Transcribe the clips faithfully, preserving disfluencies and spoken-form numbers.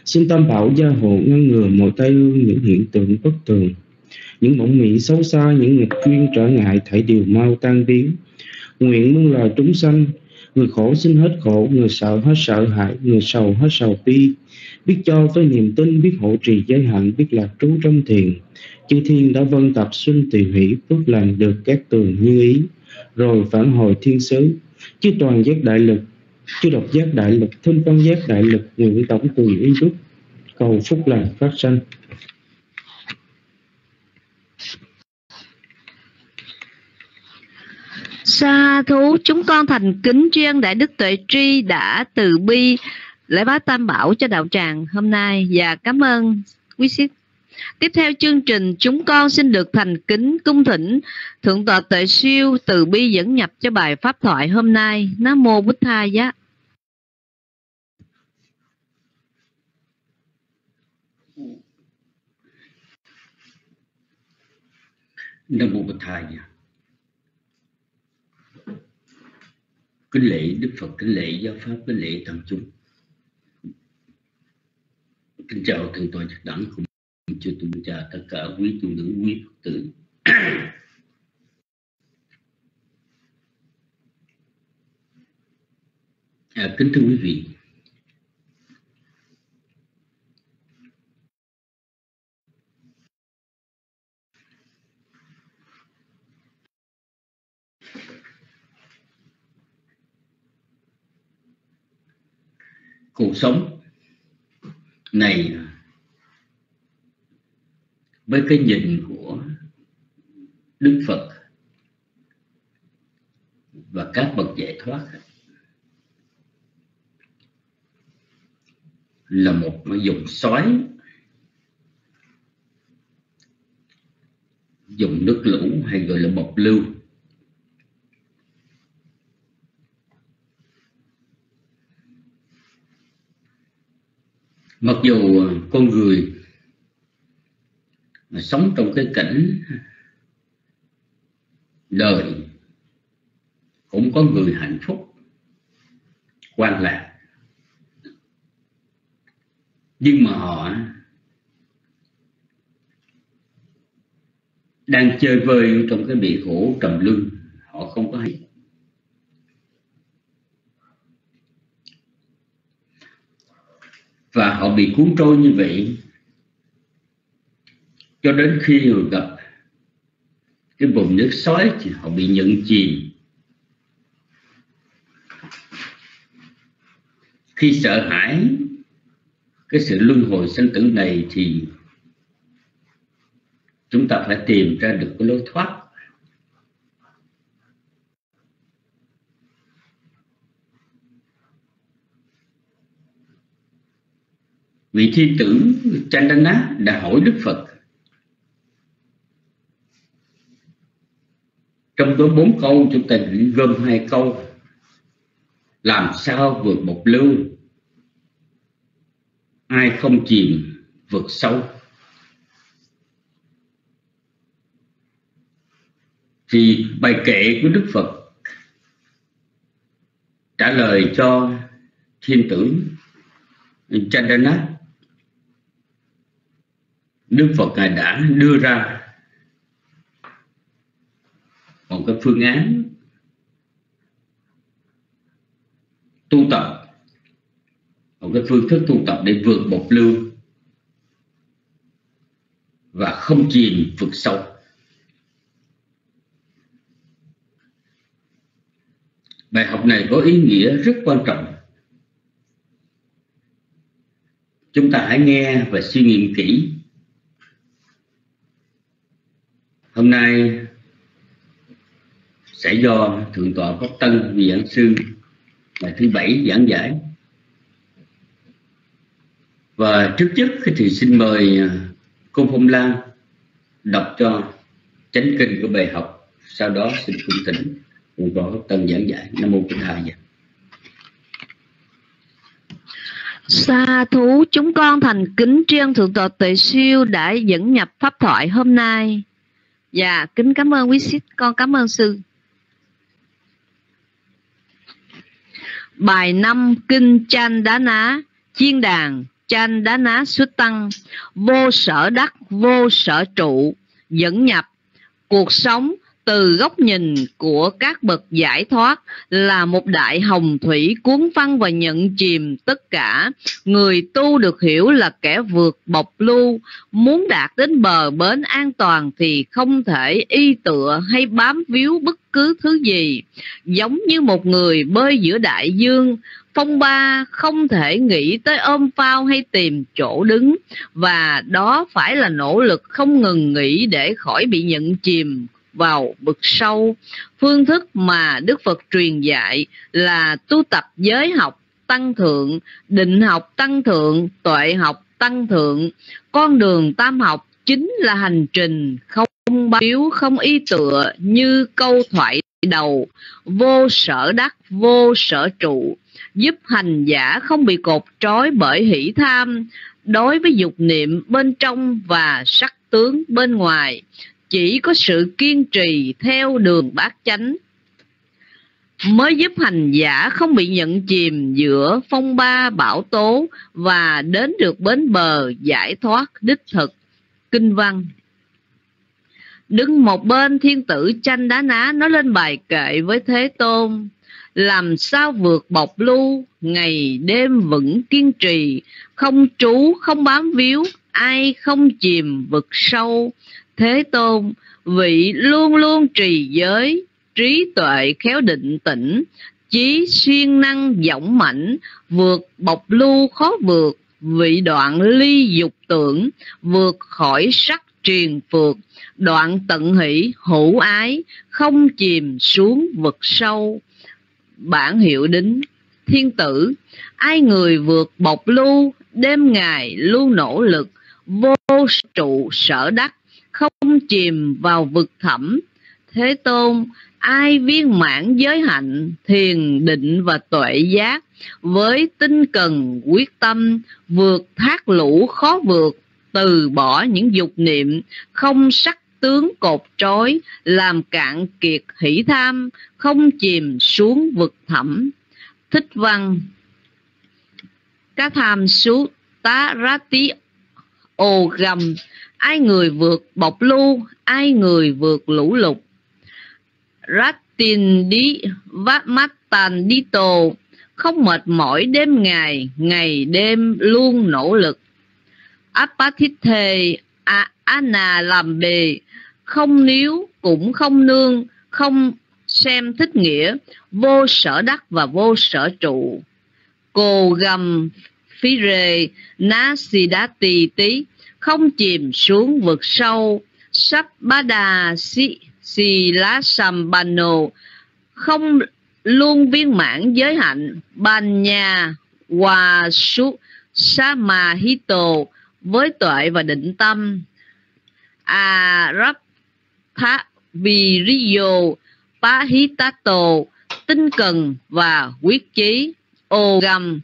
Xin Tam Bảo gia hộ ngăn ngừa mọi tai ương, những hiện tượng bất thường, những mộng mị xấu xa, những nghịch duyên trở ngại thảy đều mau tan biến. Nguyện muôn loài chúng sanh, người khổ xin hết khổ, người sợ hết sợ hãi, người sầu hết sầu bi, biết cho tới niềm tin, biết hộ trì giới hạnh, biết lạc trú trong thiền. Chư thiên đã vân tập xuân tùy hỷ, phước lành được các tường như ý, rồi phản hồi thiên xứ. Chư toàn giác đại lực, chư độc giác đại lực, thinh văn giác đại lực, nguyện tổng tùy ý đức, cầu phúc lành phát sanh. Sa thú, chúng con thành kính tri ân đại đức Tuệ Tri đã từ bi lễ bái Tam Bảo cho đạo tràng hôm nay, và cảm ơn quý sĩ. Tiếp theo chương trình, chúng con xin được thành kính cung thỉnh Thượng tọa Tuệ Siêu từ bi dẫn nhập cho bài pháp thoại hôm nay. Nam mô Bụt Tha Giá. Nam mô Bụt Tha Giá. Kính lễ Đức Phật, kính lễ giáo pháp, kính lễ tăng chúng. Kính chào thượng tọa Nhật Đẳng cùng chư tôn cha, tất cả quý tu nữ, quý Phật tử. À, kính thưa quý vị, cuộc sống này với cái nhìn của Đức Phật và các bậc giải thoát là một dòng xoáy, dòng nước lũ hay gọi là bộc lưu. Mặc dù con người mà sống trong cái cảnh đời cũng có người hạnh phúc, quan lạc, nhưng mà họ đang chơi vơi trong cái bể khổ trầm luân, họ không có hay. Và họ bị cuốn trôi như vậy cho đến khi họ gặp cái vùng nước xoáy thì họ bị nhận chìm. Khi sợ hãi cái sự luân hồi sanh tử này thì chúng ta phải tìm ra được cái lối thoát. Vị thiên tử Chandana đã hỏi Đức Phật trong đó bốn câu, chúng ta gom hai câu: làm sao vượt một lưu, ai không chìm vượt sâu. Thì bài kệ của Đức Phật trả lời cho thiên tử Chandana, Đức Phật Ngài đã đưa ra một cái phương án tu tập, một cái phương thức tu tập để vượt bộc lưu và không chìm vượt sâu. Bài học này có ý nghĩa rất quan trọng. Chúng ta hãy nghe và suy nghiệm kỹ. Hôm nay sẽ do Thượng tọa Pháp Tân vị giảng sư ngày thứ bảy giảng giải. Và trước nhất thì xin mời cô Phong Lan đọc cho chánh kinh của bài học, sau đó xin cung thỉnh Thượng tọa Pháp Tân giảng giải. Nam mô Bụt Tha Giá. Sa thú, chúng con thành kính tri ân Thượng tọa Tuệ Siêu đã dẫn nhập pháp thoại hôm nay. Và kính cảm ơn quý sĩ, con cảm ơn sư. Bài năm Kinh Chandana, chiên đàn, Chandana xuất tăng, vô sở đắc, vô sở trụ, dẫn nhập cuộc sống từ góc nhìn của các bậc giải thoát là một đại hồng thủy cuốn phăng và nhận chìm tất cả. Người tu được hiểu là kẻ vượt bộc lưu, muốn đạt đến bờ bến an toàn thì không thể y tựa hay bám víu bất cứ thứ gì. Giống như một người bơi giữa đại dương, phong ba không thể nghĩ tới ôm phao hay tìm chỗ đứng, và đó phải là nỗ lực không ngừng nghỉ để khỏi bị nhận chìm vào vực sâu. Phương thức mà Đức Phật truyền dạy là tu tập giới học tăng thượng, định học tăng thượng, tuệ học tăng thượng. Con đường tam học chính là hành trình không bám víu, không y tựa, như câu thoại đầu vô sở đắc, vô sở trụ, giúp hành giả không bị cột trói bởi hỷ tham đối với dục niệm bên trong và sắc tướng bên ngoài. Chỉ có sự kiên trì theo đường bát chánh mới giúp hành giả không bị nhận chìm giữa phong ba bão tố và đến được bến bờ giải thoát đích thực. Kinh văn. Đứng một bên, thiên tử Chandana nói lên bài kệ với Thế Tôn: làm sao vượt bộc lưu, ngày đêm vẫn kiên trì, không trú không bám víu, ai không chìm vực sâu. Thế Tôn, vị luôn luôn trì giới, trí tuệ khéo định tĩnh, chí siêng năng dõng mãnh, vượt bộc lưu khó vượt, vị đoạn ly dục tưởng, vượt khỏi sắc triền phượt, đoạn tận hỷ hữu ái, không chìm xuống vực sâu. Bản hiệu đính. Thiên tử, ai người vượt bộc lưu, đêm ngày luôn nỗ lực, vô trụ sở đắc, không chìm vào vực thẳm. Thế Tôn, ai viên mãn giới hạnh, thiền định và tuệ giác, với tinh cần quyết tâm, vượt thác lũ khó vượt, từ bỏ những dục niệm, không sắc tướng cột trói, làm cạn kiệt hỷ tham, không chìm xuống vực thẳm. Thích văn. Cá tham sú tá rati ô gầm, ai người vượt bộc lưu, ai người vượt lũ lụt. Ratin đi vát mát tàn đi tồ, không mệt mỏi đêm ngày, ngày đêm luôn nỗ lực. Apatithe ana làm bề, không níu cũng không nương, không xem thích nghĩa, vô sở đắc và vô sở trụ. Cô gầm phí rề ná si đá tì tí, không chìm xuống vực sâu. Sắp bá đà si, si lá sambano, không luôn viên mãn giới hạnh. Ban nha hòa su samahito, với tuệ và định tâm. Arabha viriyo pahitato, tinh cần và quyết chí. Ogam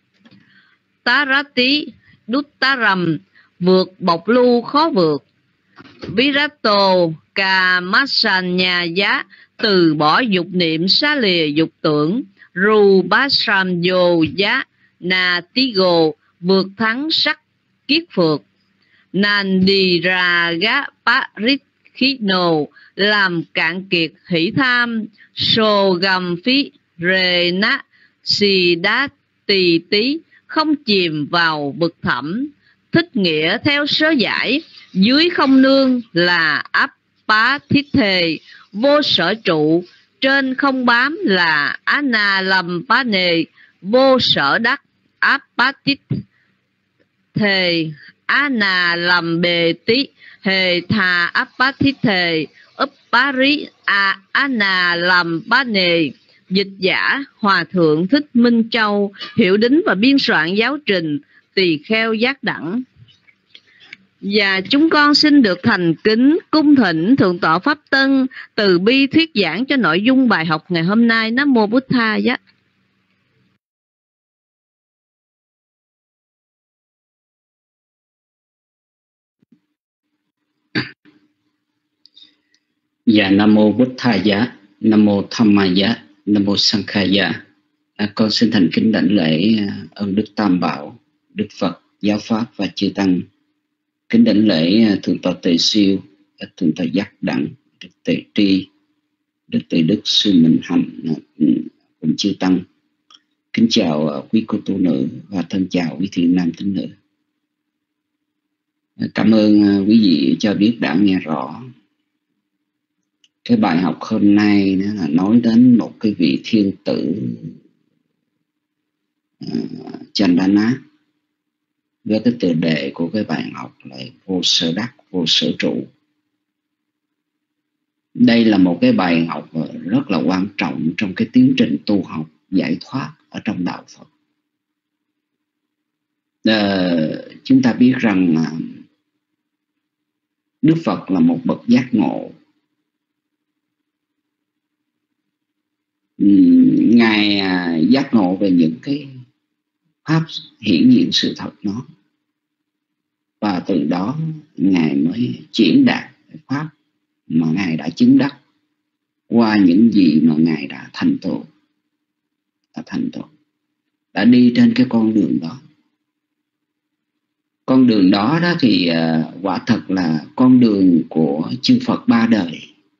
tarati duttaram, vượt bộc lưu khó vượt. Virato kamasanya giá, từ bỏ dục niệm xá lìa dục tưởng. Rubasramyo giá natigo, vượt thắng sắc kiết phược. Nandiraga parikhino, làm cạn kiệt hỷ tham. Sogam phí rena si đá tì tí, không chìm vào vực thẳm. Thích nghĩa theo sớ giải, dưới không nương là apatithe, vô sở trụ, trên không bám là analampane, vô sở đắc. Apatithe analambeti hề thà apatithe uppari a analampane. Dịch giả Hòa Thượng Thích Minh Châu, hiệu đính và biên soạn giáo trình Tỳ Kheo Giác Đẳng. Và chúng con xin được thành kính cung thỉnh Thượng tọa Pháp Tân từ bi thuyết giảng cho nội dung bài học ngày hôm nay. Nam mô Bụt Tha Giá. Dạ, Nam mô Bụt Tha Giá, Nam mô Tham Ma Giá, Nam mô Sang Kha Giá. À, con xin thành kính đảnh lễ ơn Đức Tam Bảo, Đức Phật giáo pháp và chư tăng. Kính đảnh lễ Thượng tọa Tề Siêu, Thượng tọa Giác Đẳng, Đức Tề Tri, Đức Tề Đức Sư Minh Hạnh cùng chư tăng. Kính chào quý cô tu nữ và thân chào quý thiện nam tín nữ. Cảm ơn quý vị cho biết đã nghe rõ. Cái bài học hôm nay đó là nói đến một cái vị thiên tử uh, Chandana, với cái tựa đề của cái bài học là vô sở đắc, vô sở trụ. Đây là một cái bài học rất là quan trọng trong cái tiến trình tu học giải thoát ở trong đạo Phật. À, chúng ta biết rằng Đức Phật là một bậc giác ngộ. Ngài giác ngộ về những cái pháp hiển hiện sự thật nó, và từ đó Ngài mới chuyển đạt cái pháp mà Ngài đã chứng đắc qua những gì mà Ngài đã thành tựu, đã thành tựu, đã đi trên cái con đường đó. Con đường đó đó thì uh, quả thật là con đường của chư Phật ba đời.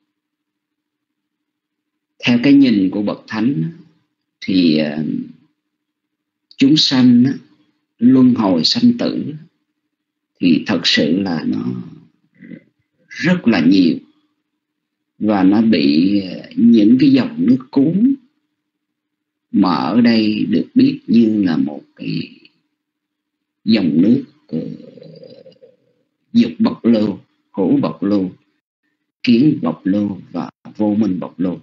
Theo cái nhìn của bậc thánh thì uh, chúng sanh luân hồi sanh tử thì thật sự là nó rất là nhiều, và nó bị những cái dòng nước cuốn mà ở đây được biết như là một cái dòng nước uh, dục bộc lưu, hữu bộc lưu, kiến bộc lưu và vô minh bộc lưu.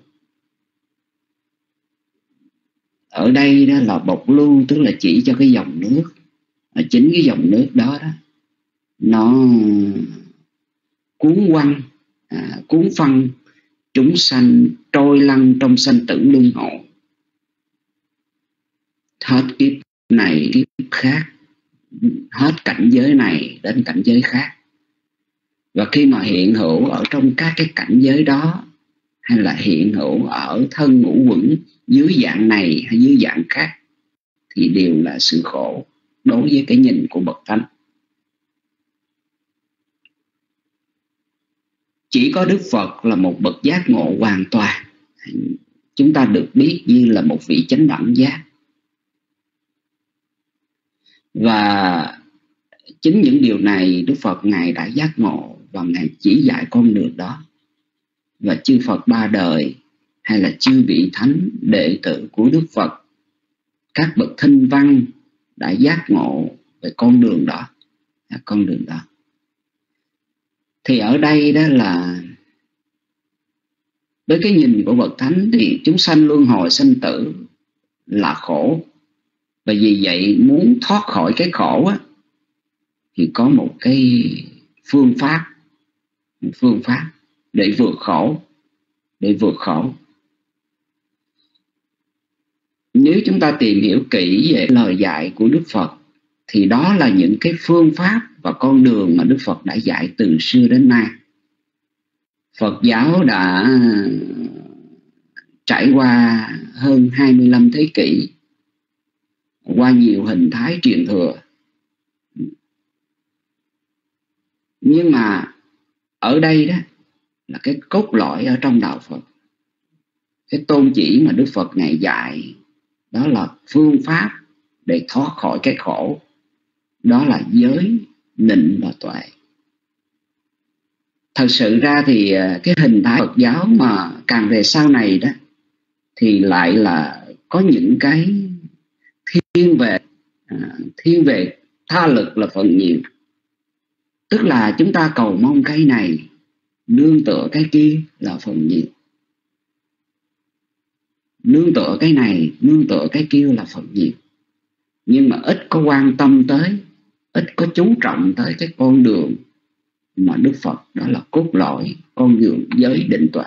Ở đây đó là bộc lưu, tức là chỉ cho cái dòng nước, chính cái dòng nước đó đó nó cuốn quăng, à, cuốn phăng chúng sanh trôi lăn trong sanh tử luân hồi, hết kiếp này kiếp khác, hết cảnh giới này đến cảnh giới khác. Và khi mà hiện hữu ở trong các cái cảnh giới đó, hay là hiện hữu ở thân ngũ quẩn dưới dạng này hay dưới dạng khác, thì đều là sự khổ đối với cái nhìn của bậc thánh. Chỉ có Đức Phật là một bậc giác ngộ hoàn toàn, chúng ta được biết như là một vị chánh đẳng giác. Và chính những điều này Đức Phật Ngài đã giác ngộ và Ngài chỉ dạy con đường đó. Và chư Phật ba đời hay là chư vị thánh đệ tử của Đức Phật, các bậc thinh văn đã giác ngộ về con đường đó, con đường đó. Thì ở đây đó là với cái nhìn của bậc thánh thì chúng sanh luân hồi sanh tử là khổ. Và vì vậy muốn thoát khỏi cái khổ á, thì có một cái phương pháp, một phương pháp để vượt khổ, để vượt khổ. Nếu chúng ta tìm hiểu kỹ về lời dạy của Đức Phật, thì đó là những cái phương pháp và con đường mà Đức Phật đã dạy từ xưa đến nay. Phật giáo đã trải qua hơn hai mươi lăm thế kỷ, qua nhiều hình thái truyền thừa. Nhưng mà ở đây đó là cái cốt lõi ở trong đạo Phật. Cái tôn chỉ mà Đức Phật Ngài dạy đó là phương pháp để thoát khỏi cái khổ. Đó là giới, định và tuệ. Thật sự ra thì cái hình thái Phật giáo mà càng về sau này đó thì lại là có những cái thiên về à, thiên về tha lực là phần nhiều. Tức là chúng ta cầu mong cái này, nương tựa cái kia là phần nhiều. Nương tựa cái này, nương tựa cái kia là phần nhiều. Nhưng mà ít có quan tâm tới, ít có chú trọng tới cái con đường mà Đức Phật đó là cốt lõi, con đường giới định tuệ.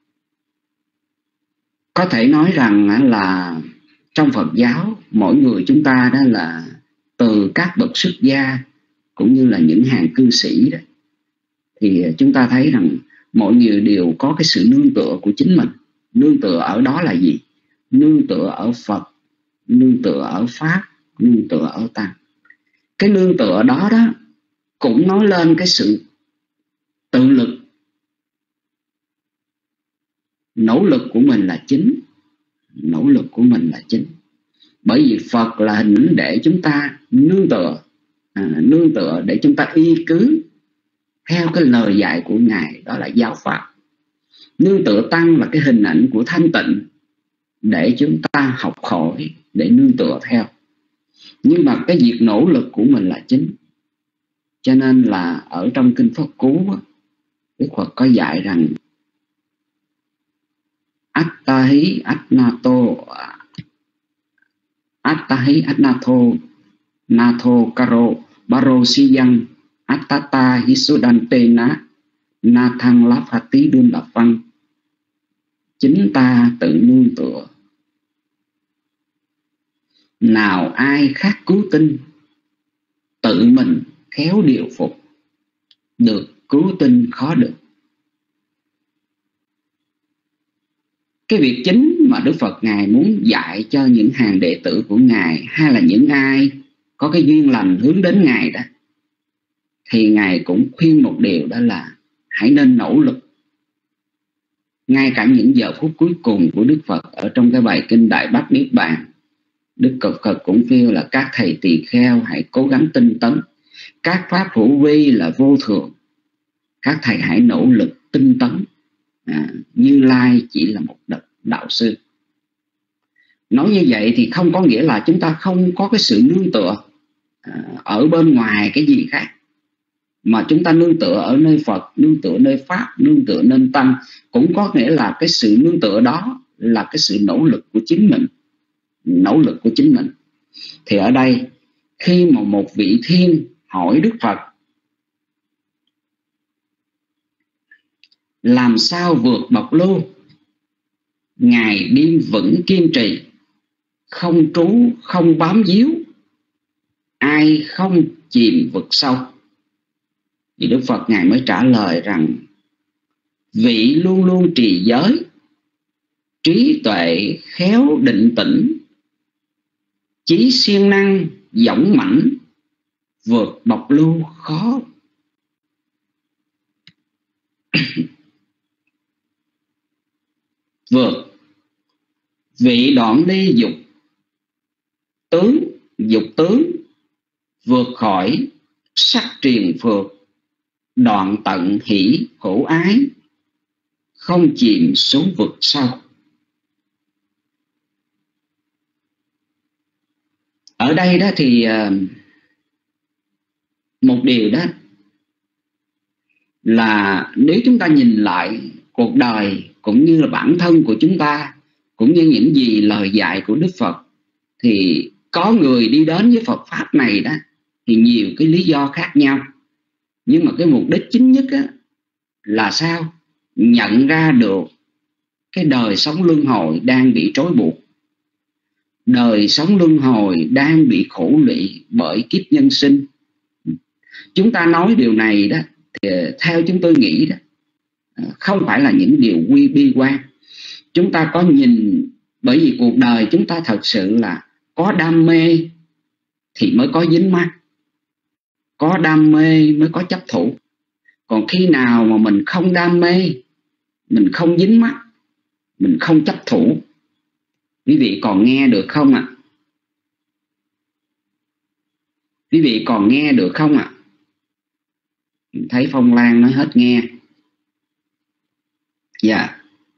Có thể nói rằng là trong Phật giáo, mỗi người chúng ta đó là từ các bậc xuất gia cũng như là những hàng cư sĩ đó, thì chúng ta thấy rằng mọi người đều có cái sự nương tựa của chính mình. Nương tựa ở đó là gì? Nương tựa ở Phật, nương tựa ở Pháp, nương tựa ở Tăng. cái nương tựa đó đó cũng nói lên cái sự tự lực, nỗ lực của mình là chính, nỗ lực của mình là chính. Bởi vì Phật là hình ảnh để chúng ta nương tựa, à, nương tựa để chúng ta y cứ theo cái lời dạy của Ngài, đó là giáo pháp. Nương tựa tăng là cái hình ảnh của thanh tịnh để chúng ta học hỏi, để nương tựa theo. Nhưng mà cái việc nỗ lực của mình là chính. Cho nên là ở trong Kinh Pháp Cú, Đức Phật có dạy rằng Attahi Atnato Attahi Atnato Nato Karo Barosiyang Attata Hisudantena Nathang Lafati Đun Lập Văn. Chính ta tự nương tựa, nào ai khác cứu tinh, tự mình khéo điều phục, được cứu tinh khó được. Cái việc chính mà Đức Phật Ngài muốn dạy cho những hàng đệ tử của Ngài, hay là những ai có cái duyên lành hướng đến Ngài đó, thì Ngài cũng khuyên một điều, đó là hãy nên nỗ lực. Ngay cả những giờ phút cuối cùng của Đức Phật ở trong cái bài kinh Đại Bát Niết Bàn, Đức Phật cũng kêu là các thầy tỳ kheo hãy cố gắng tinh tấn, các pháp hữu vi là vô thường, các thầy hãy nỗ lực tinh tấn. À, Như Lai chỉ là một đạo, đạo sư. Nói như vậy thì không có nghĩa là chúng ta không có cái sự nương tựa à, ở bên ngoài cái gì khác, mà chúng ta nương tựa ở nơi Phật, nương tựa nơi Pháp, nương tựa nơi Tăng. Cũng có nghĩa là cái sự nương tựa đó là cái sự nỗ lực của chính mình, nỗ lực của chính mình. Thì ở đây khi mà một vị thiên hỏi Đức Phật làm sao vượt bộc lưu, Ngài điên vững kiên trì, không trú không bám víu, ai không chìm vực sâu. Thì Đức Phật Ngài mới trả lời rằng vị luôn luôn trì giới, trí tuệ khéo định tĩnh, chí siêng năng dũng mãnh, vượt bộc lưu khó. Vượt vị đoạn đi dục tướng, dục tướng, vượt khỏi sắc triền phượt, đoạn tận hỷ khổ ái, không chìm xuống vực sâu. Ở đây đó thì một điều đó là nếu chúng ta nhìn lại cuộc đời cũng như là bản thân của chúng ta, cũng như những gì lời dạy của Đức Phật, thì có người đi đến với Phật Pháp này đó thì nhiều cái lý do khác nhau. Nhưng mà cái mục đích chính nhất á, là sao? Nhận ra được cái đời sống luân hồi đang bị trói buộc, đời sống luân hồi đang bị khổ lụy bởi kiếp nhân sinh. Chúng ta nói điều này đó thì theo chúng tôi nghĩ đó không phải là những điều quy bi quan. Chúng ta có nhìn, bởi vì cuộc đời chúng ta thật sự là có đam mê thì mới có dính mắc, có đam mê mới có chấp thủ. Còn khi nào mà mình không đam mê, mình không dính mắc, mình không chấp thủ, quý vị còn nghe được không ạ? À? Quý vị còn nghe được không ạ? À? Thấy Phong Lan nói hết nghe. Dạ yeah.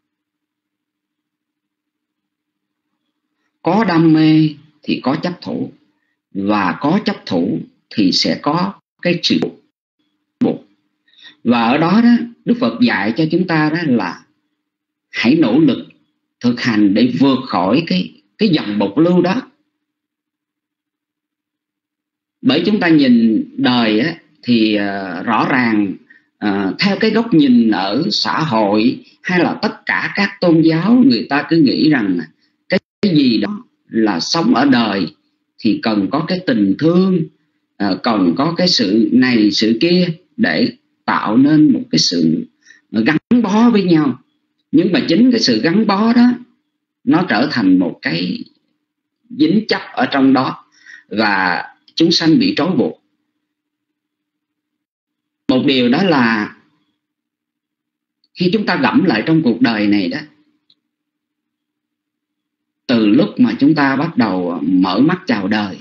Có đam mê thì có chấp thủ, và có chấp thủ thì sẽ có cái sự buộc. Và ở đó đó Đức Phật dạy cho chúng ta đó là hãy nỗ lực thực hành để vượt khỏi cái, cái dòng bộc lưu đó. Bởi chúng ta nhìn đời á, thì uh, rõ ràng uh, theo cái góc nhìn ở xã hội hay là tất cả các tôn giáo, người ta cứ nghĩ rằng cái, cái gì đó là sống ở đời thì cần có cái tình thương, uh, cần có cái sự này sự kia để tạo nên một cái sự gắn bó với nhau. Nhưng mà chính cái sự gắn bó đó nó trở thành một cái dính chấp ở trong đó. Và chúng sanh bị trói buộc. Một điều đó là khi chúng ta gẫm lại trong cuộc đời này đó, từ lúc mà chúng ta bắt đầu mở mắt chào đời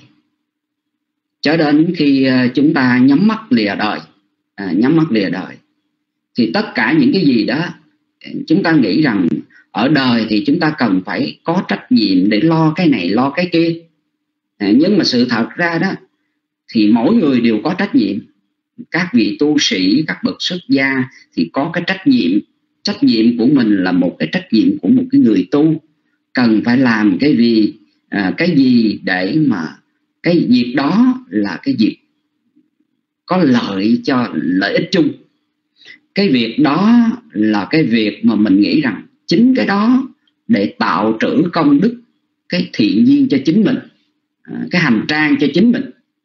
cho đến khi chúng ta nhắm mắt lìa đời, à, nhắm mắt lìa đời, thì tất cả những cái gì đó chúng ta nghĩ rằng ở đời thì chúng ta cần phải có trách nhiệm để lo cái này lo cái kia, à, nhưng mà sự thật ra đó thì mỗi người đều có trách nhiệm. Các vị tu sĩ, các bậc xuất gia thì có cái trách nhiệm. Trách nhiệm của mình là một cái trách nhiệm của một cái người tu, cần phải làm cái gì, à, cái gì để mà cái việc đó là cái việc có lợi cho lợi ích chung. Cái việc đó là cái việc mà mình nghĩ rằng chính cái đó để tạo trữ công đức, cái thiện duyên cho chính mình, à, cái hành trang cho chính mình.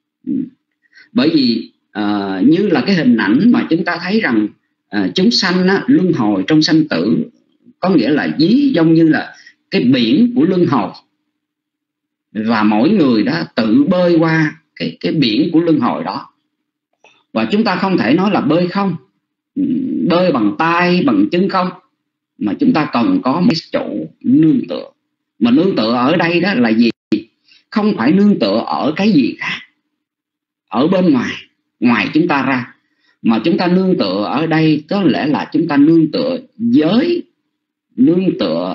Bởi vì à, như là cái hình ảnh mà chúng ta thấy rằng à, chúng sanh á, luân hồi trong sanh tử, có nghĩa là ví giống như là cái biển của luân hồi, và mỗi người đó tự bơi qua cái, cái biển của luân hồi đó. Và chúng ta không thể nói là bơi không, bơi bằng tay, bằng chân không, mà chúng ta cần có một chỗ nương tựa. Mà nương tựa ở đây đó là gì? Không phải nương tựa ở cái gì khác, ở bên ngoài, ngoài chúng ta ra, mà chúng ta nương tựa ở đây có lẽ là chúng ta nương tựa giới, nương tựa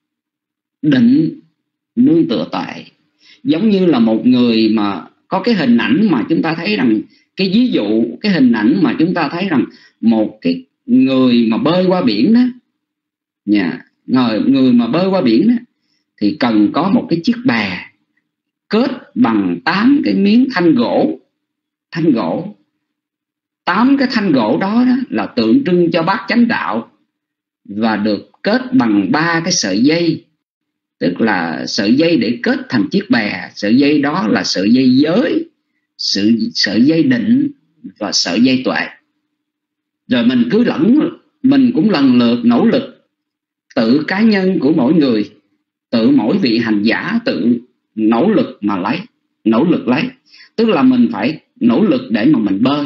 định, nương tựa tuệ. Giống như là một người mà có cái hình ảnh mà chúng ta thấy rằng, cái ví dụ, cái hình ảnh mà chúng ta thấy rằng một cái người mà bơi qua biển đó, nhà, người, người mà bơi qua biển đó thì cần có một cái chiếc bè kết bằng tám cái miếng thanh gỗ. Thanh gỗ, tám cái thanh gỗ đó, đó là tượng trưng cho bát chánh đạo, và được kết bằng ba cái sợi dây, tức là sợi dây để kết thành chiếc bè. Sợi dây đó là sợi dây giới, sự sợi dây định và sợi dây tuệ. Rồi mình cứ lẫn, mình cũng lần lượt nỗ lực, tự cá nhân của mỗi người, tự mỗi vị hành giả tự nỗ lực mà lấy, nỗ lực lấy, tức là mình phải nỗ lực để mà mình bơi.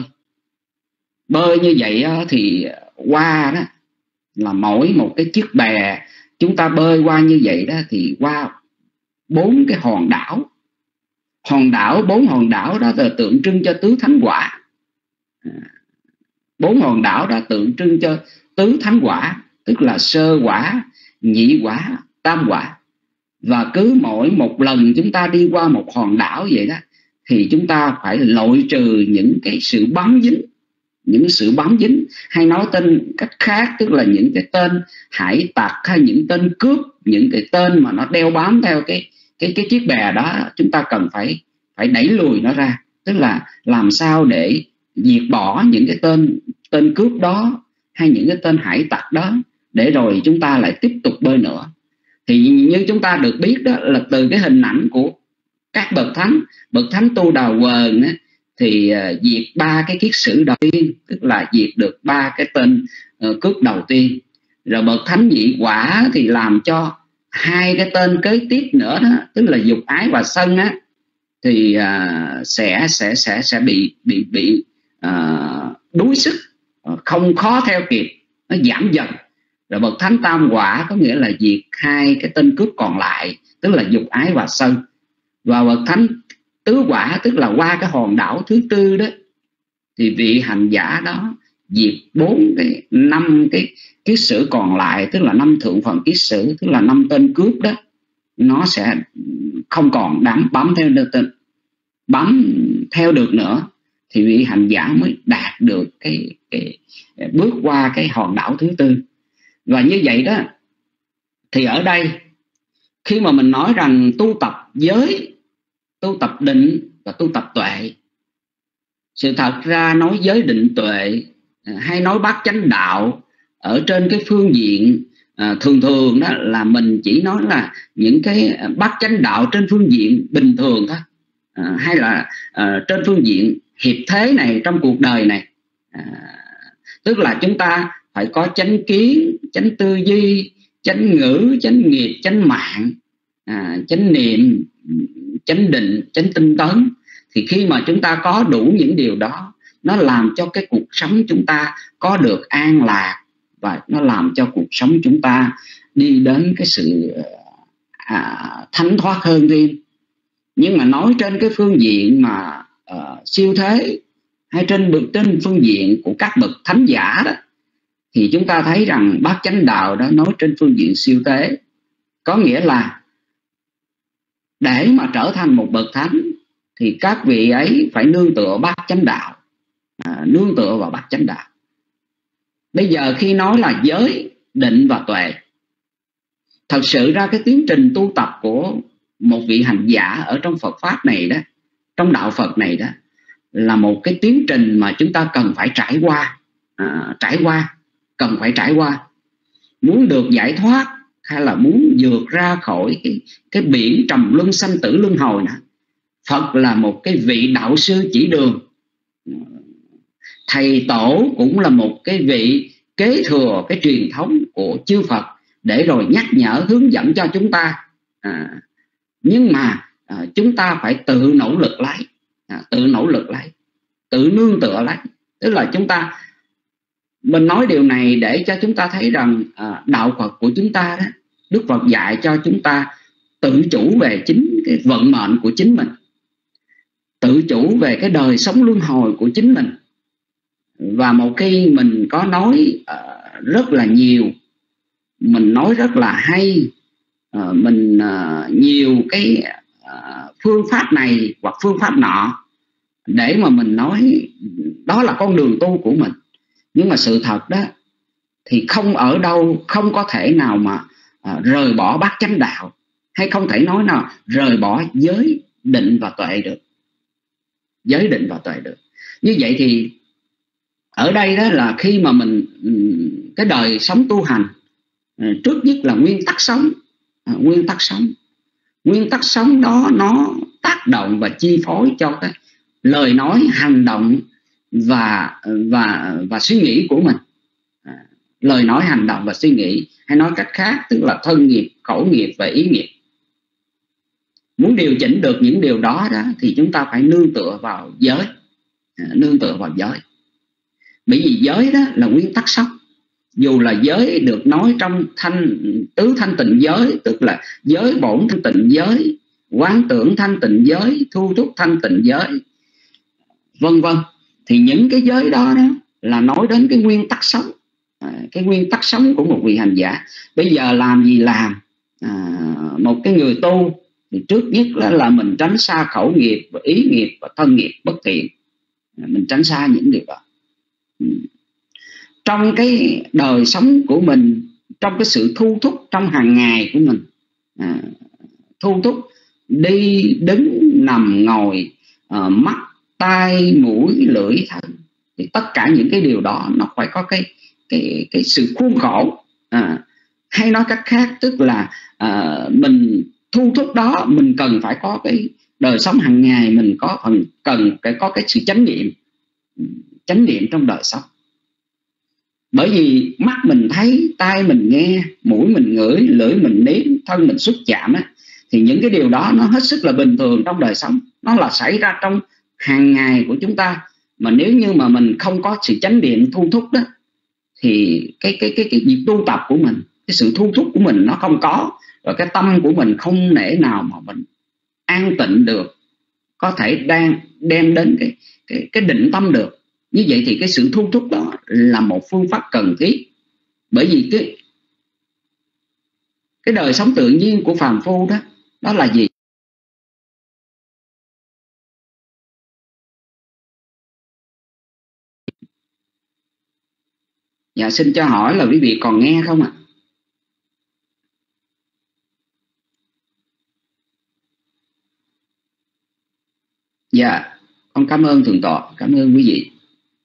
Bơi như vậy thì qua đó là mỗi một cái chiếc bè chúng ta bơi qua như vậy đó thì qua bốn cái hòn đảo. Hòn đảo, bốn hòn đảo đó là tượng trưng cho tứ thánh quả. Bốn hòn đảo đó tượng trưng cho tứ thánh quả, tức là sơ quả, nhị quả, tam quả. Và cứ mỗi một lần chúng ta đi qua một hòn đảo vậy đó thì chúng ta phải loại trừ những cái sự bám dính, những sự bám dính, hay nói tên cách khác tức là những cái tên hải tặc, hay những tên cướp, những cái tên mà nó đeo bám theo cái cái cái chiếc bè đó, chúng ta cần phải phải đẩy lùi nó ra, tức là làm sao để diệt bỏ những cái tên tên cướp đó hay những cái tên hải tặc đó, để rồi chúng ta lại tiếp tục bơi nữa. Thì như chúng ta được biết đó là từ cái hình ảnh của các bậc thánh, bậc thánh Tu Đà Quần á, thì uh, diệt ba cái kiết sử đầu tiên, tức là diệt được ba cái tên uh, cướp đầu tiên. Rồi bậc thánh Nhị Quả thì làm cho hai cái tên kế tiếp nữa đó, tức là dục ái và sân á, thì uh, sẽ sẽ sẽ sẽ bị bị bị uh, đuối sức, uh, không khó theo kịp, nó giảm dần. Rồi bậc thánh Tam Quả có nghĩa là diệt hai cái tên cướp còn lại, tức là dục ái và sân. Và bậc thánh Tứ Quả tức là qua cái hòn đảo thứ tư đó thì vị hành giả đó diệt bốn cái năm cái kiết sử còn lại, tức là năm thượng phần kiết sử, tức là năm tên cướp đó, nó sẽ không còn đám bám theo được, bám theo được nữa, thì vị hành giả mới đạt được cái, cái bước qua cái hòn đảo thứ tư. Và như vậy đó thì ở đây khi mà mình nói rằng tu tập giới, tu tập định và tu tập tuệ, sự thật ra nói giới định tuệ hay nói bát chánh đạo ở trên cái phương diện à, thường thường đó là mình chỉ nói là những cái bát chánh đạo trên phương diện bình thường thôi, à, hay là à, trên phương diện hiệp thế này trong cuộc đời này, à, tức là chúng ta phải có chánh kiến, chánh tư duy, chánh ngữ, chánh nghiệp, chánh mạng, à, chánh niệm, chánh định, chánh tinh tấn, Thì khi mà chúng ta có đủ những điều đó, nó làm cho cái cuộc sống chúng ta có được an lạc, và nó làm cho cuộc sống chúng ta đi đến cái sự à, thánh thoát hơn thêm. Nhưng mà nói trên cái phương diện mà uh, siêu thế, hay trên bậc trên phương diện của các bậc thánh giả đó, thì chúng ta thấy rằng Bát Chánh Đạo đó nói trên phương diện siêu thế, có nghĩa là để mà trở thành một bậc thánh thì các vị ấy phải nương tựa Bát Chánh Đạo, à, nương tựa vào Bát Chánh Đạo. Bây giờ khi nói là giới, định và tuệ, thật sự ra cái tiến trình tu tập của một vị hành giả ở trong Phật Pháp này đó, trong đạo Phật này đó, là một cái tiến trình mà chúng ta cần phải trải qua, à, trải qua, cần phải trải qua. Muốn được giải thoát hay là muốn vượt ra khỏi cái, cái biển trầm luân sanh tử luân hồi nữa, Phật là một cái vị đạo sư chỉ đường. Thầy tổ cũng là một cái vị kế thừa cái truyền thống của chư Phật để rồi nhắc nhở hướng dẫn cho chúng ta. À, nhưng mà à, chúng ta phải tự nỗ lực lấy, à, tự nỗ lực lấy, tự nương tựa lấy. Tức là chúng ta, mình nói điều này để cho chúng ta thấy rằng à, đạo Phật của chúng ta đó, Đức Phật dạy cho chúng ta tự chủ về chính cái vận mệnh của chính mình, tự chủ về cái đời sống luân hồi của chính mình. Và một khi mình có nói uh, rất là nhiều, mình nói rất là hay, uh, mình uh, nhiều cái uh, phương pháp này hoặc phương pháp nọ để mà mình nói đó là con đường tu của mình. Nhưng mà sự thật đó thì không ở đâu, không có thể nào mà uh, rời bỏ Bát Chánh Đạo, hay không thể nói nào rời bỏ giới, định và tuệ được. Giới, định và tuệ được. Như vậy thì ở đây đó là khi mà mình cái đời sống tu hành, trước nhất là nguyên tắc sống, à, nguyên tắc sống, nguyên tắc sống đó nó tác động và chi phối cho cái lời nói, hành động và và và suy nghĩ của mình. À, lời nói, hành động và suy nghĩ, hay nói cách khác tức là thân nghiệp, khẩu nghiệp và ý nghiệp. Muốn điều chỉnh được những điều đó đó thì chúng ta phải nương tựa vào giới, à, nương tựa vào giới. Bởi vì giới đó là nguyên tắc sống. Dù là giới được nói trong thanh tứ thanh tịnh giới, tức là giới bổn thanh tịnh giới, quán tưởng thanh tịnh giới, thu thúc thanh tịnh giới, vân vân, thì những cái giới đó, đó là nói đến cái nguyên tắc sống, à, cái nguyên tắc sống của một vị hành giả. Bây giờ làm gì làm, à, một cái người tu thì trước nhất là, là mình tránh xa khẩu nghiệp, và ý nghiệp và thân nghiệp bất thiện. À, mình tránh xa những điều đó. Trong cái đời sống của mình, trong cái sự thu thúc trong hàng ngày của mình, à, thu thúc đi đứng nằm ngồi, à, mắt tai mũi lưỡi thân, thì tất cả những cái điều đó nó phải có cái cái cái sự khuôn khổ, à, hay nói cách khác tức là à, mình thu thúc đó mình cần phải có cái đời sống hàng ngày, mình có phần cần phải có cái sự chánh niệm, chánh niệm trong đời sống. Bởi vì mắt mình thấy, tai mình nghe, mũi mình ngửi, lưỡi mình nếm, thân mình xúc chạm á, thì những cái điều đó nó hết sức là bình thường trong đời sống, nó là xảy ra trong hàng ngày của chúng ta. Mà nếu như mà mình không có sự chánh niệm thu thúc đó, thì cái cái cái cái việc tu tập của mình, cái sự thu thúc của mình nó không có, và cái tâm của mình không thể nào mà mình an tịnh được, có thể đang đem đến cái cái cái định tâm được. Như vậy thì cái sự thu thúc đó là một phương pháp cần thiết. Bởi vì cái cái đời sống tự nhiên của phàm phu đó, đó là gì? Dạ, xin cho hỏi là quý vị còn nghe không ạ? Dạ, con cảm ơn thượng tọa, cảm ơn quý vị.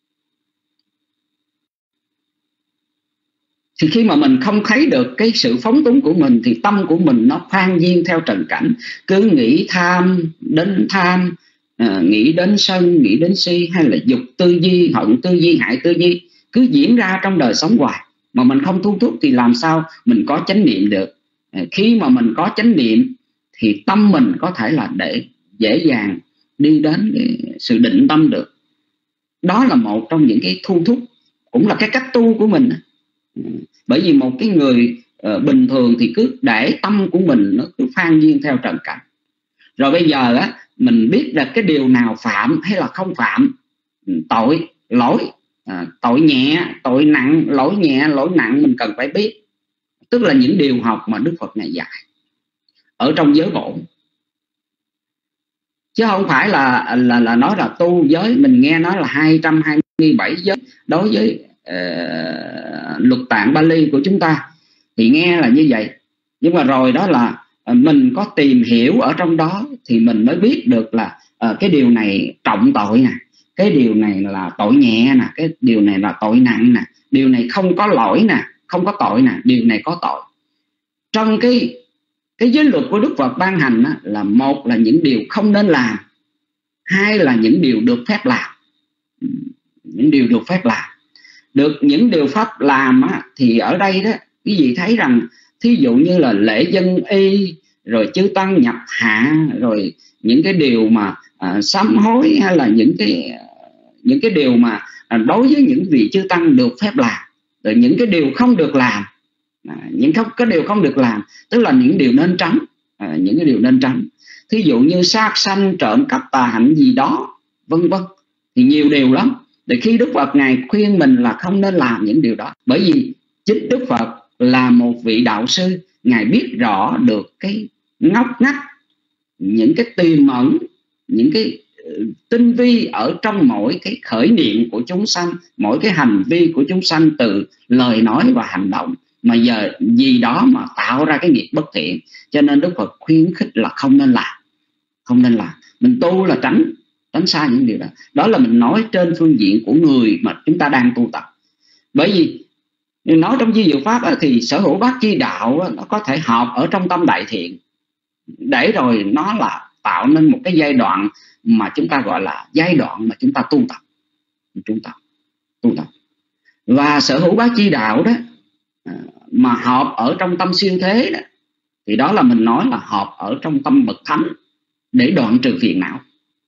Thì khi mà mình không thấy được cái sự phóng túng của mình, thì tâm của mình nó phan duyên theo trần cảnh, cứ nghĩ tham đến tham, à, nghĩ đến sân, nghĩ đến si, hay là dục tư duy, hận tư duy, hại tư duy, cứ diễn ra trong đời sống hoài. Mà mình không thu thúc thì làm sao mình có chánh niệm được? À, khi mà mình có chánh niệm thì tâm mình có thể là để dễ dàng đi đến cái sự định tâm được. Đó là một trong những cái thu thúc, cũng là cái cách tu của mình. Bởi vì một cái người uh, bình thường thì cứ để tâm của mình nó cứ phan duyên theo trần cảnh. Rồi bây giờ á, mình biết là cái điều nào phạm hay là không phạm, tội, lỗi, à, tội nhẹ, tội nặng, lỗi nhẹ, lỗi nặng mình cần phải biết. Tức là những điều học mà Đức Phật này dạy ở trong giới bổn, chứ không phải là là là nói là tu giới. Mình nghe nói là hai trăm hai mươi bảy giới đối với uh, luật tạng Bali của chúng ta thì nghe là như vậy. Nhưng mà rồi đó là uh, mình có tìm hiểu ở trong đó thì mình mới biết được là uh, cái điều này trọng tội nè, cái điều này là tội nhẹ nè, cái điều này là tội nặng nè, điều này không có lỗi nè, không có tội nè, điều này có tội. Trong cái cái giới luật của Đức Phật ban hành á, là một là những điều không nên làm, hai là những điều được phép làm. Những điều được phép làm, được những điều pháp làm á, thì ở đây đó quý vị thấy rằng thí dụ như là lễ dân y, rồi chư tăng nhập hạ, rồi những cái điều mà à, sám hối, hay là những cái những cái điều mà à, đối với những vị chư tăng được phép làm, rồi những cái điều không được làm. À, những không, cái điều không được làm tức là những điều nên tránh, à, những cái điều nên tránh. Thí dụ như sát sanh, trộm cắp, tà hạnh gì đó, vân vân, thì nhiều điều lắm. Để khi Đức Phật Ngài khuyên mình là không nên làm những điều đó, bởi vì chính Đức Phật là một vị đạo sư, Ngài biết rõ được cái ngóc ngách, những cái tiềm ẩn, những cái tinh vi ở trong mỗi cái khởi niệm của chúng sanh, mỗi cái hành vi của chúng sanh, từ lời nói và hành động, mà giờ gì đó mà tạo ra cái nghiệp bất thiện. Cho nên Đức Phật khuyến khích là không nên làm, không nên làm. Mình tu là tránh tránh xa những điều đó. Đó là mình nói trên phương diện của người mà chúng ta đang tu tập. Bởi vì nói trong Di Diệu Pháp thì sở hữu bát chi đạo nó có thể hợp ở trong tâm đại thiện, để rồi nó là tạo nên một cái giai đoạn mà chúng ta gọi là giai đoạn mà chúng ta tu tập, chúng ta tu tập. Và sở hữu bát chi đạo đó mà hợp ở trong tâm siêu thế đó, thì đó là mình nói là hợp ở trong tâm bậc thánh, để đoạn trừ phiền não.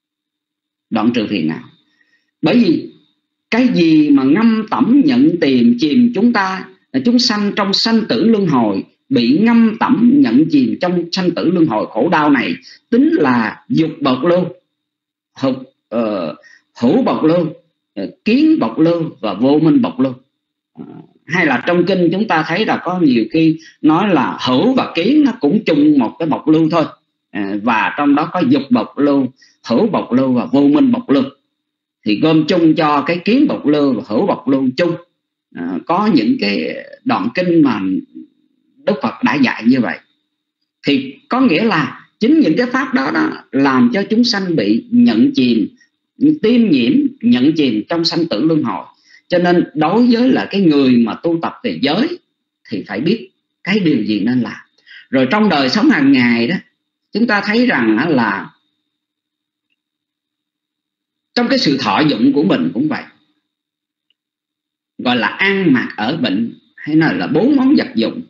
Đoạn trừ phiền não. Bởi vì cái gì mà ngâm tẩm nhận tìm chìm chúng ta, là chúng sanh trong sanh tử luân hồi, bị ngâm tẩm nhận chìm trong sanh tử luân hồi khổ đau này, tính là dục bộc lưu, hữu, uh, hữu bộc lưu, uh, kiến bộc lưu và vô minh bộc lưu. Uh, hay là trong kinh chúng ta thấy là có nhiều khi nói là hữu và kiến nó cũng chung một cái bộc lưu thôi, uh, và trong đó có dục bộc lưu, hữu bộc lưu và vô minh bộc lưu, thì gom chung cho cái kiến bộc lưu và hữu bộc lưu chung. À, có những cái đoạn kinh mà Đức Phật đã dạy như vậy, thì có nghĩa là chính những cái pháp đó đó làm cho chúng sanh bị nhận chìm, tiêm nhiễm, nhận chìm trong sanh tử luân hồi. Cho nên đối với là cái người mà tu tập về giới thì phải biết cái điều gì nên làm. Rồi trong đời sống hàng ngày đó, chúng ta thấy rằng là trong cái sự thọ dụng của mình cũng vậy, gọi là ăn mặc ở bệnh, hay nói là bốn món vật dụng.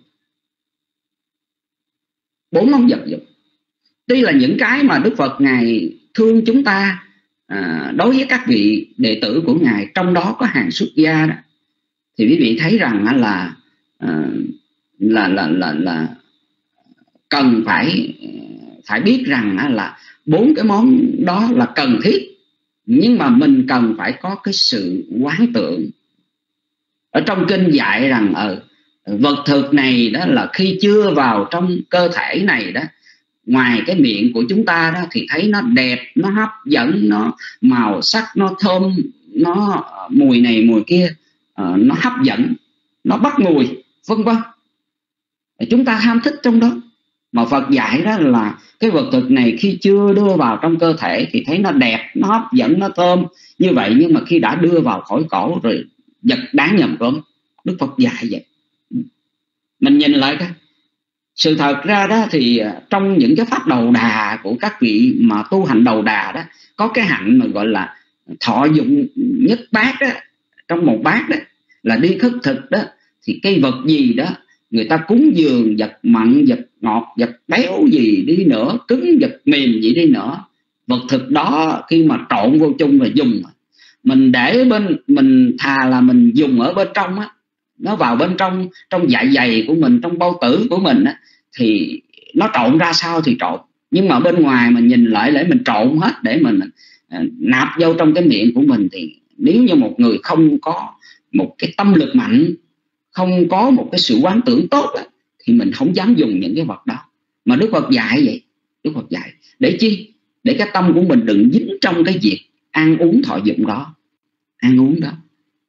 Bốn món vật dụng tuy là những cái mà Đức Phật Ngài thương chúng ta, à, đối với các vị đệ tử của Ngài, trong đó có hàng xuất gia đó, thì quý vị thấy rằng là à, là, là là là cần phải phải biết rằng là bốn cái món đó là cần thiết, nhưng mà mình cần phải có cái sự quán tưởng. Ở trong kinh dạy rằng ở vật thực này đó là khi chưa vào trong cơ thể này đó, ngoài cái miệng của chúng ta đó thì thấy nó đẹp, nó hấp dẫn, nó màu sắc, nó thơm, nó mùi này mùi kia, nó hấp dẫn, nó bắt mùi, vân vân. Chúng ta ham thích trong đó. Mà Phật dạy đó là cái vật thực này khi chưa đưa vào trong cơ thể thì thấy nó đẹp, nó hấp dẫn, nó thơm như vậy, nhưng mà khi đã đưa vào khỏi cổ rồi vật đáng nhầm gớm. Đức Phật dạy vậy. Mình nhìn lại cái sự thật ra đó thì trong những cái pháp đầu đà của các vị mà tu hành đầu đà đó, có cái hạnh mà gọi là thọ dụng nhất bát đó, trong một bát đó là đi khất thực đó, thì cái vật gì đó người ta cúng dường, vật mặn, vật ngọt, vật béo gì đi nữa, cứng, vật mềm gì đi nữa, vật thực đó khi mà trộn vô chung và dùng, mình để bên mình thà là mình dùng ở bên trong á, nó vào bên trong trong dạ dày của mình, trong bao tử của mình á, thì nó trộn ra sao thì trộn, nhưng mà bên ngoài mình nhìn lại để mình trộn hết để mình uh, nạp vô trong cái miệng của mình, thì nếu như một người không có một cái tâm lực mạnh, không có một cái sự quán tưởng tốt á, thì mình không dám dùng những cái vật đó. Mà Đức Phật dạy vậy, Đức Phật dạy để chi? Để cái tâm của mình đừng dính trong cái việc ăn uống thọ dụng đó, ăn uống đó.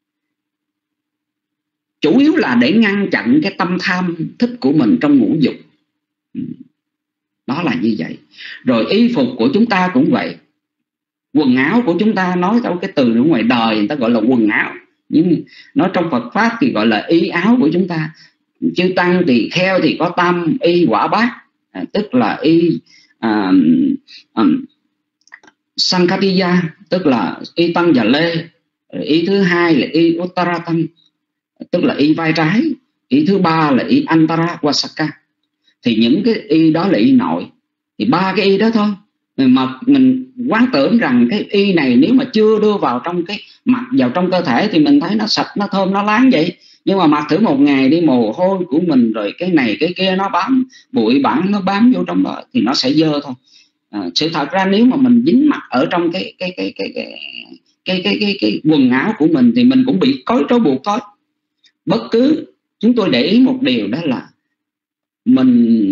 Chủ yếu là để ngăn chặn cái tâm tham thích của mình trong ngũ dục. Đó là như vậy. Rồi y phục của chúng ta cũng vậy. Quần áo của chúng ta, nói theo cái từ ở ngoài đời người ta gọi là quần áo, nhưng nói trong Phật Pháp thì gọi là y áo của chúng ta. Chư Tăng thì kheo thì có tam y quả bát, à, tức là y à, à, Sankatiya, tức là y tăng và lê. Y thứ hai là y Uttaratam, tức là y vai trái. Y thứ ba là y Antara Vasaka. Thì những cái y đó là y nội. Thì ba cái y đó thôi. Mà mình quán tưởng rằng cái y này nếu mà chưa đưa vào trong cái mặc vào trong cơ thể thì mình thấy nó sạch, nó thơm, nó láng vậy. Nhưng mà mặc thử một ngày đi, mồ hôi của mình rồi cái này cái kia nó bám, bụi bặm nó bám vô trong đó thì nó sẽ dơ thôi. À, sự thật ra nếu mà mình dính mặt ở trong cái cái cái cái cái cái cái cái, cái quần áo của mình thì mình cũng bị cối trói buộc thôi. Bất cứ chúng tôi để ý một điều, đó là mình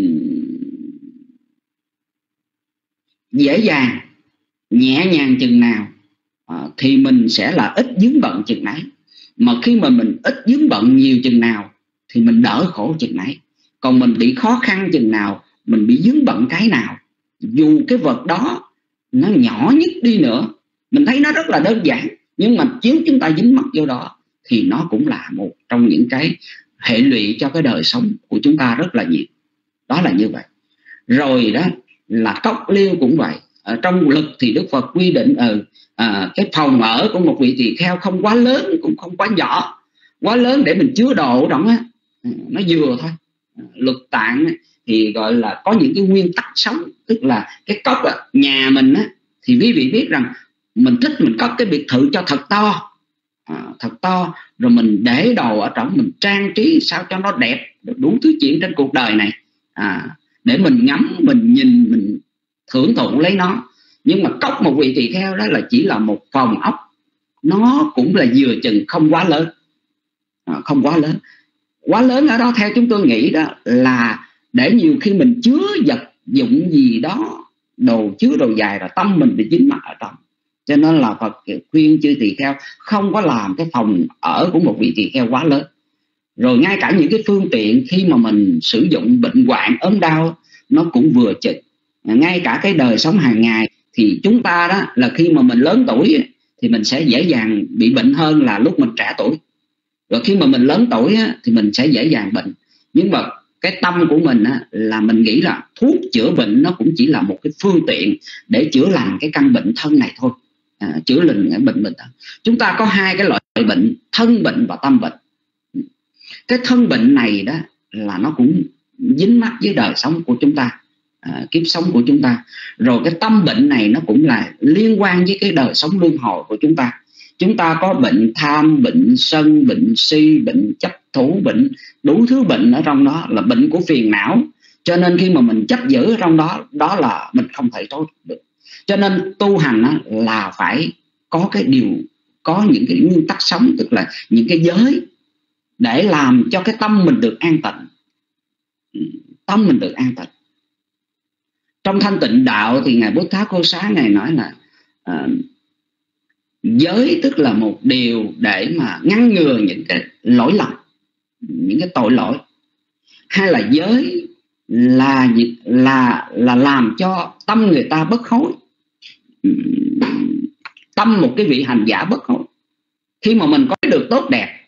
dễ dàng nhẹ nhàng chừng nào à, thì mình sẽ là ít vướng bận chừng nấy. Mà khi mà mình ít vướng bận nhiều chừng nào thì mình đỡ khổ chừng nấy. Còn mình bị khó khăn chừng nào, mình bị vướng bận cái nào, dù cái vật đó nó nhỏ nhất đi nữa, mình thấy nó rất là đơn giản, nhưng mà nếu chúng ta dính mắc vô đó thì nó cũng là một trong những cái hệ lụy cho cái đời sống của chúng ta rất là nhiều. Đó là như vậy. Rồi đó là cốc liêu cũng vậy. Ở trong lực thì Đức Phật quy định ở à, cái phòng ở của một vị tỳ kheo không quá lớn cũng không quá nhỏ. Quá lớn để mình chứa đồ ở đó á, nó vừa thôi. Luật tạng thì gọi là có những cái nguyên tắc sống, tức là cái cốc á, nhà mình á, thì quý vị biết rằng mình thích mình có cái biệt thự cho thật to, à, thật to, rồi mình để đồ ở trong, mình trang trí sao cho nó đẹp, đủ thứ chuyện trên cuộc đời này, à, để mình ngắm, mình nhìn, mình thưởng thụ lấy nó. Nhưng mà cốc một vị tỳ kheo đó là chỉ là một phòng ốc, nó cũng là vừa chừng, không quá lớn, à, không quá lớn. Quá lớn ở đó theo chúng tôi nghĩ đó là để nhiều khi mình chứa vật dụng gì đó, đồ chứa đồ dài rồi tâm mình bị dính mắc ở trong. Cho nên là Phật khuyên chư tỳ kheo không có làm cái phòng ở của một vị tỳ kheo quá lớn. Rồi ngay cả những cái phương tiện khi mà mình sử dụng bệnh hoạn ốm đau nó cũng vừa chừng. Ngay cả cái đời sống hàng ngày thì chúng ta đó là khi mà mình lớn tuổi thì mình sẽ dễ dàng bị bệnh hơn là lúc mình trẻ tuổi. Rồi khi mà mình lớn tuổi á, thì mình sẽ dễ dàng bệnh. Nhưng mà cái tâm của mình á, là mình nghĩ là thuốc chữa bệnh nó cũng chỉ là một cái phương tiện để chữa lành cái căn bệnh thân này thôi, à, chữa lành cái bệnh bệnh. Chúng ta có hai cái loại bệnh, thân bệnh và tâm bệnh. Cái thân bệnh này đó là nó cũng dính mắc với đời sống của chúng ta, à, kiếp sống của chúng ta. Rồi cái tâm bệnh này nó cũng là liên quan với cái đời sống luân hồi của chúng ta. Chúng ta có bệnh tham, bệnh sân, bệnh si, bệnh chấp thủ, bệnh đủ thứ bệnh ở trong đó, là bệnh của phiền não. Cho nên khi mà mình chấp giữ ở trong đó, đó là mình không thể tốt được. Cho nên tu hành á, là phải có cái điều, có những cái nguyên tắc sống, tức là những cái giới để làm cho cái tâm mình được an tịnh. Tâm mình được an tịnh. Trong Thanh Tịnh Đạo thì Ngài Bố Tát Cô Xá Ngài nói là à, giới tức là một điều để mà ngăn ngừa những cái lỗi lầm, những cái tội lỗi. Hay là giới là là là làm cho tâm người ta bất hối, tâm một cái vị hành giả bất hối. Khi mà mình có được tốt đẹp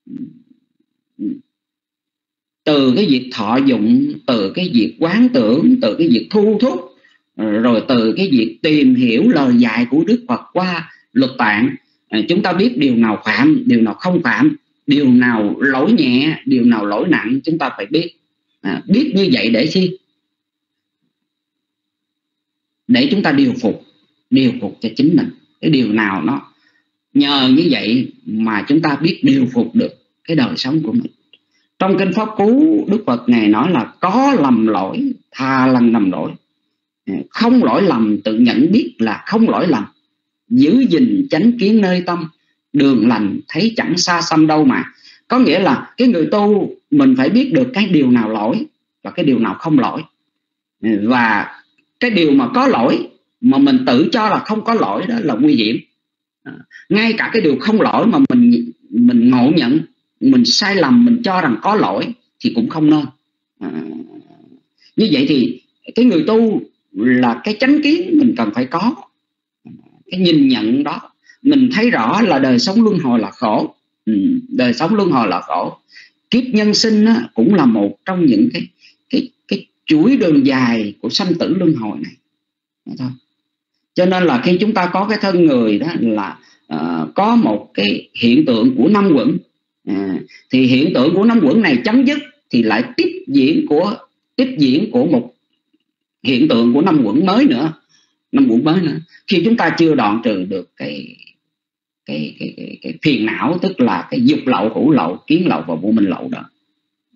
từ cái việc thọ dụng, từ cái việc quán tưởng, từ cái việc thu thúc, rồi từ cái việc tìm hiểu lời dạy của Đức Phật qua luật tạng, chúng ta biết điều nào phạm, điều nào không phạm, điều nào lỗi nhẹ, điều nào lỗi nặng, chúng ta phải biết. À, biết như vậy để chi? Để chúng ta điều phục, điều phục cho chính mình. Cái điều nào nó nhờ như vậy mà chúng ta biết điều phục được cái đời sống của mình. Trong kinh Pháp Cú, Đức Phật Ngài nói là có lầm lỗi tha lần lầm lỗi, không lỗi lầm tự nhận biết là không lỗi lầm, giữ gìn chánh kiến nơi tâm, đường lành thấy chẳng xa xăm đâu mà. Có nghĩa là cái người tu mình phải biết được cái điều nào lỗi và cái điều nào không lỗi. Và cái điều mà có lỗi mà mình tự cho là không có lỗi đó là nguy hiểm. Ngay cả cái điều không lỗi mà mình mình ngộ nhận, mình sai lầm, mình cho rằng có lỗi thì cũng không nên. À, như vậy thì cái người tu là cái chánh kiến mình cần phải có. Cái nhìn nhận đó, mình thấy rõ là đời sống luân hồi là khổ. Ừ, đời sống luân hồi là khổ. Kiếp nhân sinh á, cũng là một trong những cái cái cái chuỗi đường dài của sanh tử luân hồi này. Đó thôi. Cho nên là khi chúng ta có cái thân người đó là uh, có một cái hiện tượng của năm quẩn, uh, thì hiện tượng của năm quẩn này chấm dứt thì lại tiếp diễn của tiếp diễn của một hiện tượng của năm quẩn mới nữa, năm quẩn mới nữa. Khi chúng ta chưa đoạn trừ được cái cái cái cái, cái phiền não, tức là cái dục lậu, hữu lậu, kiến lậu và vô minh lậu đó. Ừ.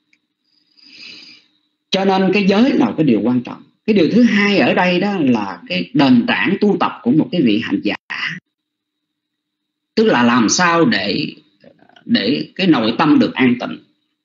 Cho nên cái giới là cái điều quan trọng. Cái điều thứ hai ở đây đó là cái nền tảng tu tập của một cái vị hành giả, tức là làm sao để để cái nội tâm được an tịnh.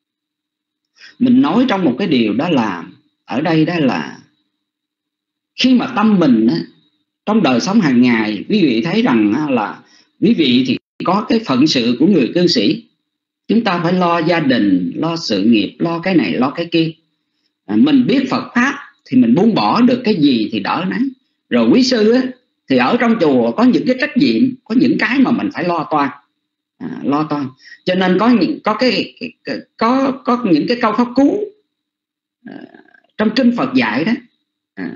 Mình nói trong một cái điều đó là ở đây đó là khi mà tâm mình á, trong đời sống hàng ngày, quý vị thấy rằng là quý vị thì có cái phận sự của người cư sĩ. Chúng ta phải lo gia đình, lo sự nghiệp, lo cái này, lo cái kia. À, mình biết Phật Pháp thì mình buông bỏ được cái gì thì đỡ nấy. Rồi quý sư á, thì ở trong chùa có những cái trách nhiệm, có những cái mà mình phải lo toan, à, lo toan. Cho nên có những có cái có có những cái câu Pháp Cú à, trong kinh Phật dạy đó, à,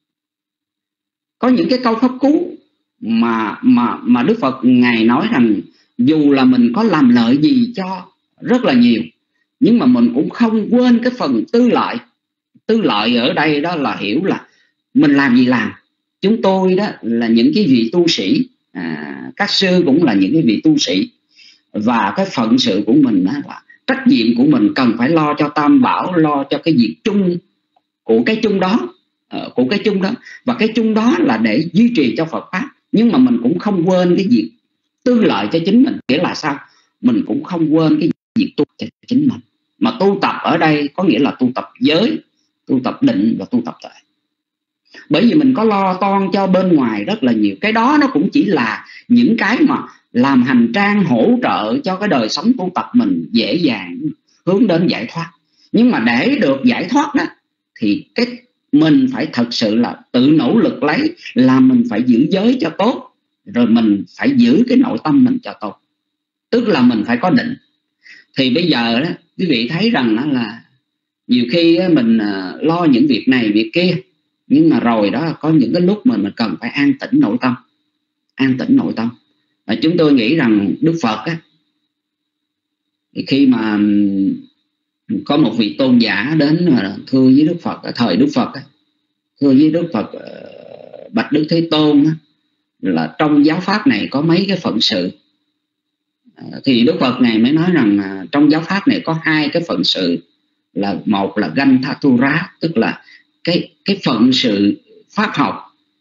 có những cái câu Pháp Cú mà mà mà Đức Phật Ngài nói rằng dù là mình có làm lợi gì cho rất là nhiều, nhưng mà mình cũng không quên cái phần tư lợi. Tư lợi ở đây đó là hiểu là mình làm gì làm. Chúng tôi đó là những cái vị tu sĩ, à, các sư cũng là những cái vị tu sĩ, và cái phận sự của mình đó là trách nhiệm của mình cần phải lo cho tam bảo, lo cho cái việc chung của cái chung đó, uh, của cái chung đó, và cái chung đó là để duy trì cho Phật Pháp. Nhưng mà mình cũng không quên cái việc tư lợi cho chính mình. Nghĩa là sao? Mình cũng không quên cái việc tu cho chính mình. Mà tu tập ở đây có nghĩa là tu tập giới, tu tập định và tu tập tuệ. Bởi vì mình có lo toan cho bên ngoài rất là nhiều. Cái đó nó cũng chỉ là những cái mà làm hành trang hỗ trợ cho cái đời sống tu tập mình dễ dàng hướng đến giải thoát. Nhưng mà để được giải thoát đó thì cái mình phải thật sự là tự nỗ lực lấy, là mình phải giữ giới cho tốt, rồi mình phải giữ cái nội tâm mình cho tốt. Tức là mình phải có định. Thì bây giờ đó quý vị thấy rằng đó là nhiều khi mình lo những việc này việc kia, nhưng mà rồi đó có những cái lúc mà mình cần phải an tĩnh nội tâm. An tĩnh nội tâm. Và chúng tôi nghĩ rằng Đức Phật á, thì khi mà có một vị tôn giả đến mà thưa với Đức Phật, ở thời Đức Phật á, thưa với Đức Phật, bạch Đức Thế Tôn á, là trong giáo pháp này có mấy cái phận sự. Thì Đức Phật này mới nói rằng trong giáo pháp này có hai cái phận sự, là một là Ganthathura, tức là cái cái phận sự pháp học,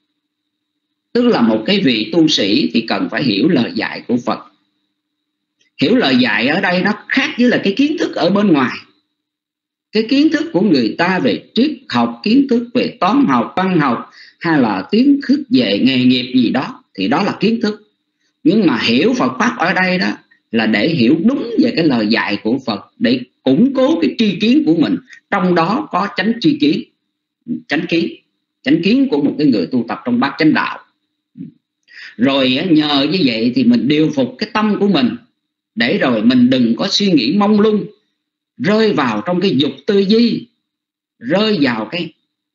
tức là một cái vị tu sĩ thì cần phải hiểu lời dạy của Phật. Hiểu lời dạy ở đây nó khác với là cái kiến thức ở bên ngoài. Cái kiến thức của người ta về triết học, kiến thức về toán học, văn học, hay là kiến thức về nghề nghiệp gì đó, thì đó là kiến thức. Nhưng mà hiểu Phật Pháp ở đây đó là để hiểu đúng về cái lời dạy của Phật, để củng cố cái tri kiến của mình. Trong đó có chánh tri kiến, chánh kiến, chánh kiến của một cái người tu tập trong bát chánh đạo. Rồi nhờ như vậy thì mình điều phục cái tâm của mình, để rồi mình đừng có suy nghĩ mông lung, rơi vào trong cái dục tư duy, rơi vào cái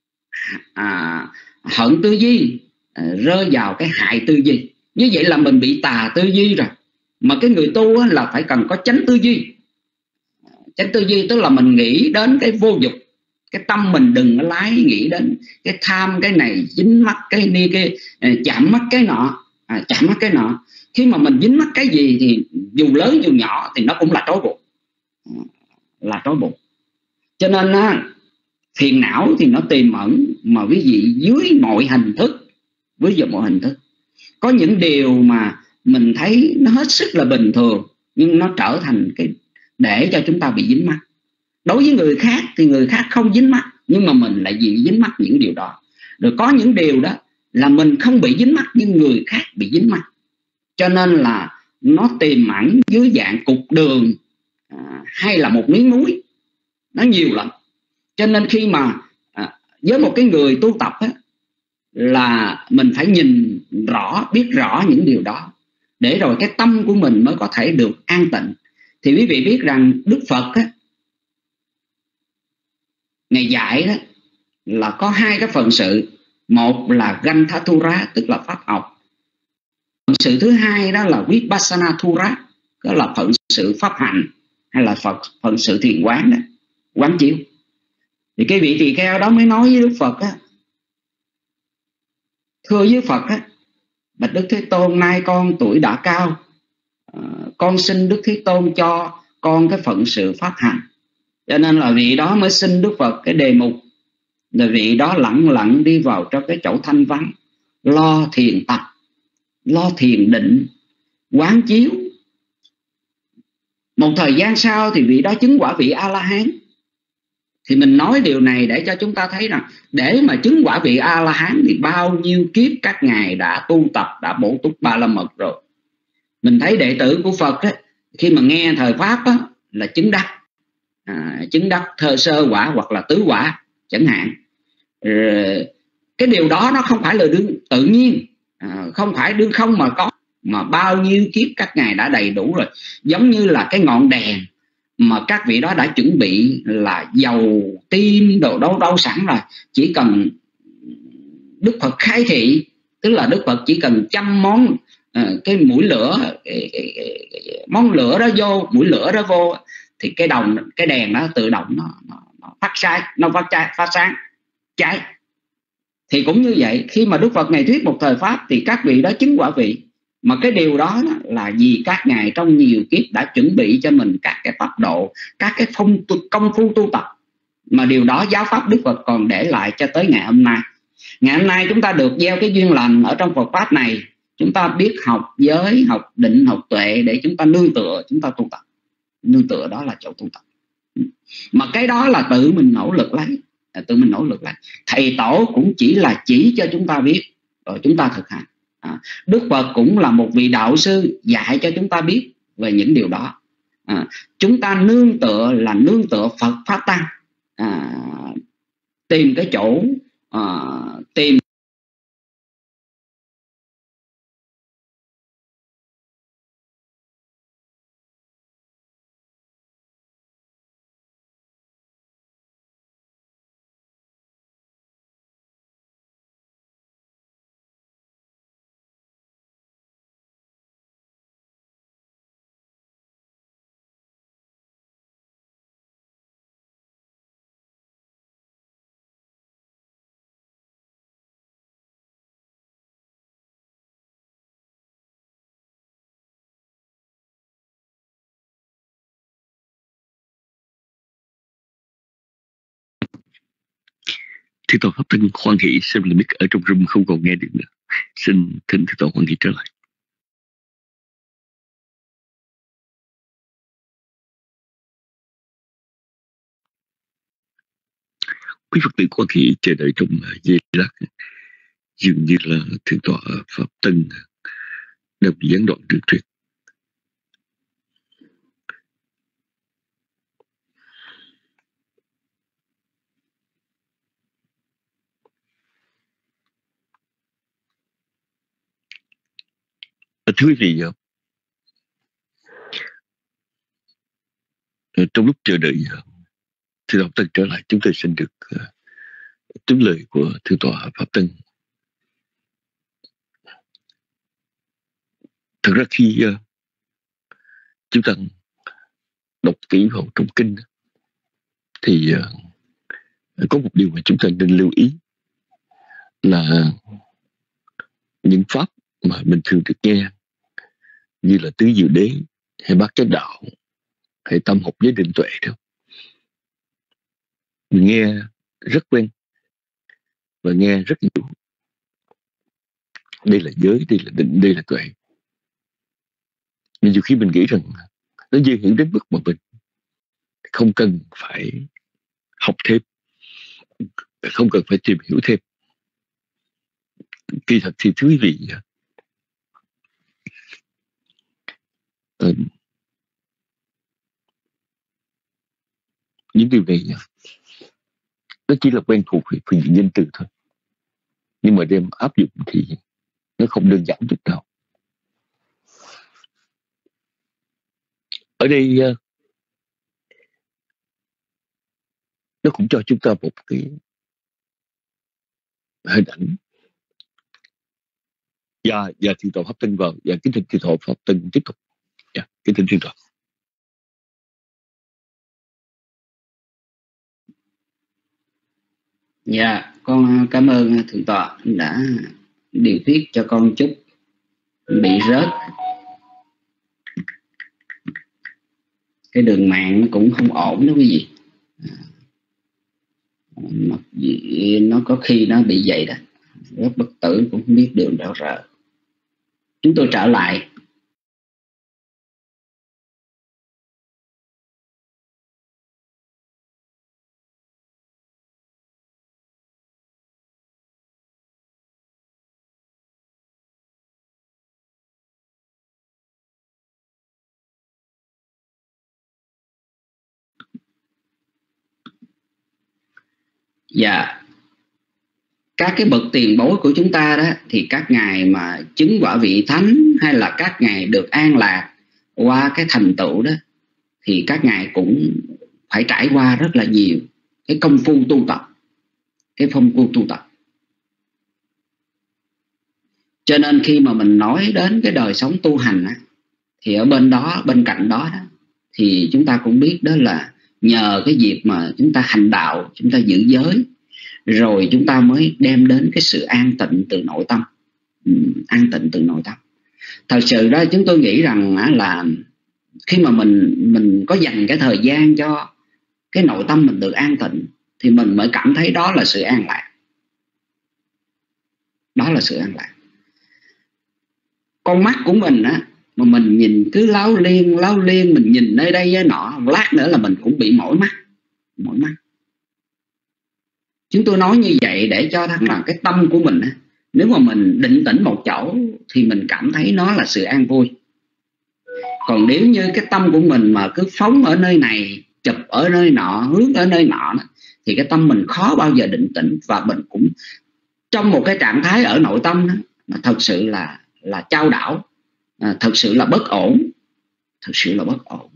à, hận tư duy, à, rơi vào cái hại tư duy. Như vậy là mình bị tà tư duy rồi. Mà cái người tu là phải cần có chánh tư duy. Chánh tư duy tức là mình nghĩ đến cái vô dục, Cái tâm mình đừng lái nghĩ đến cái tham cái này, dính mắc cái ni cái, chạm mắc cái nọ, à, chạm mắc cái nọ. Khi mà mình dính mắc cái gì thì dù lớn dù nhỏ thì nó cũng là trói buộc, là trói buộc. Cho nên á, phiền não thì nó tiềm ẩn mà quý vị dưới mọi hình thức, với dưới mọi hình thức. Có những điều mà mình thấy nó hết sức là bình thường, nhưng nó trở thành cái để cho chúng ta bị dính mắc. Đối với người khác thì người khác không dính mắc, nhưng mà mình lại bị dính mắc những điều đó. Rồi có những điều đó là mình không bị dính mắc, nhưng người khác bị dính mắc. Cho nên là nó tiềm ẩn dưới dạng cục đường, à, hay là một miếng muối, nó nhiều lắm. Cho nên khi mà à, với một cái người tu tập á, là mình phải nhìn rõ, biết rõ những điều đó, để rồi cái tâm của mình mới có thể được an tịnh. Thì quý vị biết rằng Đức Phật á, Ngài dạy đó là có hai cái phận sự. Một là Ganthathura, tức là pháp học. Phận sự thứ hai đó là Vipassanathura, đó là phận sự pháp hành, hay là phận, phận sự thiền quán đó, quán chiếu. Thì cái vị tỳ kheo đó mới nói với Đức Phật á, thưa với Phật á, bạch Đức Thế Tôn, nay con tuổi đã cao, à, con xin Đức Thế Tôn cho con cái phận sự pháp hành. Cho nên là vị đó mới xin Đức Phật cái đề mục là vị đó lặng lặng đi vào trong cái chỗ thanh vắng, lo thiền tập, lo thiền định, quán chiếu. Một thời gian sau thì vị đó chứng quả vị A-la-hán. Thì mình nói điều này để cho chúng ta thấy rằng để mà chứng quả vị A-la-hán thì bao nhiêu kiếp các ngài đã tu tập, đã bổ túc ba la mật rồi. Mình thấy đệ tử của Phật ấy, khi mà nghe thời Pháp á, là chứng đắc, à, chứng đắc thơ sơ quả hoặc là tứ quả chẳng hạn. Rồi, cái điều đó nó không phải là đương tự nhiên, à, không phải đương không mà có, mà bao nhiêu kiếp các ngài đã đầy đủ rồi. Giống như là cái ngọn đèn mà các vị đó đã chuẩn bị là dầu tim đồ đâu đâu sẵn rồi, chỉ cần Đức Phật khai thị, tức là Đức Phật chỉ cần chăm món uh, cái mũi lửa, cái, cái, cái, cái, món lửa đó vô, mũi lửa đó vô, thì cái đồng cái đèn nó tự động nó, nó, nó phát sáng, nó phát cháy, phát sáng cháy. Thì cũng như vậy, khi mà Đức Phật ngài thuyết một thời Pháp thì các vị đó chứng quả vị. Mà cái điều đó là vì các ngài trong nhiều kiếp đã chuẩn bị cho mình các cái pháp độ, các cái phong tu, công phu tu tập, mà điều đó giáo pháp Đức Phật còn để lại cho tới ngày hôm nay. Ngày hôm nay chúng ta được gieo cái duyên lành ở trong Phật pháp này, chúng ta biết học giới, học định, học tuệ để chúng ta nương tựa, chúng ta tu tập. Nương tựa đó là chỗ tu tập. Mà cái đó là tự mình nỗ lực lấy, tự mình nỗ lực lấy. Thầy tổ cũng chỉ là chỉ cho chúng ta biết rồi chúng ta thực hành. À, Đức Phật cũng là một vị đạo sư dạy cho chúng ta biết về những điều đó. À, chúng ta nương tựa là nương tựa Phật Pháp Tăng, à, tìm cái chỗ, à, tìm Thưa Tổ Pháp Tân hoan hỷ, xem là biết ở trong room không còn nghe được nữa. Xin thỉnh Thưa Tổ hoan hỷ trở lại. Quý Phật tử hoan hỷ chờ đợi trong giây lát. Dường như là Thượng tọa Pháp Tân đang bị gián đoạn đường truyền. Thưa quý vị, trong lúc chờ đợi Thượng tọa Pháp Tân trở lại, chúng tôi xin được tiếng lời của Thượng tọa Pháp Tân. Thật ra khi chúng ta đọc kỹ vào trong kinh thì có một điều mà chúng ta nên lưu ý là những pháp mà mình thường được nghe như là tứ diệu đế hay bát chánh đạo hay tâm học với định tuệ đó, mình nghe rất quen và nghe rất nhiều. Đây là giới, đây là định, đây là tuệ. Nhưng nhiều khi mình nghĩ rằng nó dễ hiểu đến mức mà mình không cần phải học thêm, không cần phải tìm hiểu thêm. Kỳ thật thì thưa quý vị, uh, những điều này nó chỉ là quen thuộc về phương diện nhân từ thôi, nhưng mà đem áp dụng thì nó không đơn giản chút nào. Ở đây uh, nó cũng cho chúng ta một cái hình ảnh. Và và thiền tọa Pháp Tân vào, và kính thưa thiền tọa Pháp Tân tiếp tục. Dạ, kính thưa thiền tọa. Dạ, con cảm ơn thượng tọa đã điều tiết cho con chút bị rớt. Cái đường mạng nó cũng không ổn đó quý vị. Mặc gì nó có khi nó bị vậy đó, rất bất tử cũng không biết đường đâu rờ. Chúng tôi trở lại. Dạ, các cái bậc tiền bối của chúng ta đó, thì các ngài mà chứng quả vị thánh hay là các ngài được an lạc qua cái thành tựu đó, thì các ngài cũng phải trải qua rất là nhiều cái công phu tu tập, cái phong phu tu tập. Cho nên khi mà mình nói đến cái đời sống tu hành á, thì ở bên đó, bên cạnh đó, đó thì chúng ta cũng biết đó là nhờ cái việc mà chúng ta hành đạo, chúng ta giữ giới, rồi chúng ta mới đem đến cái sự an tịnh từ nội tâm. ừ, An tịnh từ nội tâm. Thật sự đó, chúng tôi nghĩ rằng là khi mà mình mình có dành cái thời gian cho cái nội tâm mình được an tịnh, thì mình mới cảm thấy đó là sự an lạc. Đó là sự an lạc. Con mắt của mình á, mà mình nhìn cứ láo liên láo liên, mình nhìn nơi đây với nọ, một lát nữa là mình cũng bị mỏi mắt. Mỏi mắt. Chúng tôi nói như vậy để cho thấy là cái tâm của mình á, nếu mà mình định tĩnh một chỗ thì mình cảm thấy nó là sự an vui. Còn nếu như cái tâm của mình mà cứ phóng ở nơi này, chụp ở nơi nọ, hướng ở nơi nọ, thì cái tâm mình khó bao giờ định tĩnh. Và mình cũng trong một cái trạng thái ở nội tâm đó, nó thật sự là là chao đảo, à, thật sự là bất ổn, thật sự là bất ổn.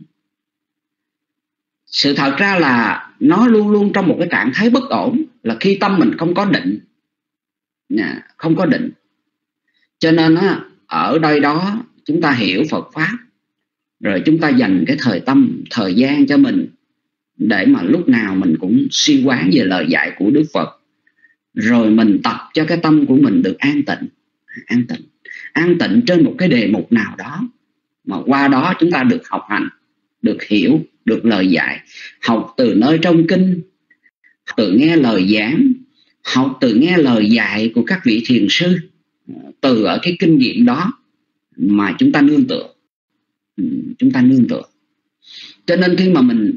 Sự thật ra là nó luôn luôn trong một cái trạng thái bất ổn, là khi tâm mình không có định, không có định. Cho nên á, ở đây đó chúng ta hiểu Phật Pháp, rồi chúng ta dành cái thời tâm, thời gian cho mình, để mà lúc nào mình cũng suy quán về lời dạy của Đức Phật. Rồi mình tập cho cái tâm của mình được an tịnh. An tịnh An tịnh trên một cái đề mục nào đó, mà qua đó chúng ta được học hành, được hiểu, được lời dạy. Học từ nơi trong kinh, từ nghe lời giảng, học từ nghe lời dạy của các vị thiền sư. Từ ở cái kinh nghiệm đó mà chúng ta nương tựa. Chúng ta nương tựa. Cho nên khi mà mình,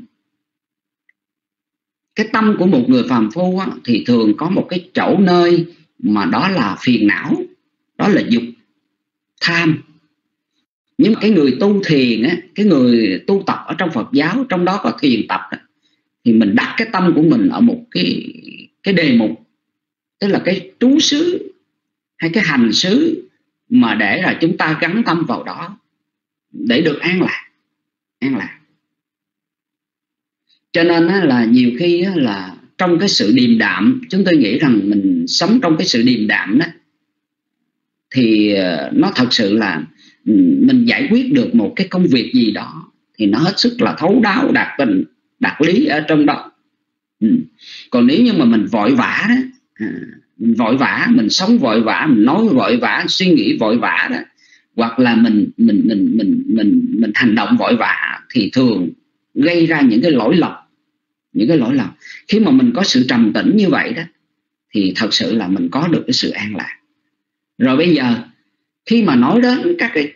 cái tâm của một người phàm phu á, thì thường có một cái chỗ nơi mà đó là phiền não, đó là dục, tham. Nhưng mà cái người tu thiền á, cái người tu tập ở trong Phật giáo, trong đó có thiền tập đó, thì mình đặt cái tâm của mình ở một cái cái đề mục, tức là cái trú xứ hay cái hành xứ, mà để là chúng ta gắn tâm vào đó để được an lạc. An lạc. Cho nên là nhiều khi là trong cái sự điềm đạm, chúng tôi nghĩ rằng mình sống trong cái sự điềm đạm đó, thì nó thật sự là mình giải quyết được một cái công việc gì đó thì nó hết sức là thấu đáo, đạt tình, đạt lý ở trong đó. Ừ. Còn nếu như mà mình vội vã đó, à, mình vội vã, mình sống vội vã, mình nói vội vã, suy nghĩ vội vã đó, hoặc là mình mình mình mình mình mình hành động vội vã thì thường gây ra những cái lỗi lầm, những cái lỗi lầm. Khi mà mình có sự trầm tĩnh như vậy đó thì thật sự là mình có được cái sự an lạc. Rồi bây giờ khi mà nói đến các cái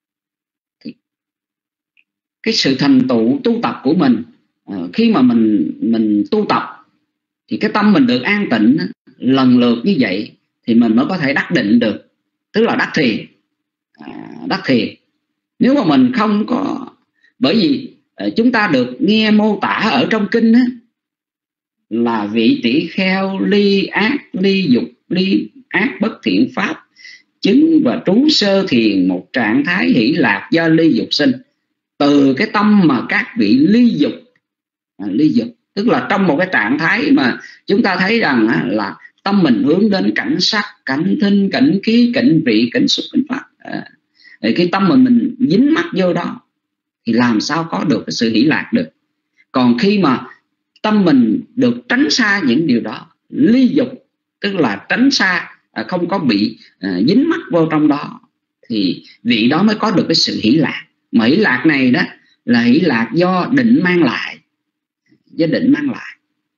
cái sự thành tựu tu tập của mình, khi mà mình mình tu tập thì cái tâm mình được an tịnh lần lượt như vậy thì mình mới có thể đắc định được, tức là đắc thiền. À, đắc thiền. Nếu mà mình không có, bởi vì chúng ta được nghe mô tả ở trong kinh á, là vị tỷ kheo ly ác, ly dục, ly ác bất thiện pháp, chứng và trú sơ thiền, một trạng thái hỷ lạc do ly dục sinh. Từ cái tâm mà các vị ly dục, à, ly dục tức là trong một cái trạng thái mà chúng ta thấy rằng á, là tâm mình hướng đến cảnh sắc, cảnh thinh, cảnh khí, cảnh vị, cảnh xúc, cảnh pháp. À, cái tâm mà mình dính mắc vô đó thì làm sao có được cái sự hỷ lạc được. Còn khi mà tâm mình được tránh xa những điều đó, ly dục tức là tránh xa, à, không có bị à, dính mắc vô trong đó, thì vị đó mới có được cái sự hỷ lạc. Mà hỷ lạc này đó là hỷ lạc do định mang lại, do định mang lại.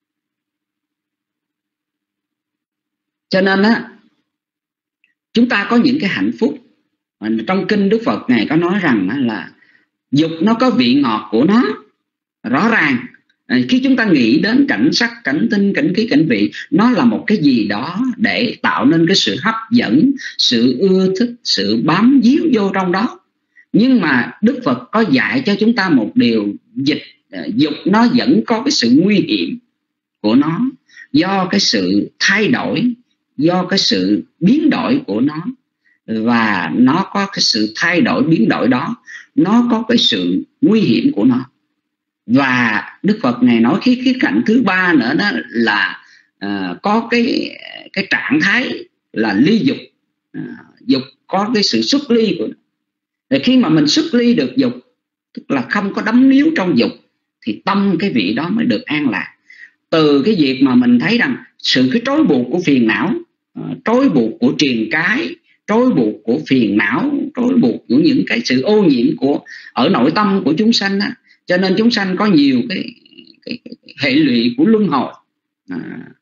Cho nên á, chúng ta có những cái hạnh phúc. Trong kinh Đức Phật Ngài có nói rằng là dục nó có vị ngọt của nó. Rõ ràng khi chúng ta nghĩ đến cảnh sắc, cảnh tinh, cảnh khí, cảnh vị, nó là một cái gì đó để tạo nên cái sự hấp dẫn, sự ưa thích, sự bám víu vô trong đó. Nhưng mà Đức Phật có dạy cho chúng ta một điều, dịch dục nó vẫn có cái sự nguy hiểm của nó, do cái sự thay đổi, do cái sự biến đổi của nó. Và nó có cái sự thay đổi, biến đổi đó, nó có cái sự nguy hiểm của nó. Và Đức Phật này nói cái khía cạnh thứ ba nữa đó là à, có cái cái trạng thái là ly dục. À, dục có cái sự xuất ly của nó. Thì khi mà mình xuất ly được dục, tức là không có đắm níu trong dục, thì tâm cái vị đó mới được an lạc. Từ cái việc mà mình thấy rằng sự cái trói buộc của phiền não, trói buộc của triền cái, trói buộc của phiền não, trói buộc của những cái sự ô nhiễm của ở nội tâm của chúng sanh đó. Cho nên chúng sanh có nhiều cái, cái, cái hệ lụy của luân hồi. À,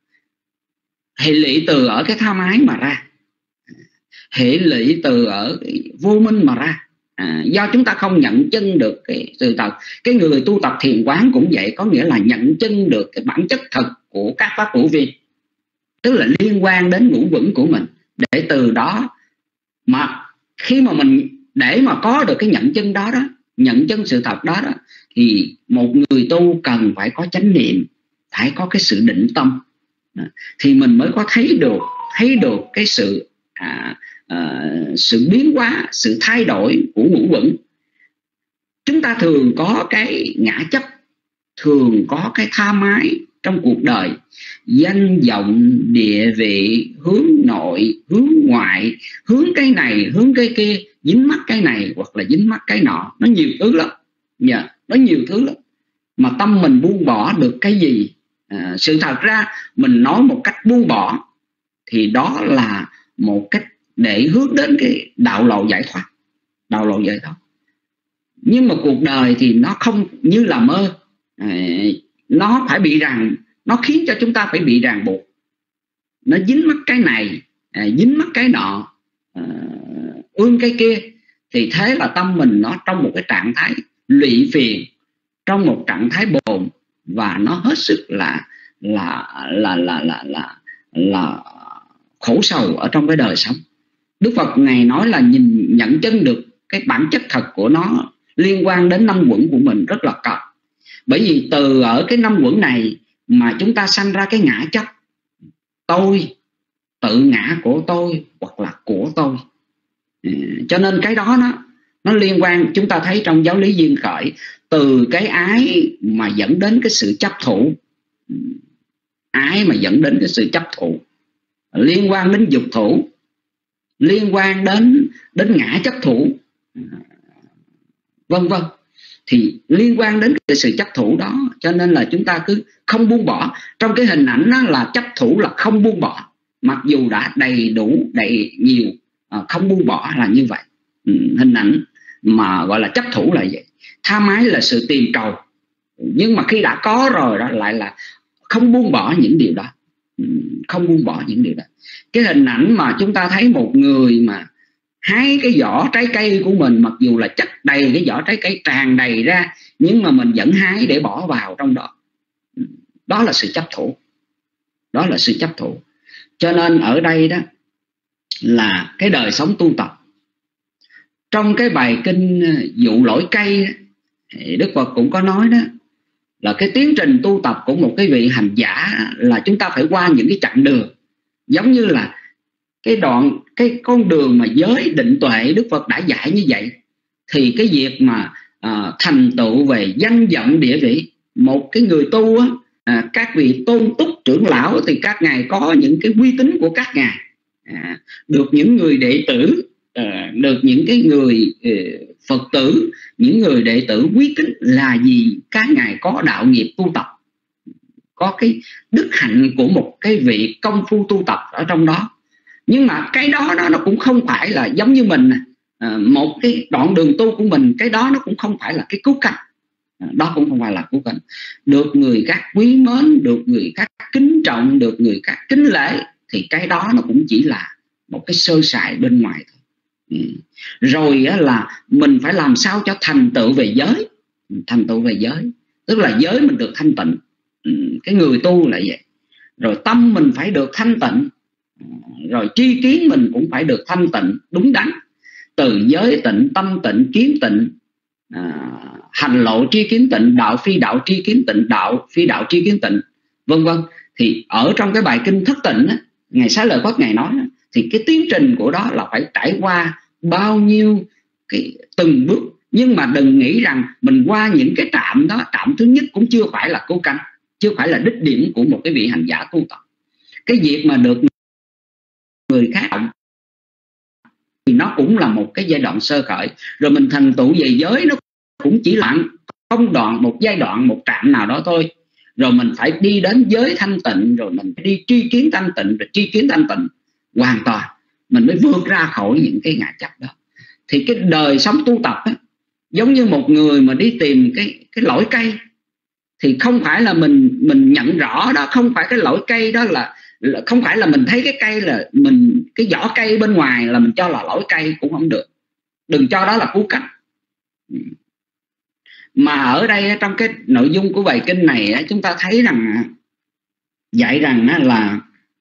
hệ lụy từ ở cái tham ái mà ra, hệ lụy từ ở cái vô minh mà ra. À, do chúng ta không nhận chân được cái sự thật. Cái người tu tập thiền quán cũng vậy, có nghĩa là nhận chân được cái bản chất thật của các pháp hữu vi, tức là liên quan đến ngũ quẩn của mình. Để từ đó mà khi mà mình để mà có được cái nhận chân đó đó, nhận chân sự thật đó đó, thì một người tu cần phải có chánh niệm, phải có cái sự định tâm, thì mình mới có thấy được thấy được cái sự à, à, sự biến hóa, sự thay đổi của ngũ quẩn. Chúng ta thường có cái ngã chấp, thường có cái tham ái trong cuộc đời, danh vọng, địa vị, hướng nội, hướng ngoại, hướng cái này, hướng cái kia, dính mắc cái này hoặc là dính mắc cái nọ. Nó nhiều thứ lắm, yeah, nó nhiều thứ lắm. Mà tâm mình buông bỏ được cái gì? À, sự thật ra mình nói một cách buông bỏ thì đó là một cách để hướng đến cái đạo lộ giải thoát, đạo lộ giải thoát. Nhưng mà cuộc đời thì nó không như là mơ, à, nó phải bị ràng, nó khiến cho chúng ta phải bị ràng buộc, nó dính mắc cái này, à, dính mắc cái nọ, à, ương cái kia, thì thế là tâm mình nó trong một cái trạng thái lụy phiền, trong một trạng thái bồn, và nó hết sức là là là là là là, là khổ sầu ở trong cái đời sống. Đức Phật Ngài nói là nhìn nhận chân được cái bản chất thật của nó liên quan đến năm quẩn của mình rất là cần. Bởi vì từ ở cái năm quẩn này mà chúng ta sanh ra cái ngã chấp, tôi, tự ngã của tôi hoặc là của tôi. Cho nên cái đó nó nó liên quan, chúng ta thấy trong giáo lý duyên khởi, từ cái ái mà dẫn đến cái sự chấp thủ, ái mà dẫn đến cái sự chấp thủ, liên quan đến dục thủ, liên quan đến đến ngã chấp thủ, vân vân. Thì liên quan đến cái sự chấp thủ đó cho nên là chúng ta cứ không buông bỏ. Trong cái hình ảnh đó là chấp thủ là không buông bỏ, mặc dù đã đầy đủ, đầy nhiều, à, không buông bỏ là như vậy. Ừ, hình ảnh mà gọi là chấp thủ là vậy. Tham ái là sự tìm cầu, nhưng mà khi đã có rồi đó lại là không buông bỏ những điều đó, ừ, không buông bỏ những điều đó. Cái hình ảnh mà chúng ta thấy một người mà hái cái vỏ trái cây của mình, mặc dù là chất đầy cái vỏ trái cây tràn đầy ra, nhưng mà mình vẫn hái để bỏ vào trong đó, đó là sự chấp thủ, đó là sự chấp thủ. Cho nên ở đây đó là cái đời sống tu tập. Trong cái bài kinh Dụ Lỗi Cây, Đức Phật cũng có nói đó là cái tiến trình tu tập của một cái vị hành giả là chúng ta phải qua những cái chặng đường, giống như là cái đoạn cái con đường mà giới định tuệ Đức Phật đã dạy như vậy. Thì cái việc mà à, thành tựu về danh vọng địa vị, một cái người tu á, à, các vị tôn túc trưởng lão thì các ngài có những cái uy tín của các ngài, à, được những người đệ tử, à, được những cái người uh, Phật tử, những người đệ tử quý tín là gì? Các ngài có đạo nghiệp tu tập, có cái đức hạnh của một cái vị công phu tu tập ở trong đó. Nhưng mà cái đó, đó nó cũng không phải là giống như mình, à, một cái đoạn đường tu của mình, cái đó nó cũng không phải là cái cứu cánh, à, đó cũng không phải là cứu cánh. Được người khác quý mến, được người khác kính trọng, được người khác kính lễ, thì cái đó nó cũng chỉ là một cái sơ sài bên ngoài thôi. Ừ. Rồi á, là mình phải làm sao cho thành tựu về giới, thành tựu về giới, tức là giới mình được thanh tịnh, ừ, cái người tu là vậy. Rồi tâm mình phải được thanh tịnh, rồi tri kiến mình cũng phải được thanh tịnh đúng đắn. Từ giới tịnh, tâm tịnh, kiến tịnh, à, hành lộ tri kiến tịnh, đạo phi đạo tri kiến tịnh, đạo phi đạo tri kiến tịnh, vân vân. Thì ở trong cái bài kinh Thất Tịnh á, Ngài Xá Lợi Phất Ngài nói á, thì cái tiến trình của đó là phải trải qua bao nhiêu cái từng bước. Nhưng mà đừng nghĩ rằng mình qua những cái trạm đó, trạm thứ nhất cũng chưa phải là cứu cánh, chưa phải là đích điểm của một cái vị hành giả tu tập. Cái việc mà được người khác thì nó cũng là một cái giai đoạn sơ khởi. Rồi mình thành tựu về giới nó cũng chỉ là không đoạn một giai đoạn, một trạm nào đó thôi. Rồi mình phải đi đến giới thanh tịnh, rồi mình phải đi tri kiến thanh tịnh, rồi tri kiến thanh tịnh hoàn toàn mình mới vượt ra khỏi những cái ngã chấp đó. Thì cái đời sống tu tập á, giống như một người mà đi tìm cái cái lõi cây, thì không phải là mình mình nhận rõ đó không phải cái lõi cây đó, là, là không phải là mình thấy cái cây là mình cái vỏ cây bên ngoài là mình cho là lõi cây, cũng không được. Đừng cho đó là cứu cánh. Mà ở đây trong cái nội dung của bài kinh này chúng ta thấy rằng dạy rằng là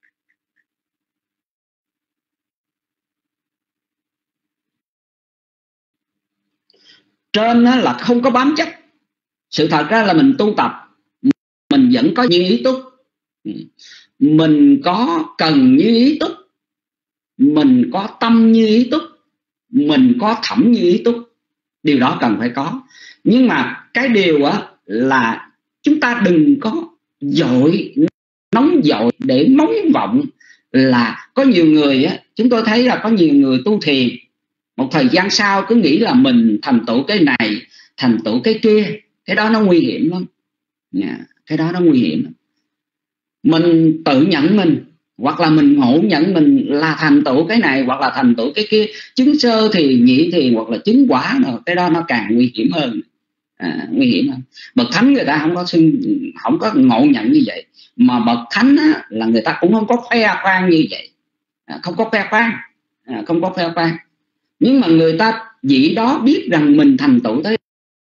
trên là không có bám chấp. Sự thật ra là mình tu tập mình vẫn có như ý túc, mình có cần như ý túc, mình có tâm như ý túc, mình có thẩm như ý túc. Điều đó cần phải có. Nhưng mà cái điều á là chúng ta đừng có dội, nóng dội để mong vọng. Là có nhiều người á, chúng tôi thấy là có nhiều người tu thiền, một thời gian sau cứ nghĩ là mình thành tựu cái này, thành tựu cái kia. Cái đó nó nguy hiểm lắm. Cái đó nó nguy hiểm lắm. Mình tự nhận mình, hoặc là mình ngộ nhận mình là thành tựu cái này, hoặc là thành tựu cái kia, chứng sơ thì nhị thì, hoặc là chứng quả nữa. Cái đó nó càng nguy hiểm hơn. À, nguy hiểm hơn. Bậc thánh người ta không có xưng, không có ngộ nhận như vậy. Mà bậc thánh á, là người ta cũng không có khoe khoang như vậy, à, không có khoe khoang, à, không có khoe khoang. Nhưng mà người ta vị đó biết rằng mình thành tựu tới.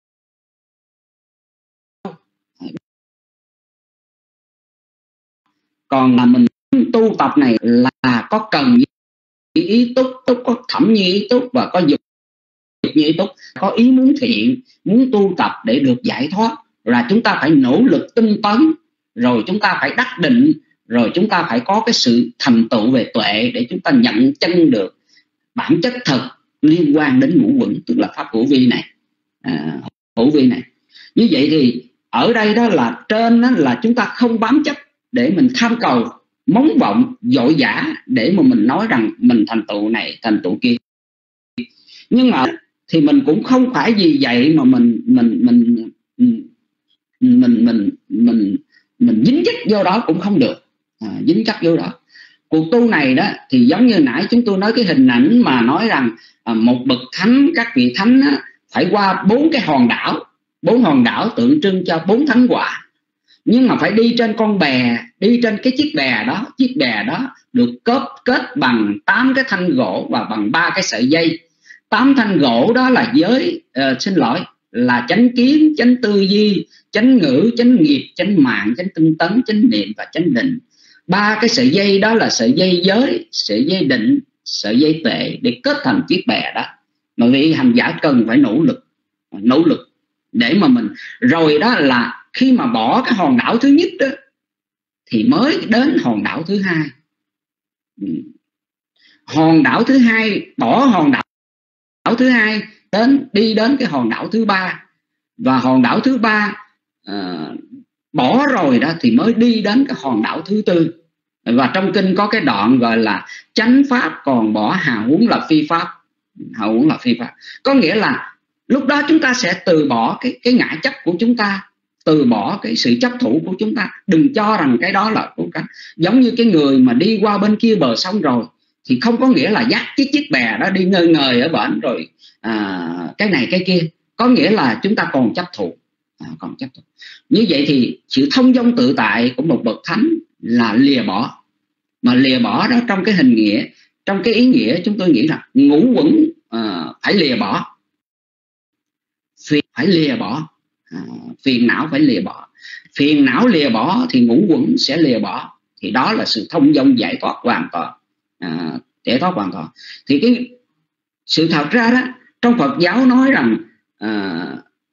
Còn là mình tu tập này là có cần như ý túc, túc có thẩm như ý túc, và có dục như ý túc, có ý muốn thiện, muốn tu tập để được giải thoát, là chúng ta phải nỗ lực tinh tấn, rồi chúng ta phải đắc định, rồi chúng ta phải có cái sự thành tựu về tuệ để chúng ta nhận chân được bản chất thật liên quan đến ngũ uẩn, tức là pháp hữu vi này, à, hữu vi này. Như vậy thì ở đây đó là trên đó là chúng ta không bám chấp để mình tham cầu, mong vọng, vội vã để mà mình nói rằng mình thành tựu này, thành tựu kia. Nhưng mà thì mình cũng không phải vì vậy mà mình mình mình, mình mình mình mình mình dính dắt vô đó cũng không được, à, dính dắt vô đó. Cuộc tu này đó thì giống như nãy chúng tôi nói cái hình ảnh mà nói rằng à, một bậc thánh, các vị thánh á, phải qua bốn cái hòn đảo, bốn hòn đảo tượng trưng cho bốn thánh quả, nhưng mà phải đi trên con bè, đi trên cái chiếc bè đó, chiếc bè đó được kết kết bằng tám cái thanh gỗ và bằng ba cái sợi dây. Tám thanh gỗ đó là giới, uh, xin lỗi, là chánh kiến, chánh tư duy, chánh ngữ, chánh nghiệp, chánh mạng, chánh tinh tấn, chánh niệm và chánh định. Ba cái sợi dây đó là sợi dây giới, sợi dây định, sợi dây tuệ để kết thành chiếc bè đó. Mà vị hành giả cần phải nỗ lực, nỗ lực để mà mình, rồi đó là khi mà bỏ cái hòn đảo thứ nhất đó thì mới đến hòn đảo thứ hai. Hòn đảo thứ hai, bỏ hòn đảo, đảo thứ hai đến đi đến cái hòn đảo thứ ba, và hòn đảo thứ ba uh, bỏ rồi đó thì mới đi đến cái hòn đảo thứ tư. Và trong kinh có cái đoạn gọi là chánh pháp còn bỏ hào huống là phi pháp. Hào huống là phi pháp có nghĩa là lúc đó chúng ta sẽ từ bỏ cái, cái ngã chấp của chúng ta, từ bỏ cái sự chấp thủ của chúng ta. Đừng cho rằng cái đó là cố gắng. Giống như cái người mà đi qua bên kia bờ sông rồi thì không có nghĩa là dắt chiếc chiếc bè đó đi ngơi ngời ở bển rồi à, cái này cái kia, có nghĩa là chúng ta còn chấp thủ, à, còn chấp thủ. Như vậy thì sự thông dong tự tại của một bậc thánh là lìa bỏ. Mà lìa bỏ đó trong cái hình nghĩa, trong cái ý nghĩa chúng tôi nghĩ là ngũ quẩn à, phải lìa bỏ, phiền phải lìa bỏ, à, phiền não phải lìa bỏ. Phiền não lìa bỏ thì ngũ quẩn sẽ lìa bỏ, thì đó là sự thông dong giải thoát hoàn toàn, à, giải thoát hoàn toàn. Thì cái sự thật ra đó trong Phật giáo nói rằng à,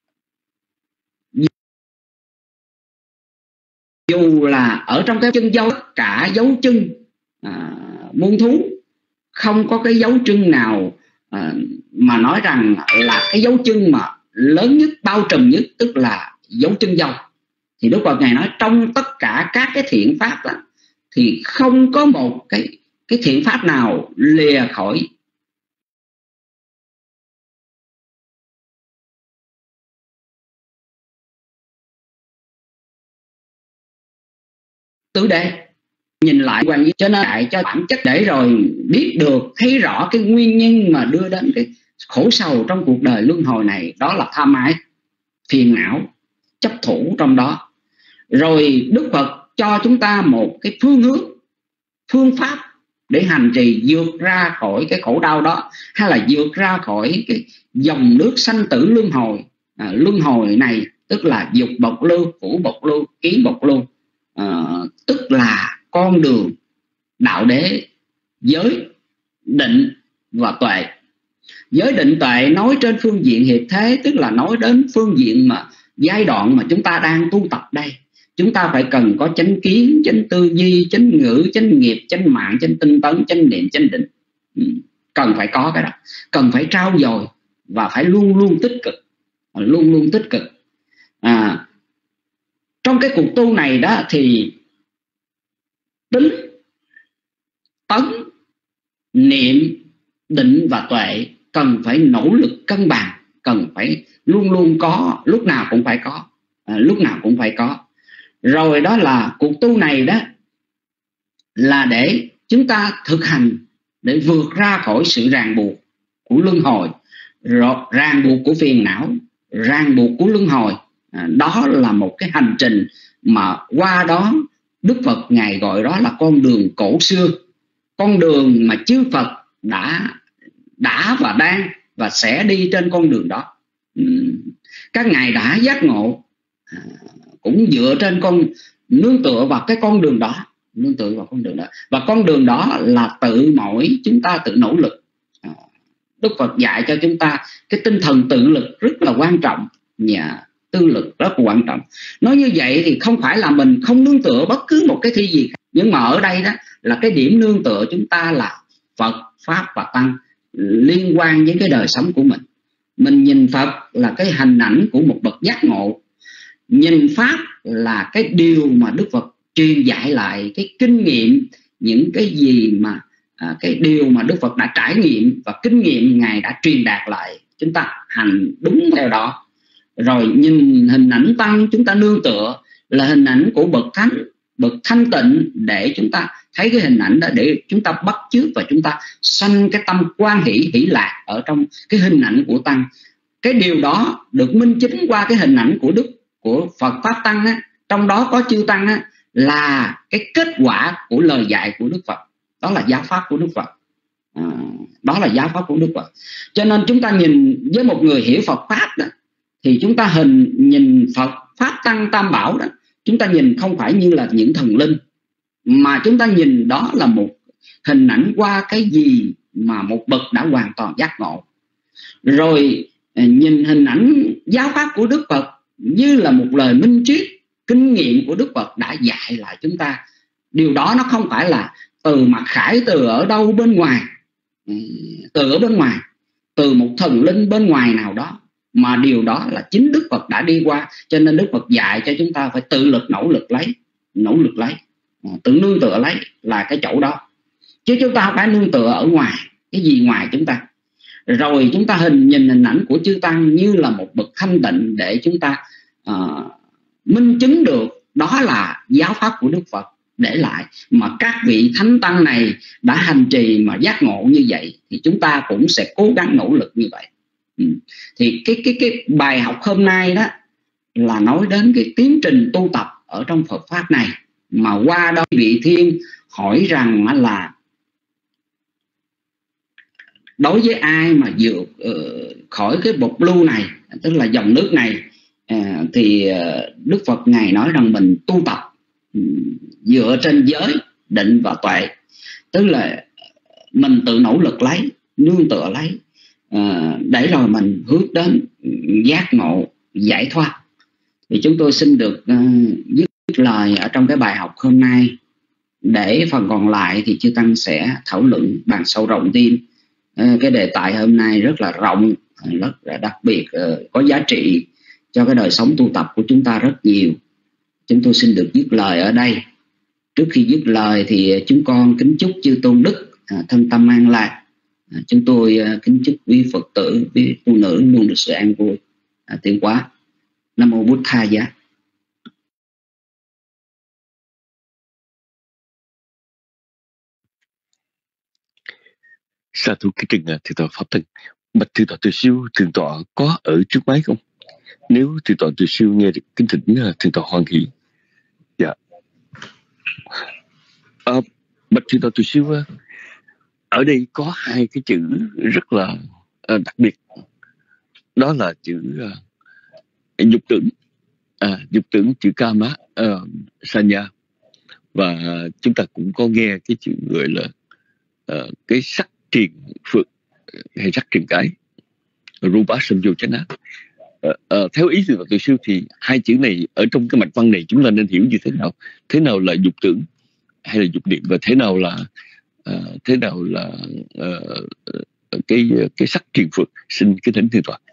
dù là ở trong cái chân dấu, tất cả dấu chân à, muôn thú, không có cái dấu chân nào à, mà nói rằng là cái dấu chân mà lớn nhất, bao trùm nhất, tức là dấu chân dâu. Thì Đức Phật Ngài nói trong tất cả các cái thiện pháp đó, thì không có một cái, cái thiện pháp nào lìa khỏi tứ đế. Nhìn lại quan lý cho nên lại cho bản chất để rồi biết được, thấy rõ cái nguyên nhân mà đưa đến cái khổ sầu trong cuộc đời luân hồi này, đó là tham ái, phiền não, chấp thủ trong đó. Rồi Đức Phật cho chúng ta một cái phương hướng, phương pháp để hành trì vượt ra khỏi cái khổ đau đó, hay là vượt ra khỏi cái dòng nước sanh tử luân hồi. À, luân hồi này tức là dục bộc lưu, phủ bộc lưu, ký bộc lưu, à, tức là con đường đạo đế giới, định và tuệ. Giới định tuệ nói trên phương diện hiệp thế, tức là nói đến phương diện mà giai đoạn mà chúng ta đang tu tập đây. Chúng ta phải cần có chánh kiến, chánh tư duy, chánh ngữ, chánh nghiệp, chánh mạng, chánh tinh tấn, chánh niệm, chánh định. Cần phải có cái đó, cần phải trau dồi và phải luôn luôn tích cực, luôn luôn tích cực. À, trong cái cuộc tu này đó thì tính, tấn, niệm, định và tuệ cần phải nỗ lực cân bằng, cần phải luôn luôn có, lúc nào cũng phải có, à, lúc nào cũng phải có. Rồi đó là cuộc tu này đó là để chúng ta thực hành để vượt ra khỏi sự ràng buộc của luân hồi, ràng buộc của phiền não, ràng buộc của luân hồi. À, đó là một cái hành trình mà qua đó Đức Phật Ngài gọi đó là con đường cổ xưa, con đường mà chư Phật đã đã và đang và sẽ đi trên con đường đó. Các ngài đã giác ngộ à, cũng dựa trên con, nương tựa vào cái con đường đó, nương tựa vào con đường đó, và con đường đó là tự mỗi chúng ta tự nỗ lực. À, Đức Phật dạy cho chúng ta cái tinh thần tự lực rất là quan trọng, nhà tư lực rất là quan trọng. Nói như vậy thì không phải là mình không nương tựa bất cứ một cái thi gì, nhưng mà ở đây đó là cái điểm nương tựa chúng ta là Phật, Pháp và Tăng, liên quan đến cái đời sống của mình. Mình nhìn Phật là cái hình ảnh của một bậc giác ngộ, nhìn Pháp là cái điều mà Đức Phật truyền dạy lại, cái kinh nghiệm, những cái gì mà à, cái điều mà Đức Phật đã trải nghiệm và kinh nghiệm Ngài đã truyền đạt lại, chúng ta hành đúng theo đó. Rồi nhìn hình ảnh tăng, chúng ta nương tựa là hình ảnh của bậc thánh, bậc thanh tịnh, để chúng ta thấy cái hình ảnh đó, để chúng ta bắt chước và chúng ta sanh cái tâm quan hỷ hỷ lạc ở trong cái hình ảnh của tăng. Cái điều đó được minh chứng qua cái hình ảnh của Đức, của Phật Pháp Tăng á, trong đó có chư Tăng á, là cái kết quả của lời dạy của Đức Phật. Đó là giáo pháp của Đức Phật. À, đó là giáo pháp của Đức Phật. Cho nên chúng ta nhìn với một người hiểu Phật Pháp đó, thì chúng ta hình nhìn Phật Pháp Tăng Tam Bảo đó, chúng ta nhìn không phải như là những thần linh, mà chúng ta nhìn đó là một hình ảnh qua cái gì mà một bậc đã hoàn toàn giác ngộ. Rồi nhìn hình ảnh giáo pháp của Đức Phật như là một lời minh triết, kinh nghiệm của Đức Phật đã dạy lại chúng ta. Điều đó nó không phải là từ mặc khải, từ ở đâu bên ngoài, từ ở bên ngoài, từ một thần linh bên ngoài nào đó, mà điều đó là chính Đức Phật đã đi qua. Cho nên Đức Phật dạy cho chúng ta phải tự lực nỗ lực lấy, nỗ lực lấy, tự nương tựa lấy là cái chỗ đó, chứ chúng ta không phải nương tựa ở ngoài cái gì ngoài chúng ta. Rồi chúng ta hình nhìn hình ảnh của chư Tăng như là một bậc thanh tịnh, để chúng ta uh, minh chứng được đó là giáo pháp của Đức Phật để lại. Mà các vị thánh tăng này đã hành trì mà giác ngộ như vậy, thì chúng ta cũng sẽ cố gắng nỗ lực như vậy. Ừ. Thì cái cái cái bài học hôm nay đó là nói đến cái tiến trình tu tập ở trong Phật pháp này, mà qua đó vị Thiên hỏi rằng là đối với ai mà vượt uh, khỏi cái bộc lưu này, tức là dòng nước này, uh, thì uh, Đức Phật Ngài nói rằng mình tu tập um, dựa trên giới, định và tuệ, tức là mình tự nỗ lực lấy, nương tựa lấy, uh, để rồi mình hướng đến giác ngộ, giải thoát. Thì chúng tôi xin được uh, dứt lời ở trong cái bài học hôm nay, để phần còn lại thì chư Tăng sẽ thảo luận bàn sâu rộng thêm. Cái đề tài hôm nay rất là rộng, rất là đặc biệt, có giá trị cho cái đời sống tu tập của chúng ta rất nhiều. Chúng tôi xin được dứt lời ở đây. Trước khi dứt lời thì chúng con kính chúc chư tôn đức thân tâm an lạc. Chúng tôi kính chúc quý Phật tử, quý tu nữ luôn được sự an vui, tiến hóa. Nam mô Bụt Tha Giá. Sa thú cái trình thượng tọa Pháp Thân. Bạch thượng tọa Từ Siêu, thượng tọa có ở trước máy không? Nếu thượng tọa Từ Siêu nghe được, kính thỉnh thượng tọa hoan hỷ. Dạ. À, bạch thượng tọa Từ Siêu, ở đây có hai cái chữ rất là uh, đặc biệt. Đó là chữ uh, dục tưởng, à, dục tưởng chữ Kama, uh, Sanya, và chúng ta cũng có nghe cái chữ gọi là uh, cái sắc triền phượng hay sắc triền cái, Rupa Samyojana. Uh, uh, theo ý từ Từ Siêu thì hai chữ này ở trong cái mạch văn này chúng ta nên hiểu như thế nào? Thế nào là dục tưởng hay là dục niệm, và thế nào là uh, thế nào là uh, cái cái sắc triền phượng? Xin kính thỉnh thượng tọa.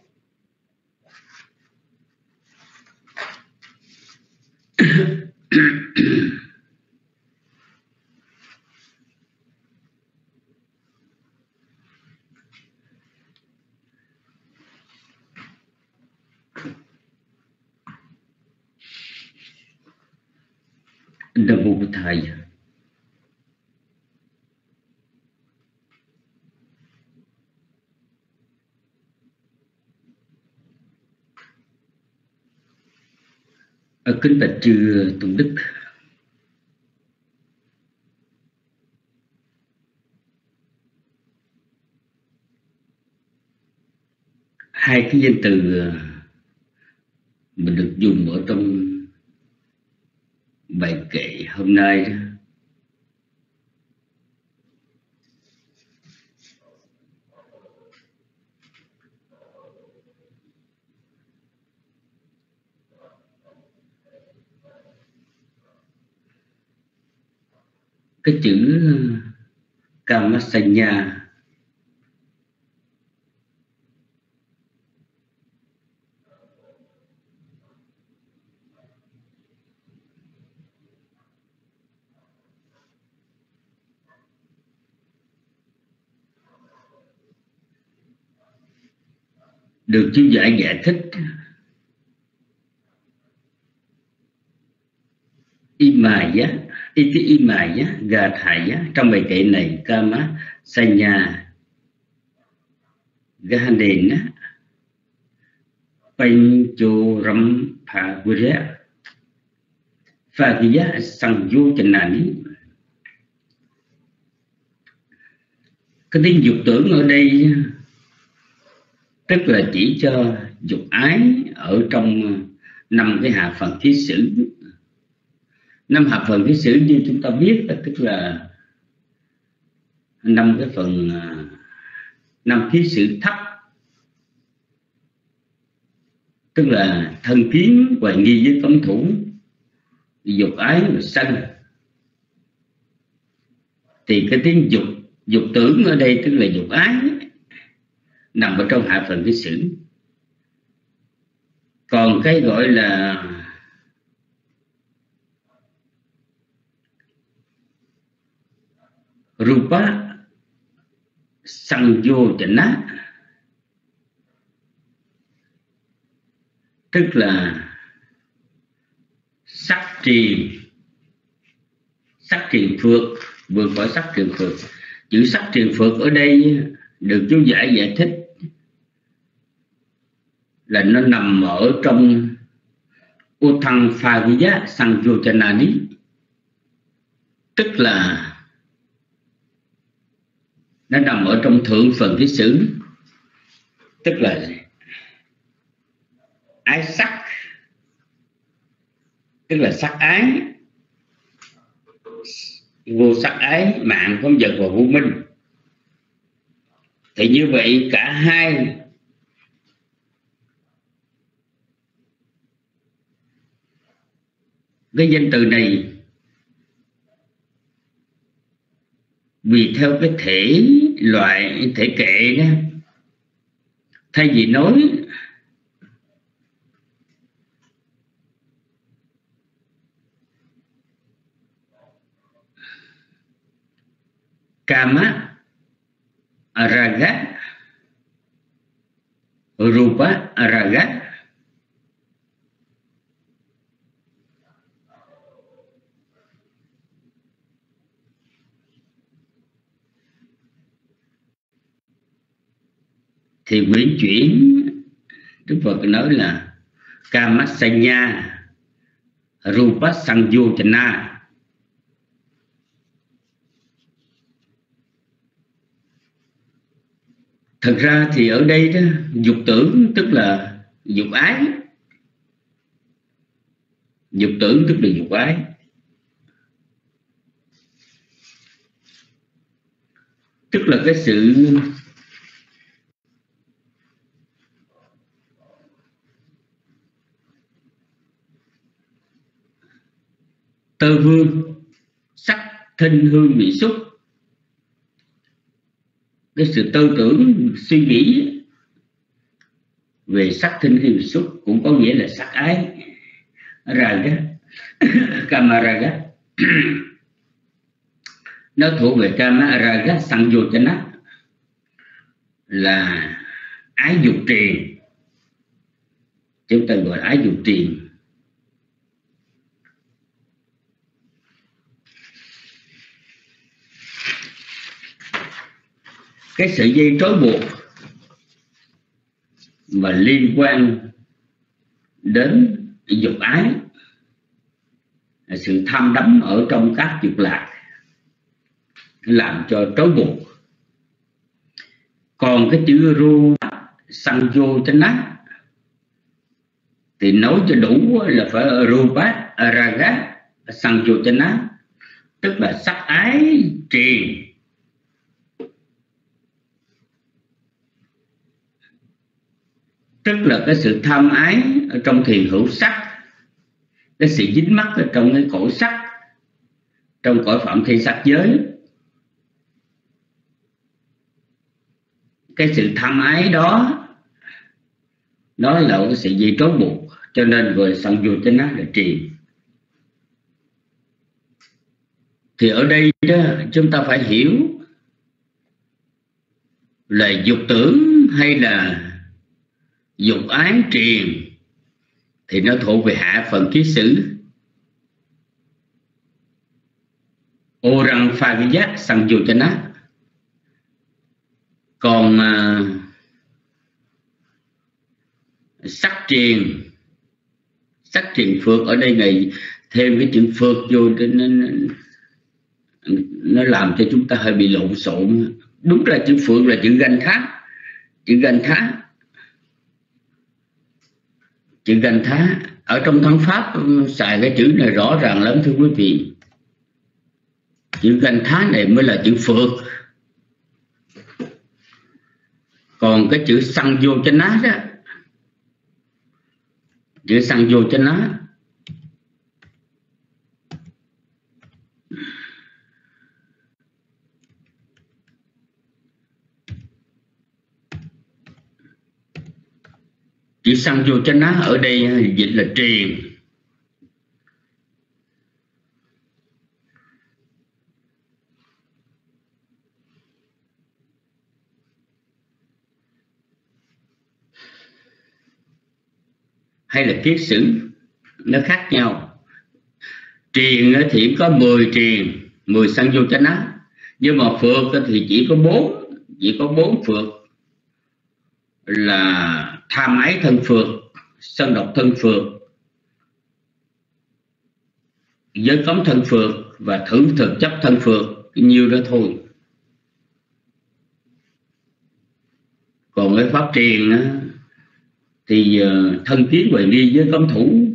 Nam mô Bụt Thầy. Kính bạch chư tôn đức, hai cái danh từ mình được dùng ở trong bài kệ hôm nay đó, cái chữ Kamasanya được chú giải giải thích Imaya, Iti Imaya, Gathaya. Trong bài kệ này, Kama Sanya Gandena Panchoram Phagura Phagya Sanyojanani. Cái tiếng dục tưởng ở đây tức là chỉ cho dục ái ở trong năm cái hạ phần khí sử. Năm hạ phần khí sử như chúng ta biết là tức là năm cái phần năm khí sử thấp, tức là thân kiến, hoài nghi với cấm thủ, dục ái và sân. Thì cái tiếng dục dục tưởng ở đây tức là dục ái nằm ở trong hạ phần khí sử. Còn cái gọi là Rupa Sanyojanana tức là sắc triền, sắc triền phược, vượt khỏi sắc triền phược. Chữ sắc triền phược ở đây được chú giải giải thích là nó nằm ở trong Uthang Phagya Sanyojanani, tức là nó nằm ở trong thượng phần khí sử, tức là ái sắc, tức là sắc ái, vô sắc ái, mạng không vật và vô minh. Thì như vậy cả hai cái danh từ này vì theo cái thể loại thể kệ đó, thay vì nói Kama Raga Rupa Raga, thì quyển chuyển Đức Phật nói là Kamasanya Rupa Sanyojanana. Thật ra thì ở đây đó, dục tưởng tức là dục ái. Dục tưởng tức là dục ái. Tức là cái sự tơ vương, sắc, thinh, hương, vị, xúc. Cái sự tư tưởng, suy nghĩ về sắc, thinh, hương, vị, xúc cũng có nghĩa là sắc ái. Raga, Kamaraga nó thuộc về Kamaraga Sanyojanana, là ái dục triền. Chúng ta gọi là ái dục triền. Cái sợi dây trói buộc mà liên quan đến dục ái là sự tham đắm ở trong các dục lạc, làm cho trói buộc. Còn cái chữ Rupa Sanyojanana thì nói cho đủ là phải Rupa Raga Sanyojanana, tức là sắc ái triền. Tức là cái sự tham ái ở trong thiền hữu sắc, cái sự dính mắc ở trong cái cõi sắc, trong cõi phạm thi sắc giới. Cái sự tham ái đó, đó là cái sự dây trói buộc, cho nên gọi Sanyojanana là triền. Thì ở đây đó, chúng ta phải hiểu là dục tưởng hay là dục ái triền thì nó thuộc về hạ phần khí sử. Orang Phavijat Sanjojana. Còn uh, sắc triền, sắc triền phược ở đây này thêm cái chữ phược vô nó, nó, nó làm cho chúng ta hơi bị lộn xộn. Đúng là chữ phượng là chữ ganh thá, chữ ganh thá, chữ ganh thá ở trong Thắng Pháp xài cái chữ này rõ ràng lắm thưa quý vị. Chữ ganh thá này mới là chữ phược. Còn cái chữ Sang vô chân ná đó, chữ Sang vô chân ná chữ Sang vô chân ná ở đây dịch là triền. Hay là kiết sử, nó khác nhau. Triền thì có mười triền, mười Sang vô chân ná, nhưng mà phược thì chỉ có bốn, chỉ có bốn phược là tham ái thân phược, sân độc thân phược, giới cấm thân phược và thử thực chấp thân phược, nhiêu đó thôi. Còn cái pháp triền á, thì thân kiến huệ nghi với cấm thủ,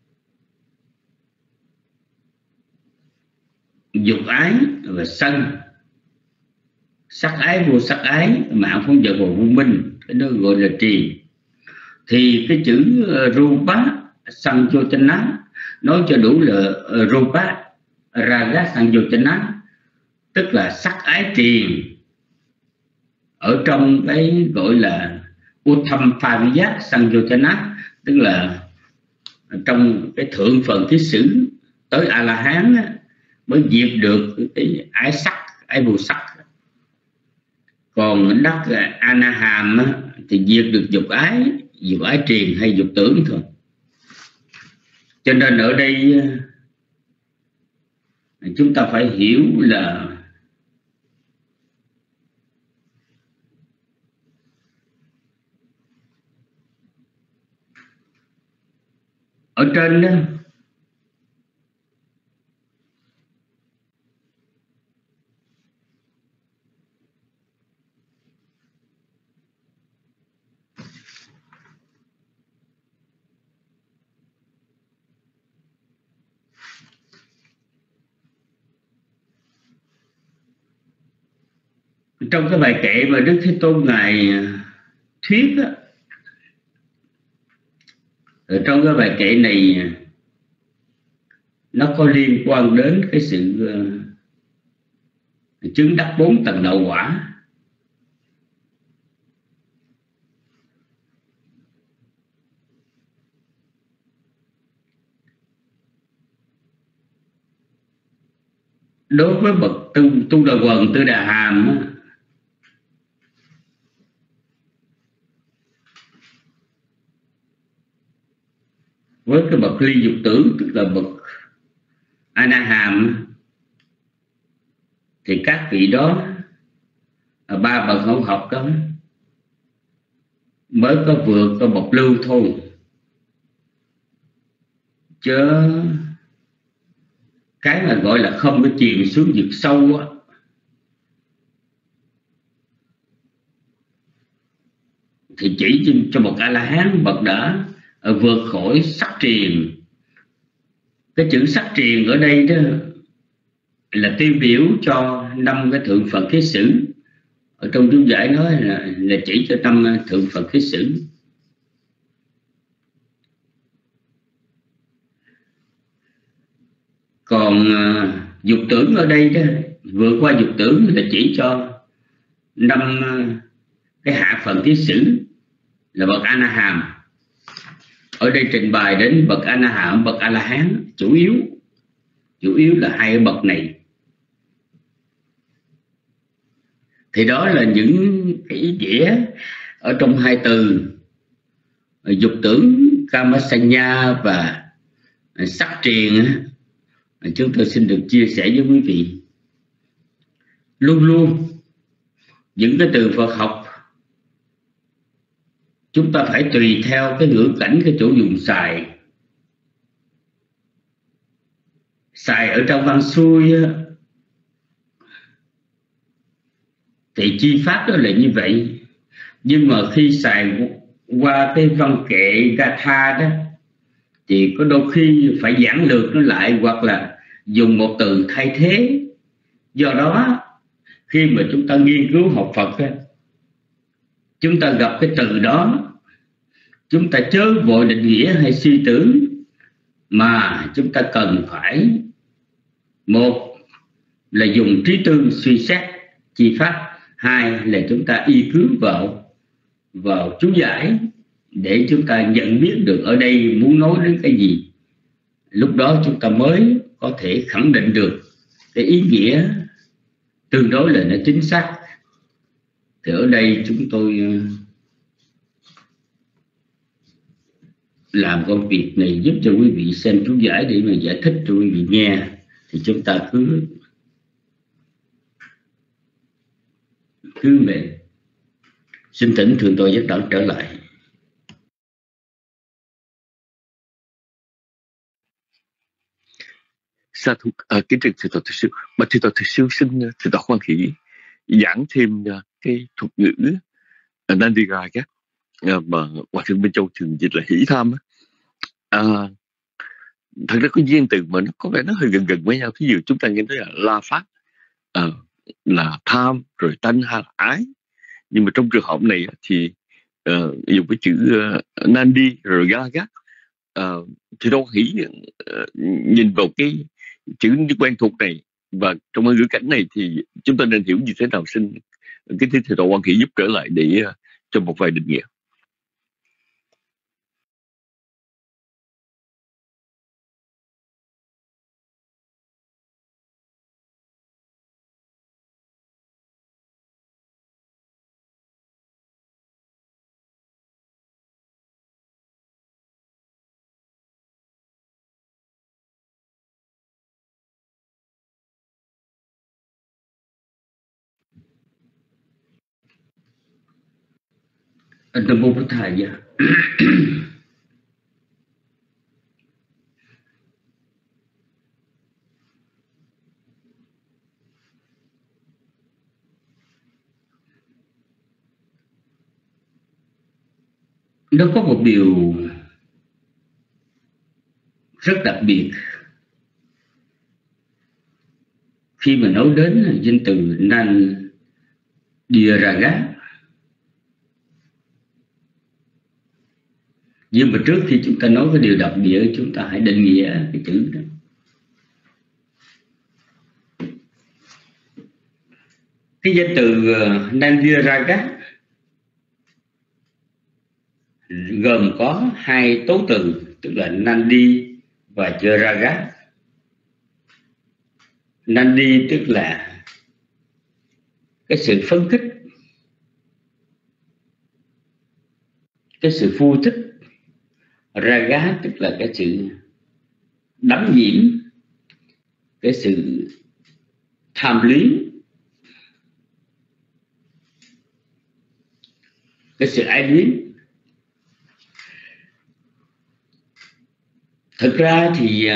dục ái và sân, sắc ái vô sắc ái, mạng phóng dật và vô minh, cái đó gọi là triền. Thì cái chữ Rupa Sanjojana nói cho đủ là Rupa Raga Sanjojana, tức là sắc ái triền ở trong cái gọi là Uttam Phavijat Sanjojana, tức là trong cái thượng phần kiết sử tới A La Hán mới diệt được cái ái sắc, ái vô sắc. Còn đắc Anaham thì diệt được dục ái, dục ái triền hay dục tưởng thôi. Cho nên ở đây chúng ta phải hiểu là ở trên đó trong cái bài kệ mà Đức Thế Tôn ngài thuyết đó, ở trong cái bài kệ này nó có liên quan đến cái sự uh, chứng đắc bốn tầng đạo quả. Đối với bậc tu, tu đà quần, tư đà hàm, với cái bậc ly dục tưởng, tức là bậc Anaham, thì các vị đó ba bậc hậu học đó mới có vượt có bậc lưu thôi, chứ cái mà gọi là không có chìm xuống vực sâu á, thì chỉ cho một A La Hán bậc đã vượt khỏi sắc triền. Cái chữ sắc triền ở đây đó là tiêu biểu cho năm cái thượng Phật kiết sử. Ở trong chú giải nói là, là chỉ cho năm thượng Phật kiết sử. Còn uh, dục tưởng ở đây đó, vượt qua dục tưởng là chỉ cho năm uh, cái hạ phần kiết sử là bậc Anaham. Ở đây trình bày đến bậc Anaham, bậc A La Hán chủ yếu, chủ yếu là hai cái bậc này. Thì đó là những cái ý nghĩa ở trong hai từ dục tưởng Kamasanya và sắc triền. Chúng tôi xin được chia sẻ với quý vị. luôn luôn những cái từ Phật học chúng ta phải tùy theo cái ngữ cảnh, cái chỗ dùng xài. Xài ở trong văn xuôi thì chi pháp đó là như vậy, nhưng mà khi xài qua cái văn kệ Gatha đó thì có đôi khi phải giản lược nó lại, hoặc là dùng một từ thay thế. Do đó khi mà chúng ta nghiên cứu học Phật, chúng ta gặp cái từ đó, chúng ta chớ vội định nghĩa hay suy tưởng, mà chúng ta cần phải, một là dùng trí tư suy xét chi pháp, hai là chúng ta y cứ vào vào chú giải để chúng ta nhận biết được ở đây muốn nói đến cái gì. Lúc đó chúng ta mới có thể khẳng định được cái ý nghĩa tương đối là nó chính xác. Thì ở đây chúng tôi làm công việc này giúp cho quý vị xem chú giải để mà giải thích cho quý vị nghe, thì chúng ta cứ cứ về. Xin thỉnh Thượng Tọa Giác Đẳng trở lại. Sa thú, à, kính trình Thượng Tọa Thực Sư, mà Thượng Tọa Thực Sư xin Thượng Tọa hoan hỷ giảng thêm cái thuật ngữ Nandiraga mà Hòa Thượng Minh Châu thường dịch là hỷ tham. À, thật ra có viên từ mà nó có vẻ nó hơi gần gần với nhau. Ví dụ chúng ta nghe thấy là la pháp, à, là tham, rồi tanh hay là ái. Nhưng mà trong trường hợp này thì uh, dùng cái chữ uh, Nandi rồi Gaga, uh, thì đâu hỷ uh, nhìn vào cái chữ quen thuộc này và trong ngữ cảnh này thì chúng ta nên hiểu như thế nào? Xin cái thứ Thượng Tọa Hoan hỷ giúp trở lại để uh, cho một vài định nghĩa. Nam mô Bổn Thầy. Nó có một điều rất đặc biệt khi mà nói đến danh từ Nandiraga. Nhưng mà trước khi chúng ta nói cái điều đặc biệt, chúng ta hãy định nghĩa cái chữ đó. Cái danh từ Nandiraga gồm có hai tố từ, tức là Nandi và Raga. Nandi tức là cái sự phấn khích, cái sự vui thích. Raga tức là cái sự đắm nhiễm, cái sự tham luyến, cái sự ái luyến. Thực ra thì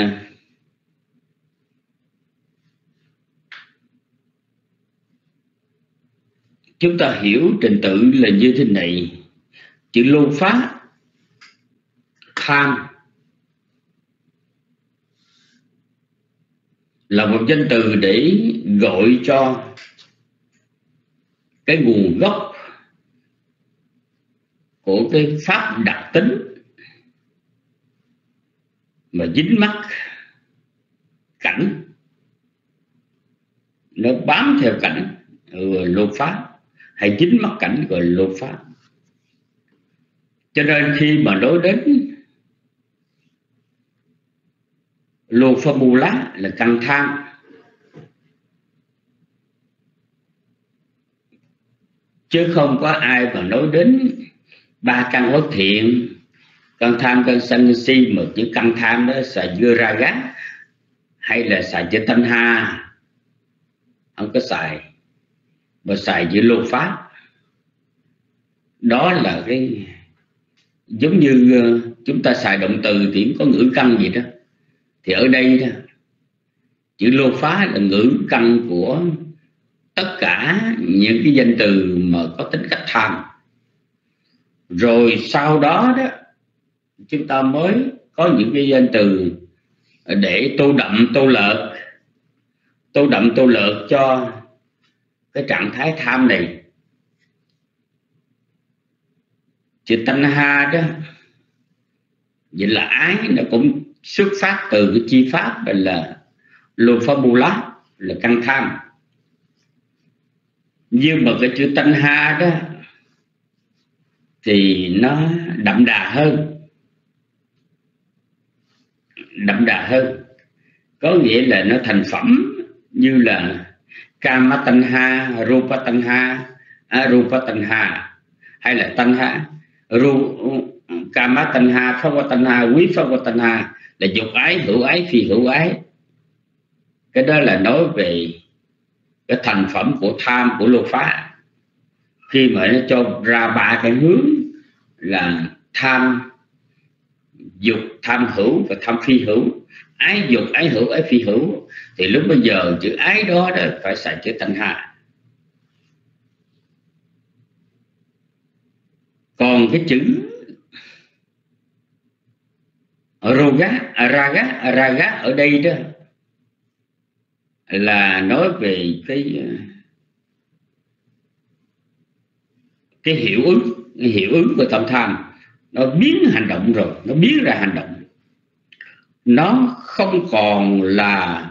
chúng ta hiểu trình tự là như thế này. Chữ lô phá, tham, là một danh từ để gọi cho cái nguồn gốc của cái pháp đặc tính mà dính mắc cảnh, nó bám theo cảnh, ừ, lột phá, hay dính mắc cảnh gọi là lột phá. Cho nên khi mà nói đến lô pha bù lá là căn tham, chứ không có ai mà nói đến ba căn bất thiện, căn tham, căn sân, căn si, mà chữ căn tham đó xài dưa ra gác hay là xài chữ thanh ha, không có xài. và xài chữ lô pháp. Đó là cái giống như chúng ta xài động từ thì có ngữ căn gì đó, thì ở đây đó, chữ lô phá là ngữ căn của tất cả những cái danh từ mà có tính cách tham. Rồi sau đó đó chúng ta mới có những cái danh từ để tô đậm tô lợt tô đậm tô lợt cho cái trạng thái tham này. Chữ tanh ha đó, vậy là ái nó cũng xuất phát từ cái chi pháp là lô phá bù lá, là căn tham. Nhưng mà cái chữ tanh ha đó thì nó đậm đà hơn, đậm đà hơn có nghĩa là nó thành phẩm, như là kama tanha, rupa tanha, arupa tanha, hay là tanha ru kama tanha, phava tanha, quý phava tanha, là dục ái, hữu ái, phi hữu ái. Cái đó là nói về cái thành phẩm của tham, của lô phá, khi mà nó cho ra ba cái hướng là tham dục, tham hữu và tham phi hữu, ái dục, ái hữu, ái phi hữu, thì lúc bây giờ chữ ái đó, đó phải xài chữ tanh ha. Còn cái chữ roga, raga, raga ở đây đó là nói về cái cái hiệu ứng, cái hiệu ứng của tâm tham. Nó biến hành động rồi, nó biến ra hành động, nó không còn là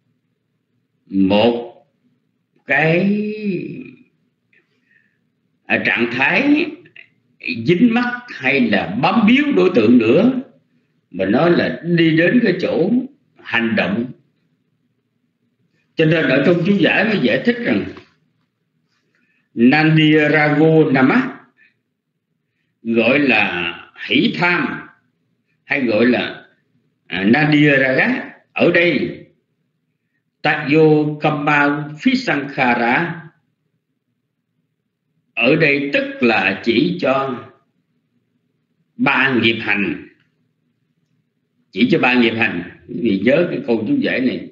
một cái trạng thái dính mắc hay là bám víu đối tượng nữa, mà nó là đi đến cái chỗ hành động. Cho nên ở trong chú giải mới giải thích rằng Nandirago Nama gọi là hỷ tham, hay gọi là Nadiraga ở đây Tayo Kama Phisankhara, ở đây tức là chỉ cho ba nghiệp hành, chỉ cho ba nghiệp hành. Vì nhớ cái câu chú giải này,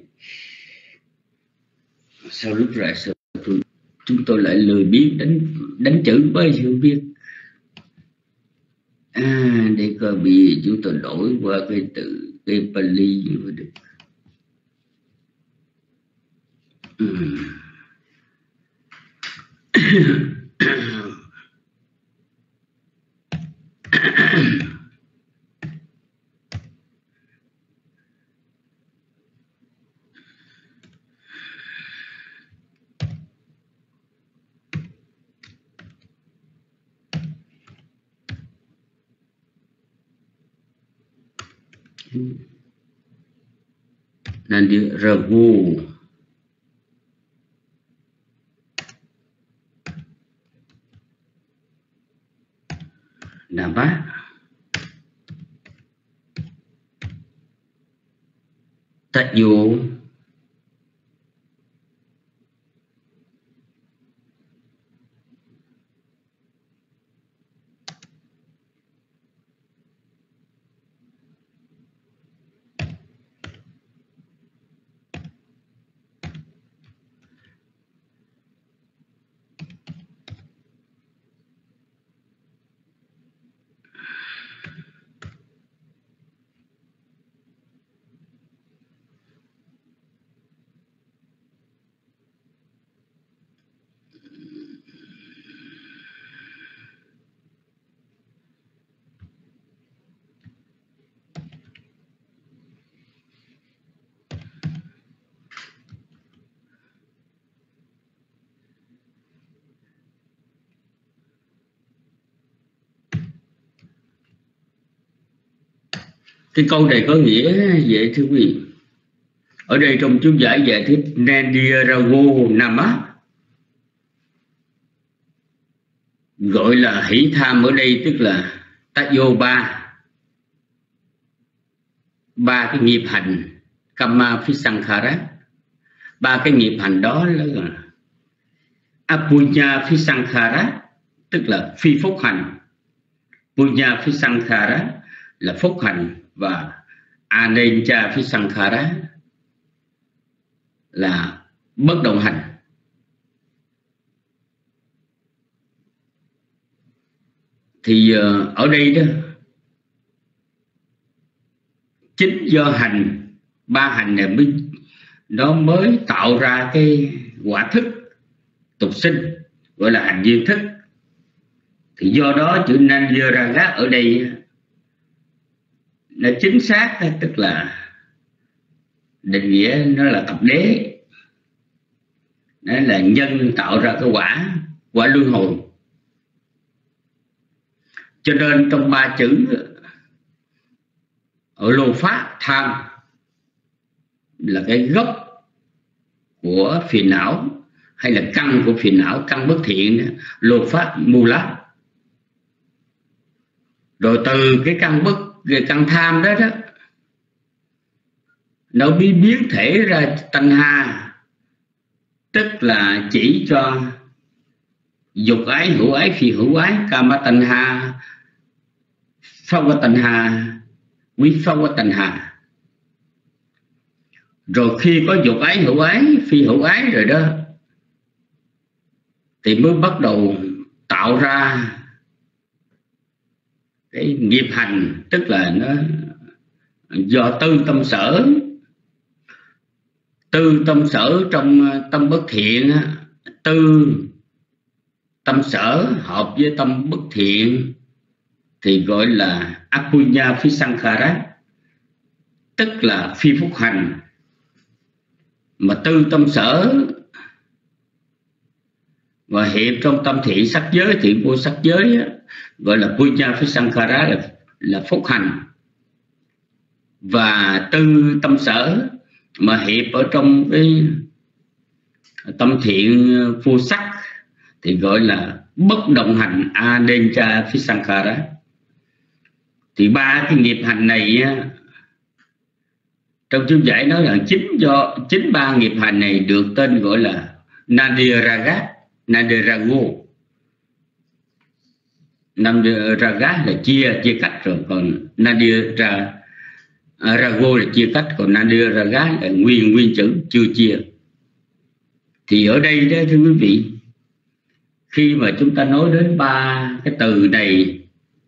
sao lúc rồi sao tôi, chúng tôi lại lười biếng đánh đánh chữ với không biết. À, để coi bị chúng tôi đổi qua cái từ cái Pali mới được. uhm. Nandirago Nama Tayo Cái câu này có nghĩa vậy thưa quý vị. Ở đây trong chú giải giải thích Nandirago Nama gọi là hỷ tham ở đây tức là Tayo ba ba cái nghiệp hành Kama Phisankhara. Ba cái nghiệp hành đó là Apunya Phisankhara tức là phi phúc hành, Punya Phisankhara là phúc hành, và Anecha Phisankhara là bất động hành. Thì ở đây đó, chính do hành, ba hành này mới nó mới tạo ra cái quả thức tục sinh, gọi là hành duyên thức. Thì do đó chữ Nandiraga ở đây nó chính xác, tức là định nghĩa nó là tập đế, nó là nhân tạo ra cái quả quả luân hồi. Cho nên trong ba chữ ở lô pháp tham là cái gốc của phiền não, hay là căn của phiền não, căn bất thiện, lô pháp mula. Rồi từ cái căn bất cái căn tham đó đó nó biến biến thể ra tanh ha, tức là chỉ cho dục ái, hữu ái, phi hữu ái, kama tanh ha, phao tanh ha, quý phao tanh ha. Rồi khi có dục ái, hữu ái, phi hữu ái rồi đó thì mới bắt đầu tạo ra cái nghiệp hành, tức là nó do tư tâm sở. Tư tâm sở trong tâm bất thiện, tư tâm sở hợp với tâm bất thiện thì gọi là Apunya Phisankhara, tức là phi phúc hành. Mà tư tâm sở và hiệp trong tâm thị sắc giới, thị vô sắc giới gọi là Punya Phisankhara, là, là phúc hành. Và tư tâm sở mà hiệp ở trong cái tâm thiện vô sắc thì gọi là bất động hành, Anecha Phisankhara. Thì ba cái nghiệp hành này trong chú giải nói là chính do chính ba nghiệp hành này được tên gọi là Nadiraga, Nadirago. Nadiraga là chia chia cách rồi, còn Nadirago là chia cách, còn Nadiraga là nguyên nguyên chữ chưa chia. Thì ở đây đó thưa quý vị, khi mà chúng ta nói đến ba cái từ này,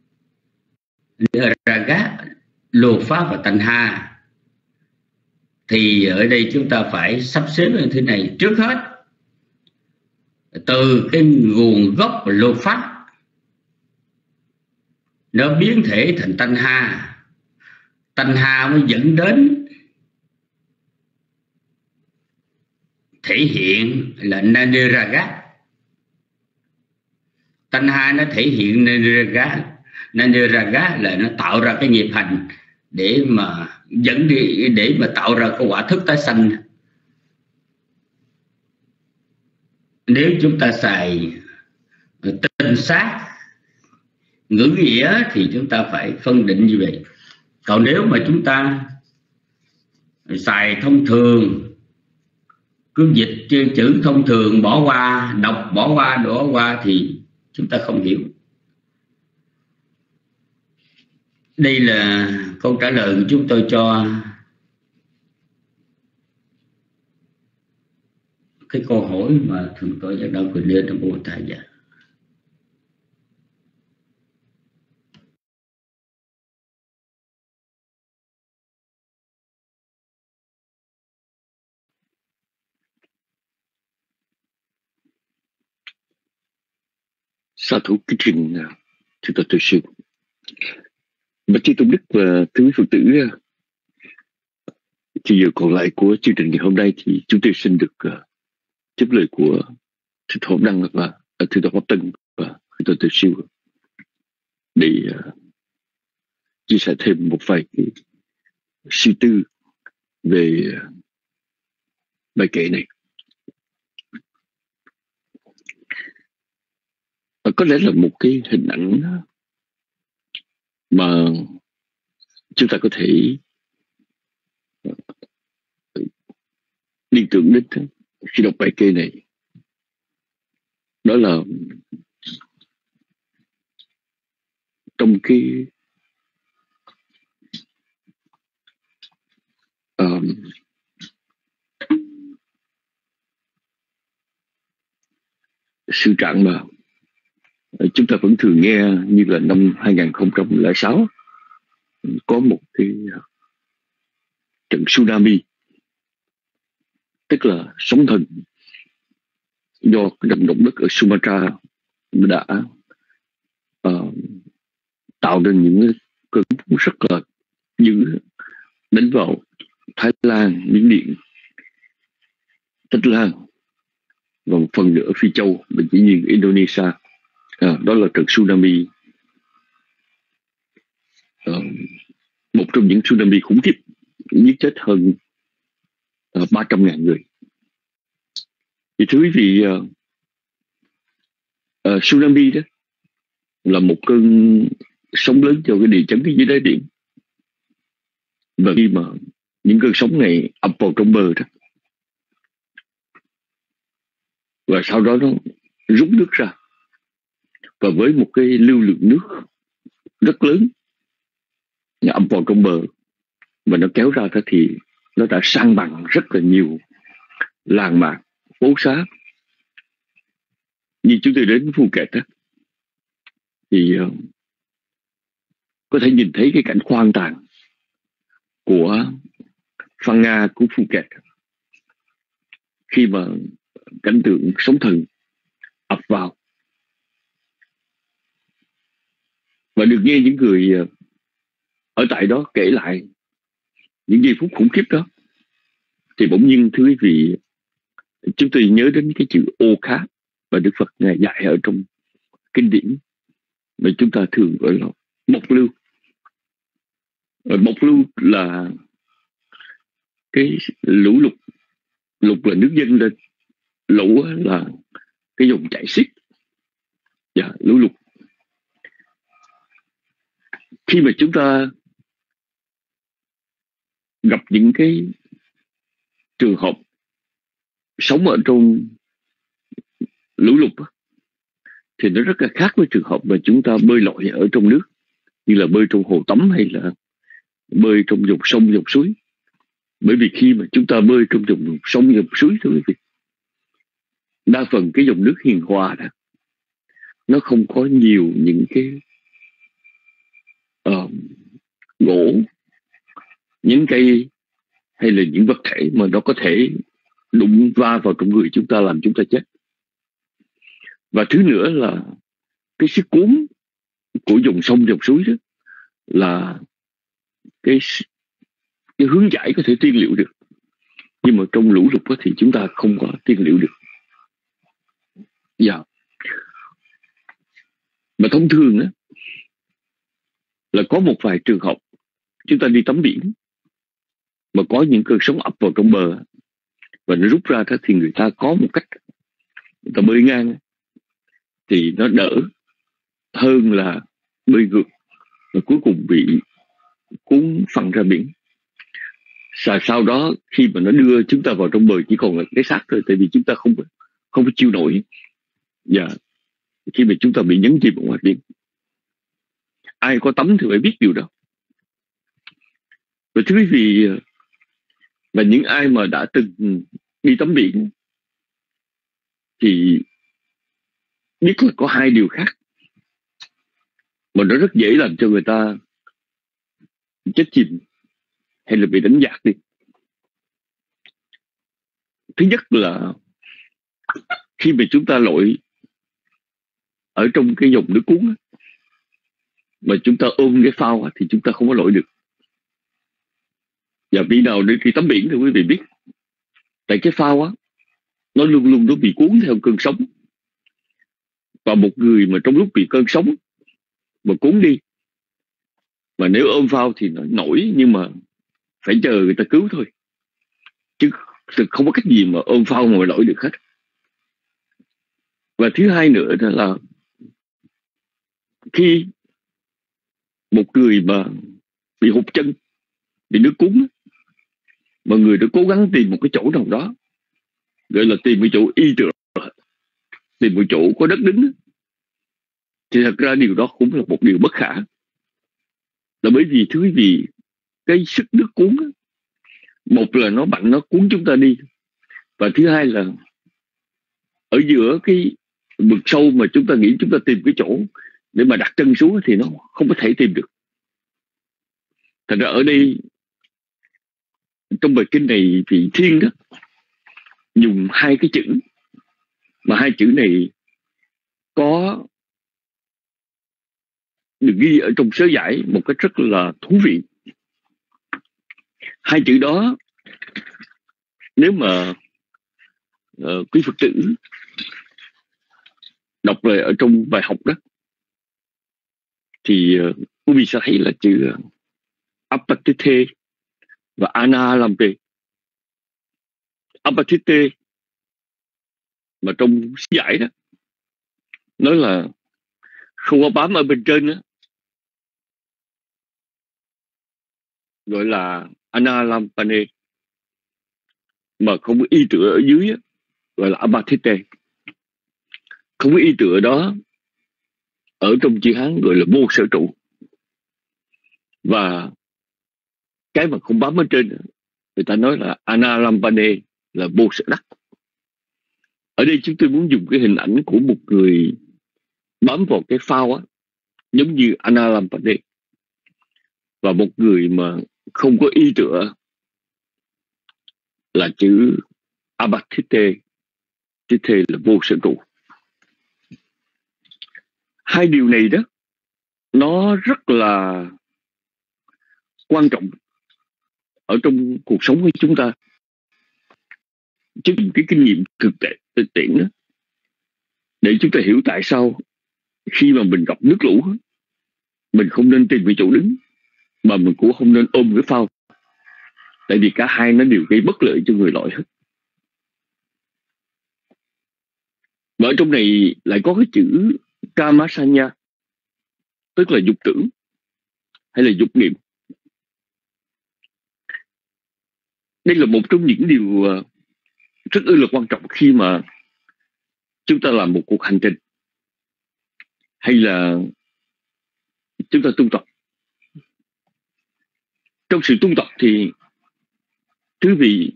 Raga, lô pháp và tanh ha, thì ở đây chúng ta phải sắp xếp như thế này. Trước hết, từ cái nguồn gốc lô pháp nó biến thể thành tanh ha, tanh ha mới dẫn đến thể hiện là Nadiraga. Tanh ha nó thể hiện Nadiraga, Nadiraga là nó tạo ra cái nghiệp hành để mà dẫn đi, để mà tạo ra cái quả thức tái sanh. Nếu chúng ta xài tinh sát ngữ nghĩa thì chúng ta phải phân định như vậy. Còn nếu mà chúng ta xài thông thường, cứ dịch chữ thông thường bỏ qua, đọc bỏ qua, đổ qua thì chúng ta không hiểu. Đây là câu trả lời của chúng tôi cho cái câu hỏi mà thường tôi giác đạo quyền lên trong bộ thầy dạ. Sa thú kính trình Thượng tọa Từ Siêu, Bạch Chí Tôn Đức và thưa quý Phật tử, thì giờ còn lại của chương trình ngày hôm nay thì chúng tôi xin được uh, tiếp lời của Thượng tọa Pháp Đăng và uh, Thượng tọa Pháp Tân và Thượng tọa Từ Siêu để uh, chia sẻ thêm một vài cái suy tư về uh, bài kệ này. Uh, có lẽ là một cái hình ảnh mà chúng ta có thể liên tưởng đến khi đọc bài kệ này. đó là trong cái uh, sự trạng mà chúng ta vẫn thường nghe, như là năm hai không không sáu có một cái trận tsunami, tức là sóng thần do trận động đất ở Sumatra đã uh, tạo nên những cơn lũ rất là dữ, đánh vào Thái Lan, Miến Điện, Tích Lan và một phần nữa Phi Châu và dĩ nhiên Indonesia. À, đó là trận tsunami, à, một trong những tsunami khủng khiếp, giết chết hơn à, ba trăm ngàn người. Thì thưa quý vị, à, à, tsunami đó là một cơn sóng lớn cho cái địa chấn dưới đáy biển, và khi mà những cơn sóng này ập vào trong bờ đó, và sau đó nó rút nước ra, và với một cái lưu lượng nước rất lớn ập vào trong bờ và nó kéo ra đó, thì nó đã san bằng rất là nhiều làng mạc, phố xá. Như chúng tôi đến Phuket đó, thì uh, có thể nhìn thấy cái cảnh hoang tàn của Phang Nga của Phuket khi mà cảnh tượng sóng thần ập vào. Và được nghe những người ở tại đó kể lại những giây phút khủng khiếp đó, thì bỗng nhiên thưa quý vị, chúng tôi nhớ đến cái chữ ô khá mà Đức Phật Ngài dạy ở trong kinh điển mà chúng ta thường gọi là mộc lưu. Mộc lưu là cái lũ lụt, lụt là nước dâng lên, lũ là cái dòng chảy xiết. Dạ, lũ lụt. Khi mà chúng ta gặp những cái trường hợp sống ở trong lũ lụt thì nó rất là khác với trường hợp mà chúng ta bơi lội ở trong nước, như là bơi trong hồ tắm hay là bơi trong dòng sông, dòng suối. Bởi vì khi mà chúng ta bơi trong dòng sông, dòng suối, thưa quý vị, đa phần cái dòng nước hiền hòa đó, nó không có nhiều những cái uh, gỗ, những cây hay là những vật thể mà nó có thể đụng va vào trong người chúng ta làm chúng ta chết. Và thứ nữa là cái sức cuốn của dòng sông, dòng suối đó là cái, cái hướng chảy có thể tiên liệu được, nhưng mà trong lũ lụt thì chúng ta không có tiên liệu được. Dạ. Yeah. Mà thông thường đó, là có một vài trường hợp chúng ta đi tắm biển mà có những cơn sóng ập vào trong bờ và nó rút ra đó, thì người ta có một cách người ta bơi ngang thì nó đỡ hơn là bơi ngược và cuối cùng bị cuốn phăng ra biển. Và sau đó khi mà nó đưa chúng ta vào trong bờ chỉ còn là cái xác thôi, tại vì chúng ta không không có chịu nổi. Và khi mà chúng ta bị nhấn chìm ở ngoài biển, ai có tắm thì phải biết điều đó. Và thưa quý vị, và những ai mà đã từng đi tắm biển thì biết là có hai điều khác mà nó rất dễ làm cho người ta chết chìm hay là bị đánh dạt đi. Thứ nhất là khi mà chúng ta lội ở trong cái dòng nước cuốn mà chúng ta ôm cái phao thì chúng ta không có lội được. Và vì nào đi tắm biển thì quý vị biết, tại cái phao á nó luôn luôn nó bị cuốn theo cơn sóng, và một người mà trong lúc bị cơn sóng mà cuốn đi, mà nếu ôm phao thì nó nổi, nhưng mà phải chờ người ta cứu thôi, chứ không có cách gì mà ôm phao mà lội được hết. Và thứ hai nữa đó là khi một người mà bị hụt chân, bị nước cuốn, mà người đã cố gắng tìm một cái chỗ nào đó, gọi là tìm cái chỗ y tựa, tìm một chỗ có đất đứng, thì thật ra điều đó cũng là một điều bất khả. Là bởi vì thứ vì cái sức nước cuốn, một là nó mạnh, nó cuốn chúng ta đi, và thứ hai là ở giữa cái vực sâu mà chúng ta nghĩ chúng ta tìm cái chỗ để mà đặt chân xuống thì nó không có thể tìm được. Thật ra ở đây trong bài kinh này thì Thiên đó dùng hai cái chữ, mà hai chữ này có được ghi ở trong sớ giải một cách rất là thú vị. Hai chữ đó nếu mà uh, quý Phật tử đọc lời ở trong bài học đó thì uh, quý vị sẽ thấy là chữ uh, Apatite và Analampe. Apatite mà trong giải đó nói là không có bám ở bên trên đó, gọi là Analampane, mà không có y tựa ở dưới đó, gọi là Apatite. Không có y tựa đó ở trong chữ Hán gọi là vô sở trụ, và cái mà không bám ở trên người ta nói là Analampane, là vô sở đắc. Ở đây chúng tôi muốn dùng cái hình ảnh của một người bám vào cái phao á, giống như Analampane, và một người mà không có y tựa là chữ Apatite, Tite là vô sở trụ. Hai điều này đó nó rất là quan trọng ở trong cuộc sống của chúng ta. Chứ cái kinh nghiệm thực tế thực tiễn đó, để chúng ta hiểu tại sao khi mà mình gặp nước lũ, mình không nên tìm cái chỗ đứng, mà mình cũng không nên ôm cái phao, tại vì cả hai nó đều gây bất lợi cho người lội hết. Và ở trong này lại có cái chữ Kamasanya, tức là dục tưởng hay là dục niệm. Đây là một trong những điều rất ư là quan trọng khi mà chúng ta làm một cuộc hành trình hay là chúng ta tu tập. Trong sự tu tập thì thứ vị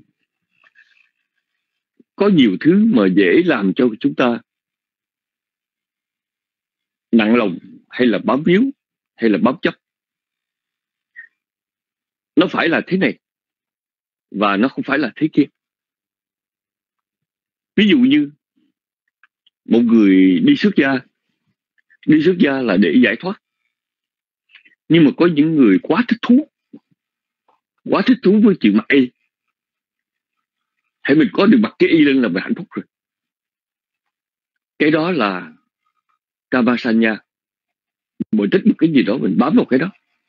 có nhiều thứ mà dễ làm cho chúng ta nặng lòng hay là bám víu hay là bám chấp. Nó phải là thế này và nó không phải là thế kia. Ví dụ như một người đi xuất gia, đi xuất gia là để giải thoát, nhưng mà có những người quá thích thú, quá thích thú với chuyện mặc y. Hãy mình có được mặc cái y lên là mình hạnh phúc rồi. Cái đó là Kamasanya. Mình thích một cái gì đó mình bám vào cái đó.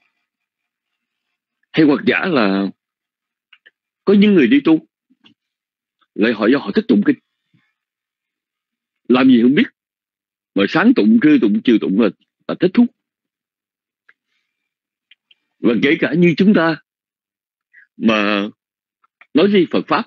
Hay hoặc giả là có những người đi tu lại họ do họ thích tụng kinh, làm gì không biết, mà sáng tụng, trưa tụng, chiều tụng là, là thích thú. Và kể cả như chúng ta mà nói gì Phật Pháp,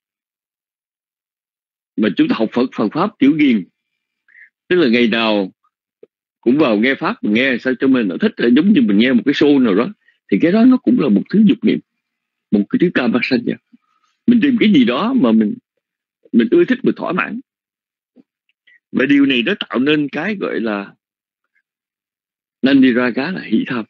mà chúng ta học Phật Phật Pháp tiểu ghiền, tức là ngày nào cũng vào nghe Pháp, mình nghe sao cho mình nó thích, là giống như mình nghe một cái show nào đó, thì cái đó nó cũng là một thứ dục niệm, một cái thứ Kamasanya. Mình tìm cái gì đó mà mình mình ưa thích, mình thỏa mãn. Và điều này nó tạo nên cái gọi là Nandiraga, là hỷ tham.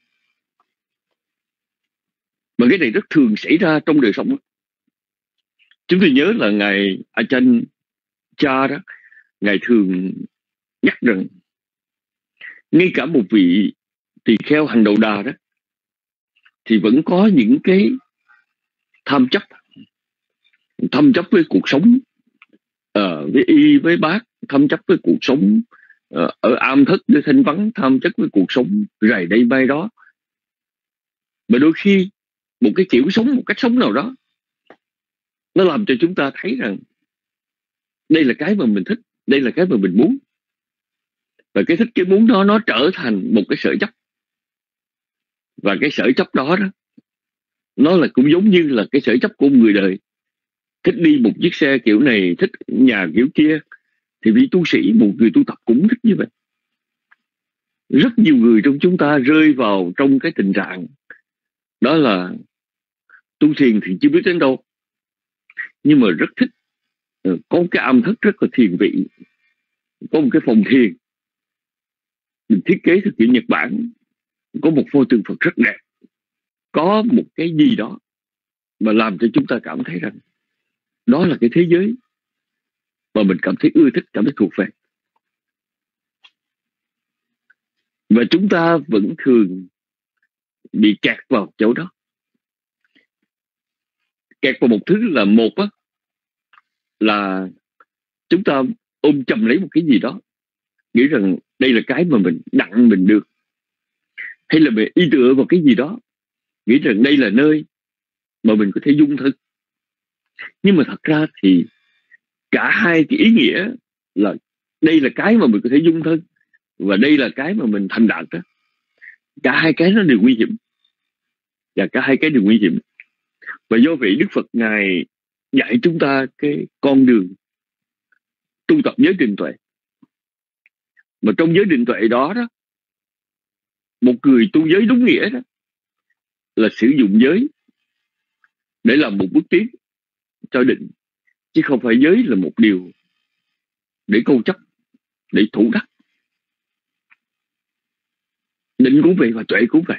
Mà cái này rất thường xảy ra trong đời sống. Chúng tôi nhớ là ngài Ajahn Chah đó, ngài thường nhắc rằng ngay cả một vị tỳ kheo hàng đầu đà đó thì vẫn có những cái tham chấp, tham chấp với cuộc sống, uh, với y, với bác, tham chấp với cuộc sống uh, ở am thất để thanh vắng, tham chấp với cuộc sống rày đây bay đó. Mà đôi khi một cái kiểu sống, một cách sống nào đó, nó làm cho chúng ta thấy rằng đây là cái mà mình thích, đây là cái mà mình muốn. Và cái thích, cái muốn đó nó trở thành một cái sở chấp. Và cái sở chấp đó đó, nó là cũng giống như là cái sở chấp của người đời. Thích đi một chiếc xe kiểu này, thích nhà kiểu kia, Thì vị tu sĩ, một người tu tập cũng thích như vậy. Rất nhiều người trong chúng ta rơi vào trong cái tình trạng đó là tu thiền thì chưa biết đến đâu, nhưng mà rất thích có cái âm thất rất là thiền vị, có một cái phòng thiền mình thiết kế theo kiểu Nhật Bản, có một pho tượng Phật rất đẹp, có một cái gì đó mà làm cho chúng ta cảm thấy rằng đó là cái thế giới mà mình cảm thấy ưa thích, cảm thấy thuộc về. Và chúng ta vẫn thường bị kẹt vào chỗ đó. Kẹt vào một thứ là một á, là chúng ta ôm chầm lấy một cái gì đó, nghĩ rằng đây là cái mà mình đặng mình được, hay là mình y tựa vào cái gì đó, nghĩ rằng đây là nơi mà mình có thể dung thân. Nhưng mà thật ra thì cả hai cái ý nghĩa là đây là cái mà mình có thể dung thân và đây là cái mà mình thành đạt đó, cả hai cái nó đều nguy hiểm, và cả hai cái đều nguy hiểm. Và do vậy Đức Phật Ngài dạy chúng ta cái con đường tu tập giới định tuệ. Mà trong giới định tuệ đó đó, một người tu giới đúng nghĩa đó là sử dụng giới để làm một bước tiến cho định, chứ không phải giới là một điều để câu chấp, để thủ đắc. Định cũng vậy và tuệ cũng vậy.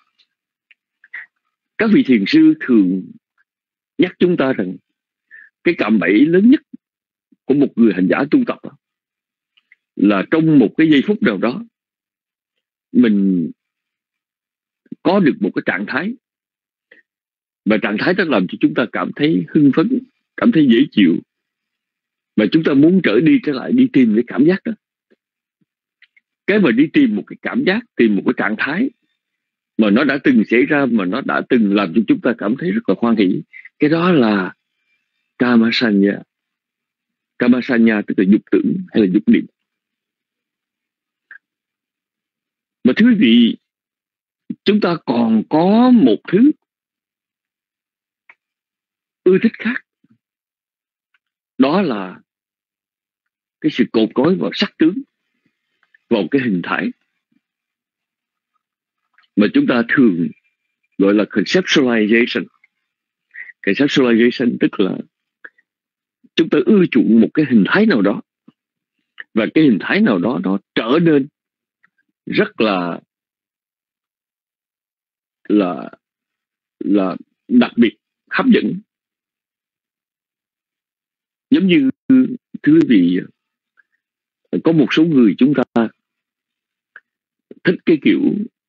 Các vị thiền sư thường nhắc chúng ta rằng cái cạm bẫy lớn nhất của một người hành giả tu tập là trong một cái giây phút nào đó mình có được một cái trạng thái, và trạng thái đó làm cho chúng ta cảm thấy hưng phấn, cảm thấy dễ chịu, và chúng ta muốn trở đi trở lại, đi tìm cái cảm giác đó. Cái mà đi tìm một cái cảm giác, tìm một cái trạng thái mà nó đã từng xảy ra, mà nó đã từng làm cho chúng ta cảm thấy rất là hoan hỷ, cái đó là Kamasanya. Kamasanya tức là dục tưởng hay là dục niệm. Mà thưa quý vị, chúng ta còn có một thứ ưa thích khác, đó là cái sự cột cối vào sắc tướng, vào cái hình thái mà chúng ta thường gọi là conceptualization. Conceptualization tức là chúng ta ưa chuộng một cái hình thái nào đó, và cái hình thái nào đó nó trở nên rất là là là đặc biệt, hấp dẫn. Giống như thưa quý vị, có một số người chúng ta thích cái kiểu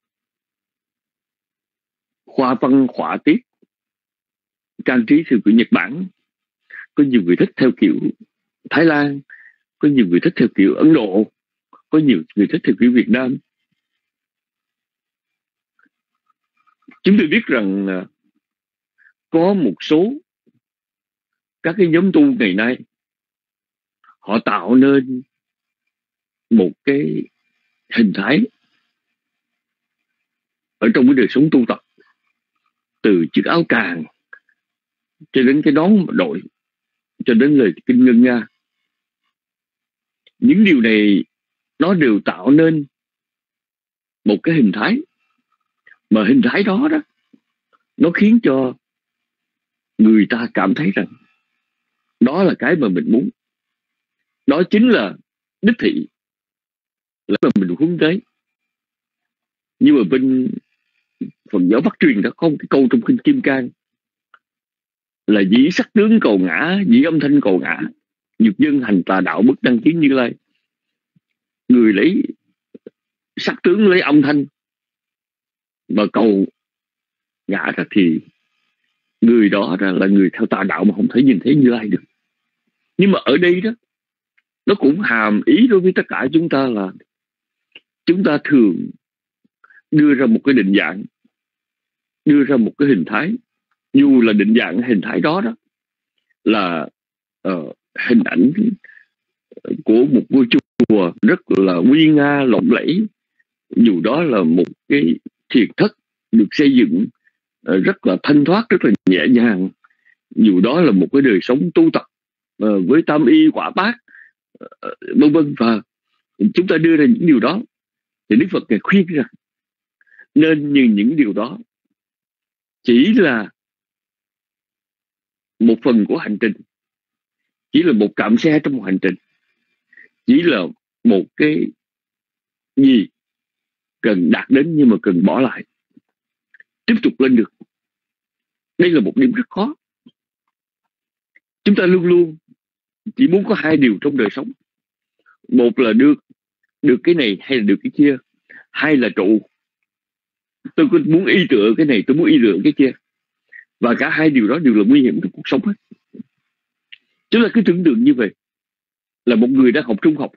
hoa văn họa tiết, trang trí theo kiểu Nhật Bản, có nhiều người thích theo kiểu Thái Lan, có nhiều người thích theo kiểu Ấn Độ, có nhiều người thích theo kiểu Việt Nam. Chúng tôi biết rằng có một số các cái nhóm tu ngày nay họ tạo nên một cái hình thái ở trong cái đời sống tu tập, từ chiếc áo càng cho đến cái nón đội, cho đến lời kinh ngân nga. Những điều này nó đều tạo nên một cái hình thái, mà hình thái đó đó nó khiến cho người ta cảm thấy rằng đó là cái mà mình muốn, đó chính là đích thị, là mà mình hướng tới. Nhưng mà bên Phật giáo Bắc truyền đó có một cái câu trong kinh Kim Cang là dĩ sắc tướng cầu ngã, dĩ âm thanh cầu ngã, nhược dân hành tà đạo bất đăng kiến Như Lai. Người lấy sắc tướng, lấy âm thanh mà cầu ngã ra thì người đó, đó là người theo tà đạo mà không thể nhìn thấy Như Lai được. Nhưng mà ở đây đó, nó cũng hàm ý đối với tất cả chúng ta là chúng ta thường đưa ra một cái định dạng, đưa ra một cái hình thái, dù là định dạng hình thái đó đó là uh, hình ảnh của một ngôi chùa rất là nguy nga lộng lẫy, dù đó là một cái thiền thất được xây dựng uh, rất là thanh thoát, rất là nhẹ nhàng, dù đó là một cái đời sống tu tập uh, với tam y quả bát, vân vân. Và chúng ta đưa ra những điều đó thì Đức Phật Ngài khuyên rằng nên nhìn những điều đó chỉ là một phần của hành trình, chỉ là một cạm xe trong một hành trình, chỉ là một cái gì cần đạt đến nhưng mà cần bỏ lại, tiếp tục lên được. Đây là một điểm rất khó. Chúng ta luôn luôn chỉ muốn có hai điều trong đời sống. Một là được được cái này hay là được cái kia. Hai là trụ. Tôi muốn y tựa cái này, tôi muốn y tựa cái kia. Và cả hai điều đó đều là nguy hiểm trong cuộc sống hết. Chúng ta cứ tưởng tượng như vậy, là một người đang học trung học.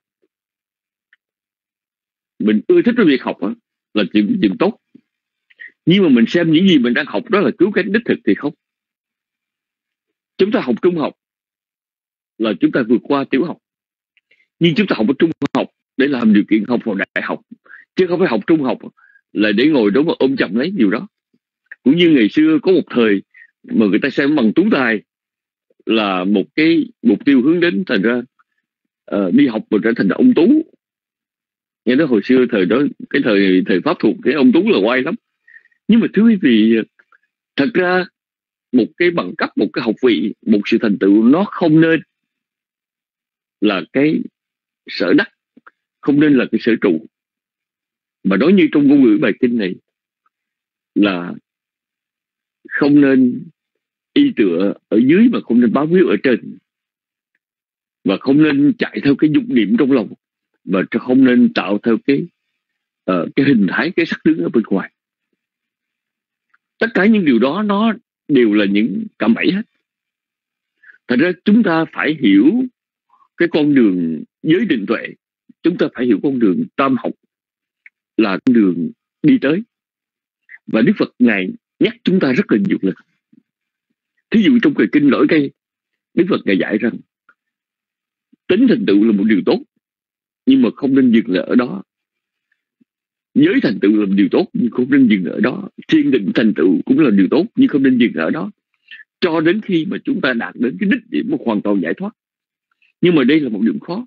Mình ưa thích cái việc học đó, là chuyện, chuyện tốt. Nhưng mà mình xem những gì mình đang học đó là cứu cánh đích thực thì không. Chúng ta học trung học là chúng ta vượt qua tiểu học. Nhưng chúng ta học ở trung học để làm điều kiện học vào đại học. Chứ không phải học trung học là để ngồi đó mà ôm chầm lấy điều đó. Cũng như ngày xưa có một thời mà người ta xem bằng tú tài là một cái mục tiêu hướng đến, thành ra uh, đi học mà trở thành ông tú. Nghe nói hồi xưa thời đó, cái thời thời Pháp thuộc, cái ông tú là oai lắm. Nhưng mà thưa quý vị, thật ra một cái bằng cấp, một cái học vị, một sự thành tựu nó không nên là cái sở đắc, không nên là cái sở trụ. Mà nói như trong ngôn ngữ bài kinh này là không nên y tựa ở dưới mà không nên bám víu ở trên, và không nên chạy theo cái dục niệm trong lòng, và không nên tạo theo cái uh, cái hình thái, cái sắc tướng ở bên ngoài. Tất cả những điều đó nó đều là những cạm bẫy hết. Thật ra chúng ta phải hiểu cái con đường giới định tuệ, chúng ta phải hiểu con đường tam học là con đường đi tới. Và Đức Phật Ngài nhắc chúng ta rất là nhiều lần. Thí dụ trong bài kinh Lỗi Cây, Đức Phật Ngài dạy rằng tính thành tựu là một điều tốt, nhưng mà không nên dừng lại ở đó. Giới thành tựu là một điều tốt, nhưng không nên dừng ở đó. Thiền định thành tựu cũng là điều tốt, nhưng không nên dừng ở đó. Cho đến khi mà chúng ta đạt đến cái đích điểm mà hoàn toàn giải thoát. Nhưng mà đây là một điểm khó.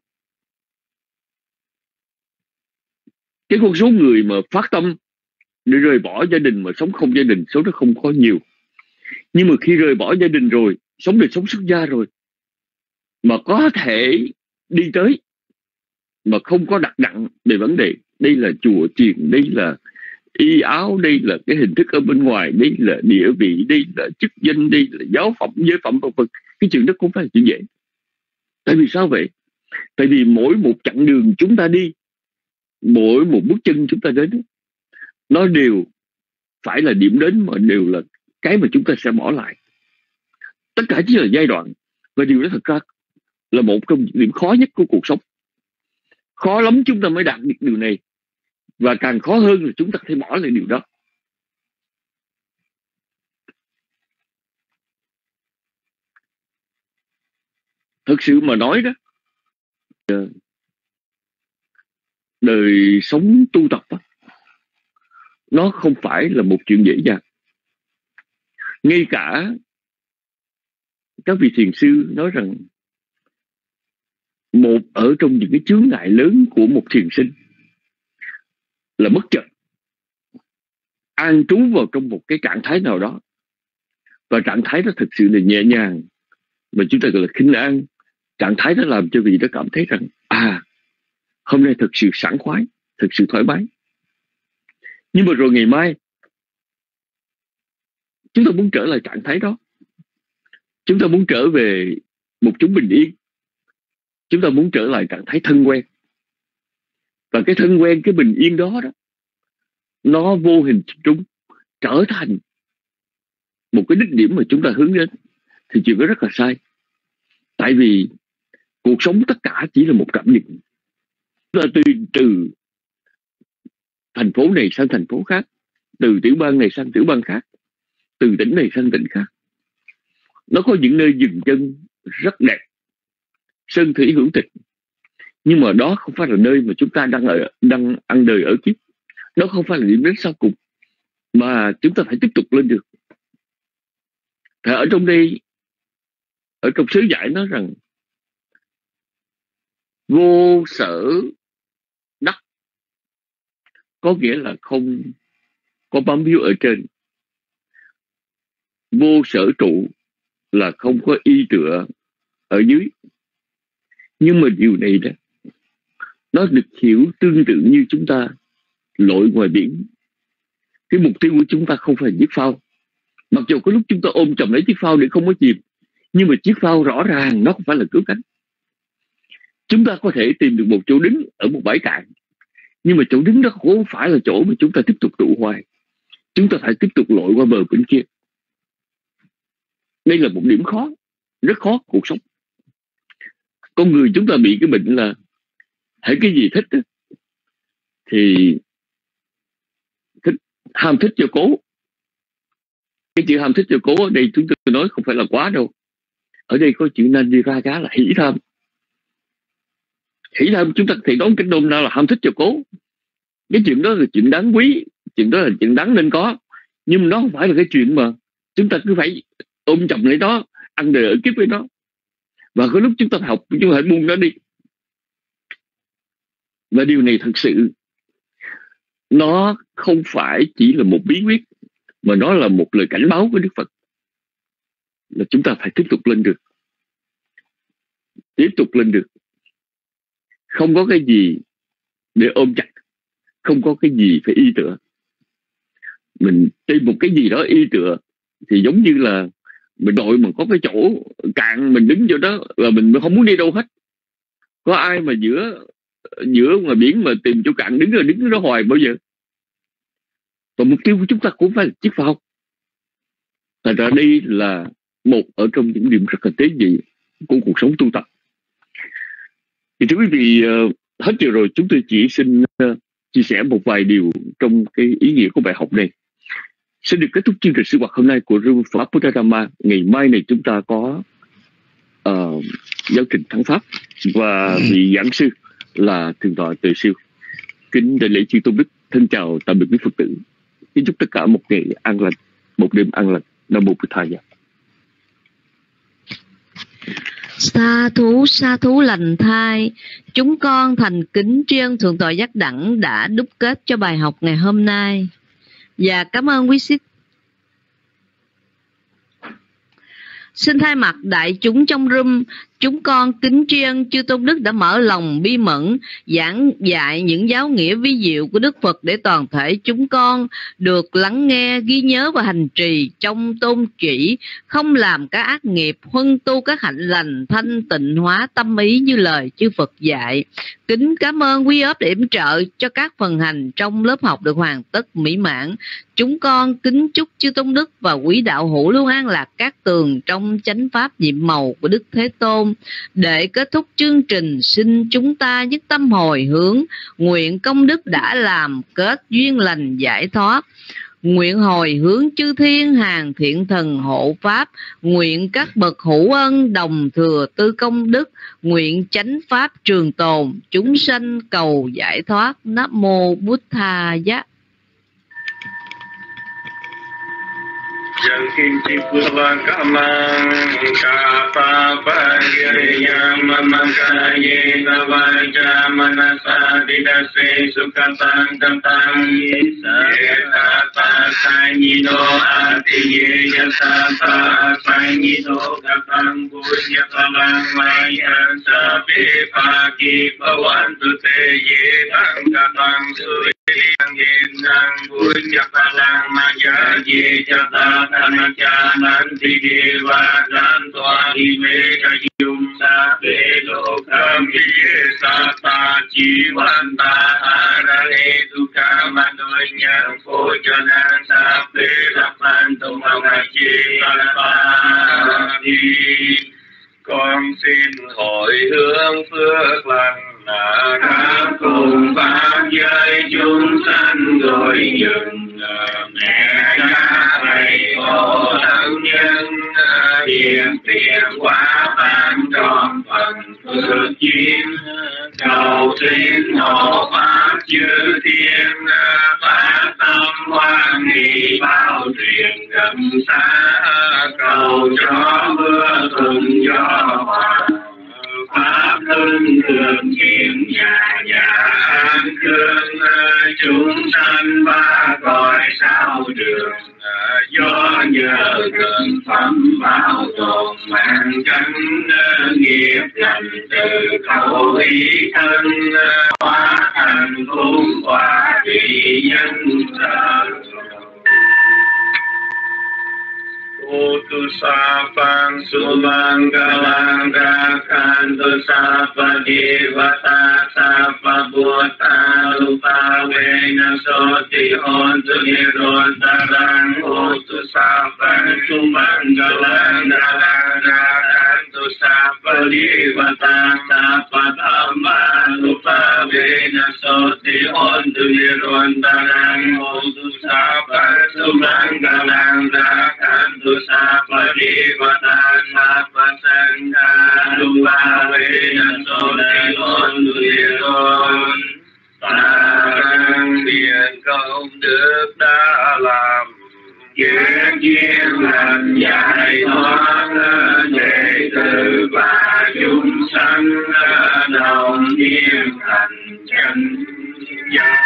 Cái con số người mà phát tâm để rời bỏ gia đình mà sống không gia đình, số đó không có nhiều. Nhưng mà khi rời bỏ gia đình rồi, sống đời sống xuất gia rồi, mà có thể đi tới mà không có đặt nặng về vấn đề đây là chùa chiền, đây là y áo, đây là cái hình thức ở bên ngoài, đây là địa vị, đây là chức danh, đây là giáo phẩm, giới phẩm, vân vân. Cái chuyện đó cũng phải là chuyện dễ. Tại vì sao vậy? Tại vì mỗi một chặng đường chúng ta đi, mỗi một bước chân chúng ta đến, nó đều phải là điểm đến, mà đều là cái mà chúng ta sẽ bỏ lại. Tất cả chỉ là giai đoạn. Và điều đó thật ra là một trong những điểm khó nhất của cuộc sống. Khó lắm chúng ta mới đạt được điều này. Và càng khó hơn là chúng ta phải bỏ lại điều đó. Thực sự mà nói đó, đời sống tu tập đó, nó không phải là một chuyện dễ dàng. Ngay cả các vị thiền sư nói rằng một ở trong những cái chướng ngại lớn của một thiền sinh là bất chợt an trú vào trong một cái trạng thái nào đó, và trạng thái đó thực sự là nhẹ nhàng, mà chúng ta gọi là khinh an. Trạng thái đó làm cho vị đó cảm thấy rằng à, hôm nay thực sự sảng khoái, thực sự thoải mái. Nhưng mà rồi ngày mai chúng ta muốn trở lại trạng thái đó. Chúng ta muốn trở về một chốn bình yên. Chúng ta muốn trở lại trạng thái thân quen. Và cái thân quen, cái bình yên đó đó, nó vô hình trung trở thành một cái đích điểm mà chúng ta hướng đến, thì chuyện đó rất là sai. Tại vì cuộc sống tất cả chỉ là một cảm nhận. Chúng ta từ, từ thành phố này sang thành phố khác, từ tiểu bang này sang tiểu bang khác, từ tỉnh này sang tỉnh khác. Nó có những nơi dừng chân rất đẹp, sơn thủy hữu tình. Nhưng mà đó không phải là nơi mà chúng ta đang, ở, đang ăn đời ở kiếp. Đó không phải là điểm đến sau cùng mà chúng ta phải tiếp tục lên được. Thì ở trong đây, ở trong sớ giải nói rằng Vô sở đắc có nghĩa là không có bám víu ở trên. Vô sở trụ là không có y tựa ở dưới. Nhưng mà điều này đó, nó được hiểu tương tự như chúng ta lội ngoài biển. Cái mục tiêu của chúng ta không phải chiếc phao. Mặc dù có lúc chúng ta ôm chầm lấy chiếc phao để không có chìm, nhưng mà chiếc phao rõ ràng nó không phải là cứu cánh. Chúng ta có thể tìm được một chỗ đứng ở một bãi cạn, nhưng mà chỗ đứng đó không phải là chỗ mà chúng ta tiếp tục trụ hoài. Chúng ta phải tiếp tục lội qua bờ bên kia. Đây là một điểm khó, rất khó cuộc sống. Con người chúng ta bị cái bệnh là hãy cái gì thích đó, thì thích, ham thích cho cố. Cái chữ ham thích cho cố ở đây chúng tôi nói không phải là quá đâu. Ở đây có chữ nên đi ra cá là hỷ tham. Hỷ tham chúng ta thì đón cách đôn ra là ham thích cho cố. Cái chuyện đó là chuyện đáng quý, chuyện đó là chuyện đáng nên có. Nhưng nó không phải là cái chuyện mà chúng ta cứ phải ôm chầm lấy nó, ăn đời ở kiếp với nó. Và có lúc chúng ta học, chúng ta phải buông nó đi. Và điều này thật sự nó không phải chỉ là một bí quyết, mà nó là một lời cảnh báo của Đức Phật, là chúng ta phải tiếp tục lên được. Tiếp tục lên được. Không có cái gì để ôm chặt, không có cái gì phải y tựa. Mình tìm một cái gì đó y tựa thì giống như là mình đội mà có cái chỗ cạn, mình đứng chỗ đó và mình không muốn đi đâu hết. Có ai mà giữa giữa ngoài biển mà tìm chỗ cạn đứng rồi đứng đó hoài bao giờ? Và mục tiêu của chúng ta cũng phải là chiếc phao. Thật ra đây là một ở trong những điểm rất là tế nhị của cuộc sống tu tập. Thì thưa quý vị, hết giờ rồi chúng tôi chỉ xin chia sẻ một vài điều trong cái ý nghĩa của bài học này. Sẽ được kết thúc chương trình sinh hoạt hôm nay của Pháp Buddha-dhamma. Ngày mai này chúng ta có uh, giáo trình thắng Pháp và vị giảng sư là Thượng tọa Từ Siêu. Kính đại lễ chư tôn đức, thân chào tạm biệt quý Phật tử. Kính chúc tất cả một ngày an lành, một đêm an lành. Nam mô Bụt Thầy. Sa thú, sa thú lành thai. Chúng con thành kính tri ân Thượng tọa Giác Đẳng đã đúc kết cho bài học ngày hôm nay. Và cảm ơn quý sĩ. Xin thay mặt đại chúng trong room, chúng con kính tri ân chư tôn đức đã mở lòng bi mẫn giảng dạy những giáo nghĩa vi diệu của Đức Phật để toàn thể chúng con được lắng nghe, ghi nhớ và hành trì trong tôn chỉ, không làm các ác nghiệp, huân tu các hạnh lành, thanh tịnh hóa tâm ý như lời chư Phật dạy. Kính cảm ơn quý ốp để yểm trợ cho các phần hành trong lớp học được hoàn tất mỹ mãn. Chúng con kính chúc chư tôn đức và quý đạo hữu luôn an lạc các tường trong chánh pháp nhiệm màu của Đức Thế Tôn. Để kết thúc chương trình, xin chúng ta nhất tâm hồi hướng, nguyện công đức đã làm kết duyên lành giải thoát. Nguyện hồi hướng chư thiên hàng thiện thần hộ pháp, nguyện các bậc hữu ân đồng thừa tư công đức, nguyện chánh pháp trường tồn, chúng sanh cầu giải thoát. Nam mô Bụt Thaya. Yang kinci purvakamang kapapayaya mamakaye navaja manasa didase sukatang katang yetata sanyido atiye yatata sanyido katang punya palang mayan sabi pagi pawantu te yetang katang suri yang yenang punya palang maya ye jata tanah jalan di dewa dan tua ime kayum sabe lokam ye sata jiwanta arane duka manunya kojanan sabe lapan tumangaji alpadi. Con xin hồi hướng phước lành là khắp cùng pháp giới chúng sanh gọi dừng mẹ cha thầy cô thân nhân hiện tiền quả ban tròn phần phước duyên cầu xin hộ pháp chư thiên phát tâm hoan hỷ bao truyền gần xa cầu cho mưa thuận gió hòa pháp luân thường kiện nhà nhà an cương, chúng sanh ba cõi sao đường, do nhờ cần phẩm bảo tồn mạng căn nghiệp lành từ khẩu ý thân, hóa thành khôn quả tùy nhân thờ. Utu sapang sumangalang rakantu sapa devata sapa bhuta rupa vena soti hontu nirodharang. Utu sapang sumangalang rakantu sapa devata sapa dhamma rupa vena soti hontu nirodharang. Utu sapang sumangalang rakantu sapa devata sapa sangha rupa vena soti hontu nirodharang. Tăng điền công đức đã làm, kiến kiến làm giải thoát đệ tử và chúng sanh đồng niệm thành chân giác.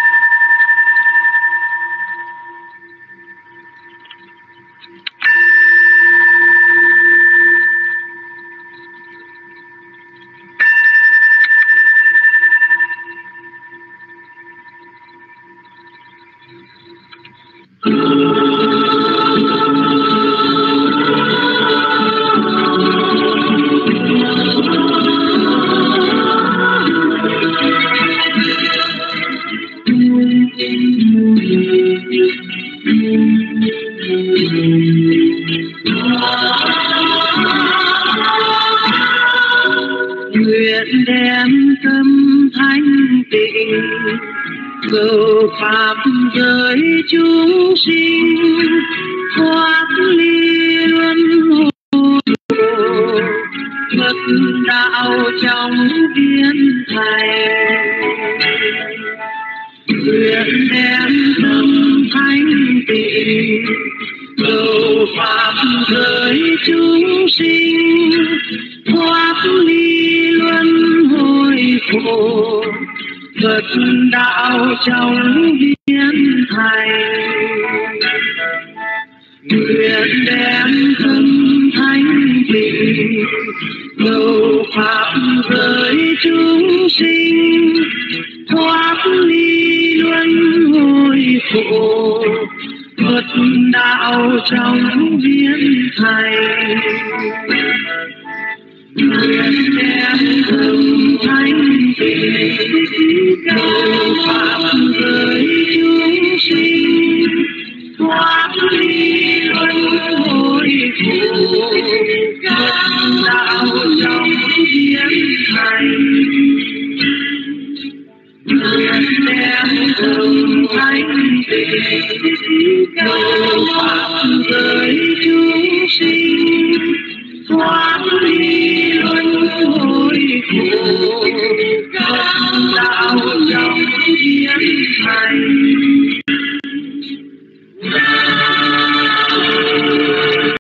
Nguyện đem tâm thanh tịnh cầu pháp giới chúng sinh, thoát ly luân hồi Phật đạo trong biến thành. Nguyện đem tâm thanh tịnh cầu pháp giới chúng sinh, thoát ly luân hồi khổ Phật đạo trong biến thành. Nguyện đem tâm thanh tịnh cầu pháp giới chúng sinh, thoát ly luân hồi khổ Phật đạo trong biến thành. Nguyện đem tâm thanh tịnh cầu pháp giới chúng sinh, thoát ly luân hồi khổ Phật đạo trong biến thành. Nguyện đem tâm thanh tịnh cầu pháp giới chúng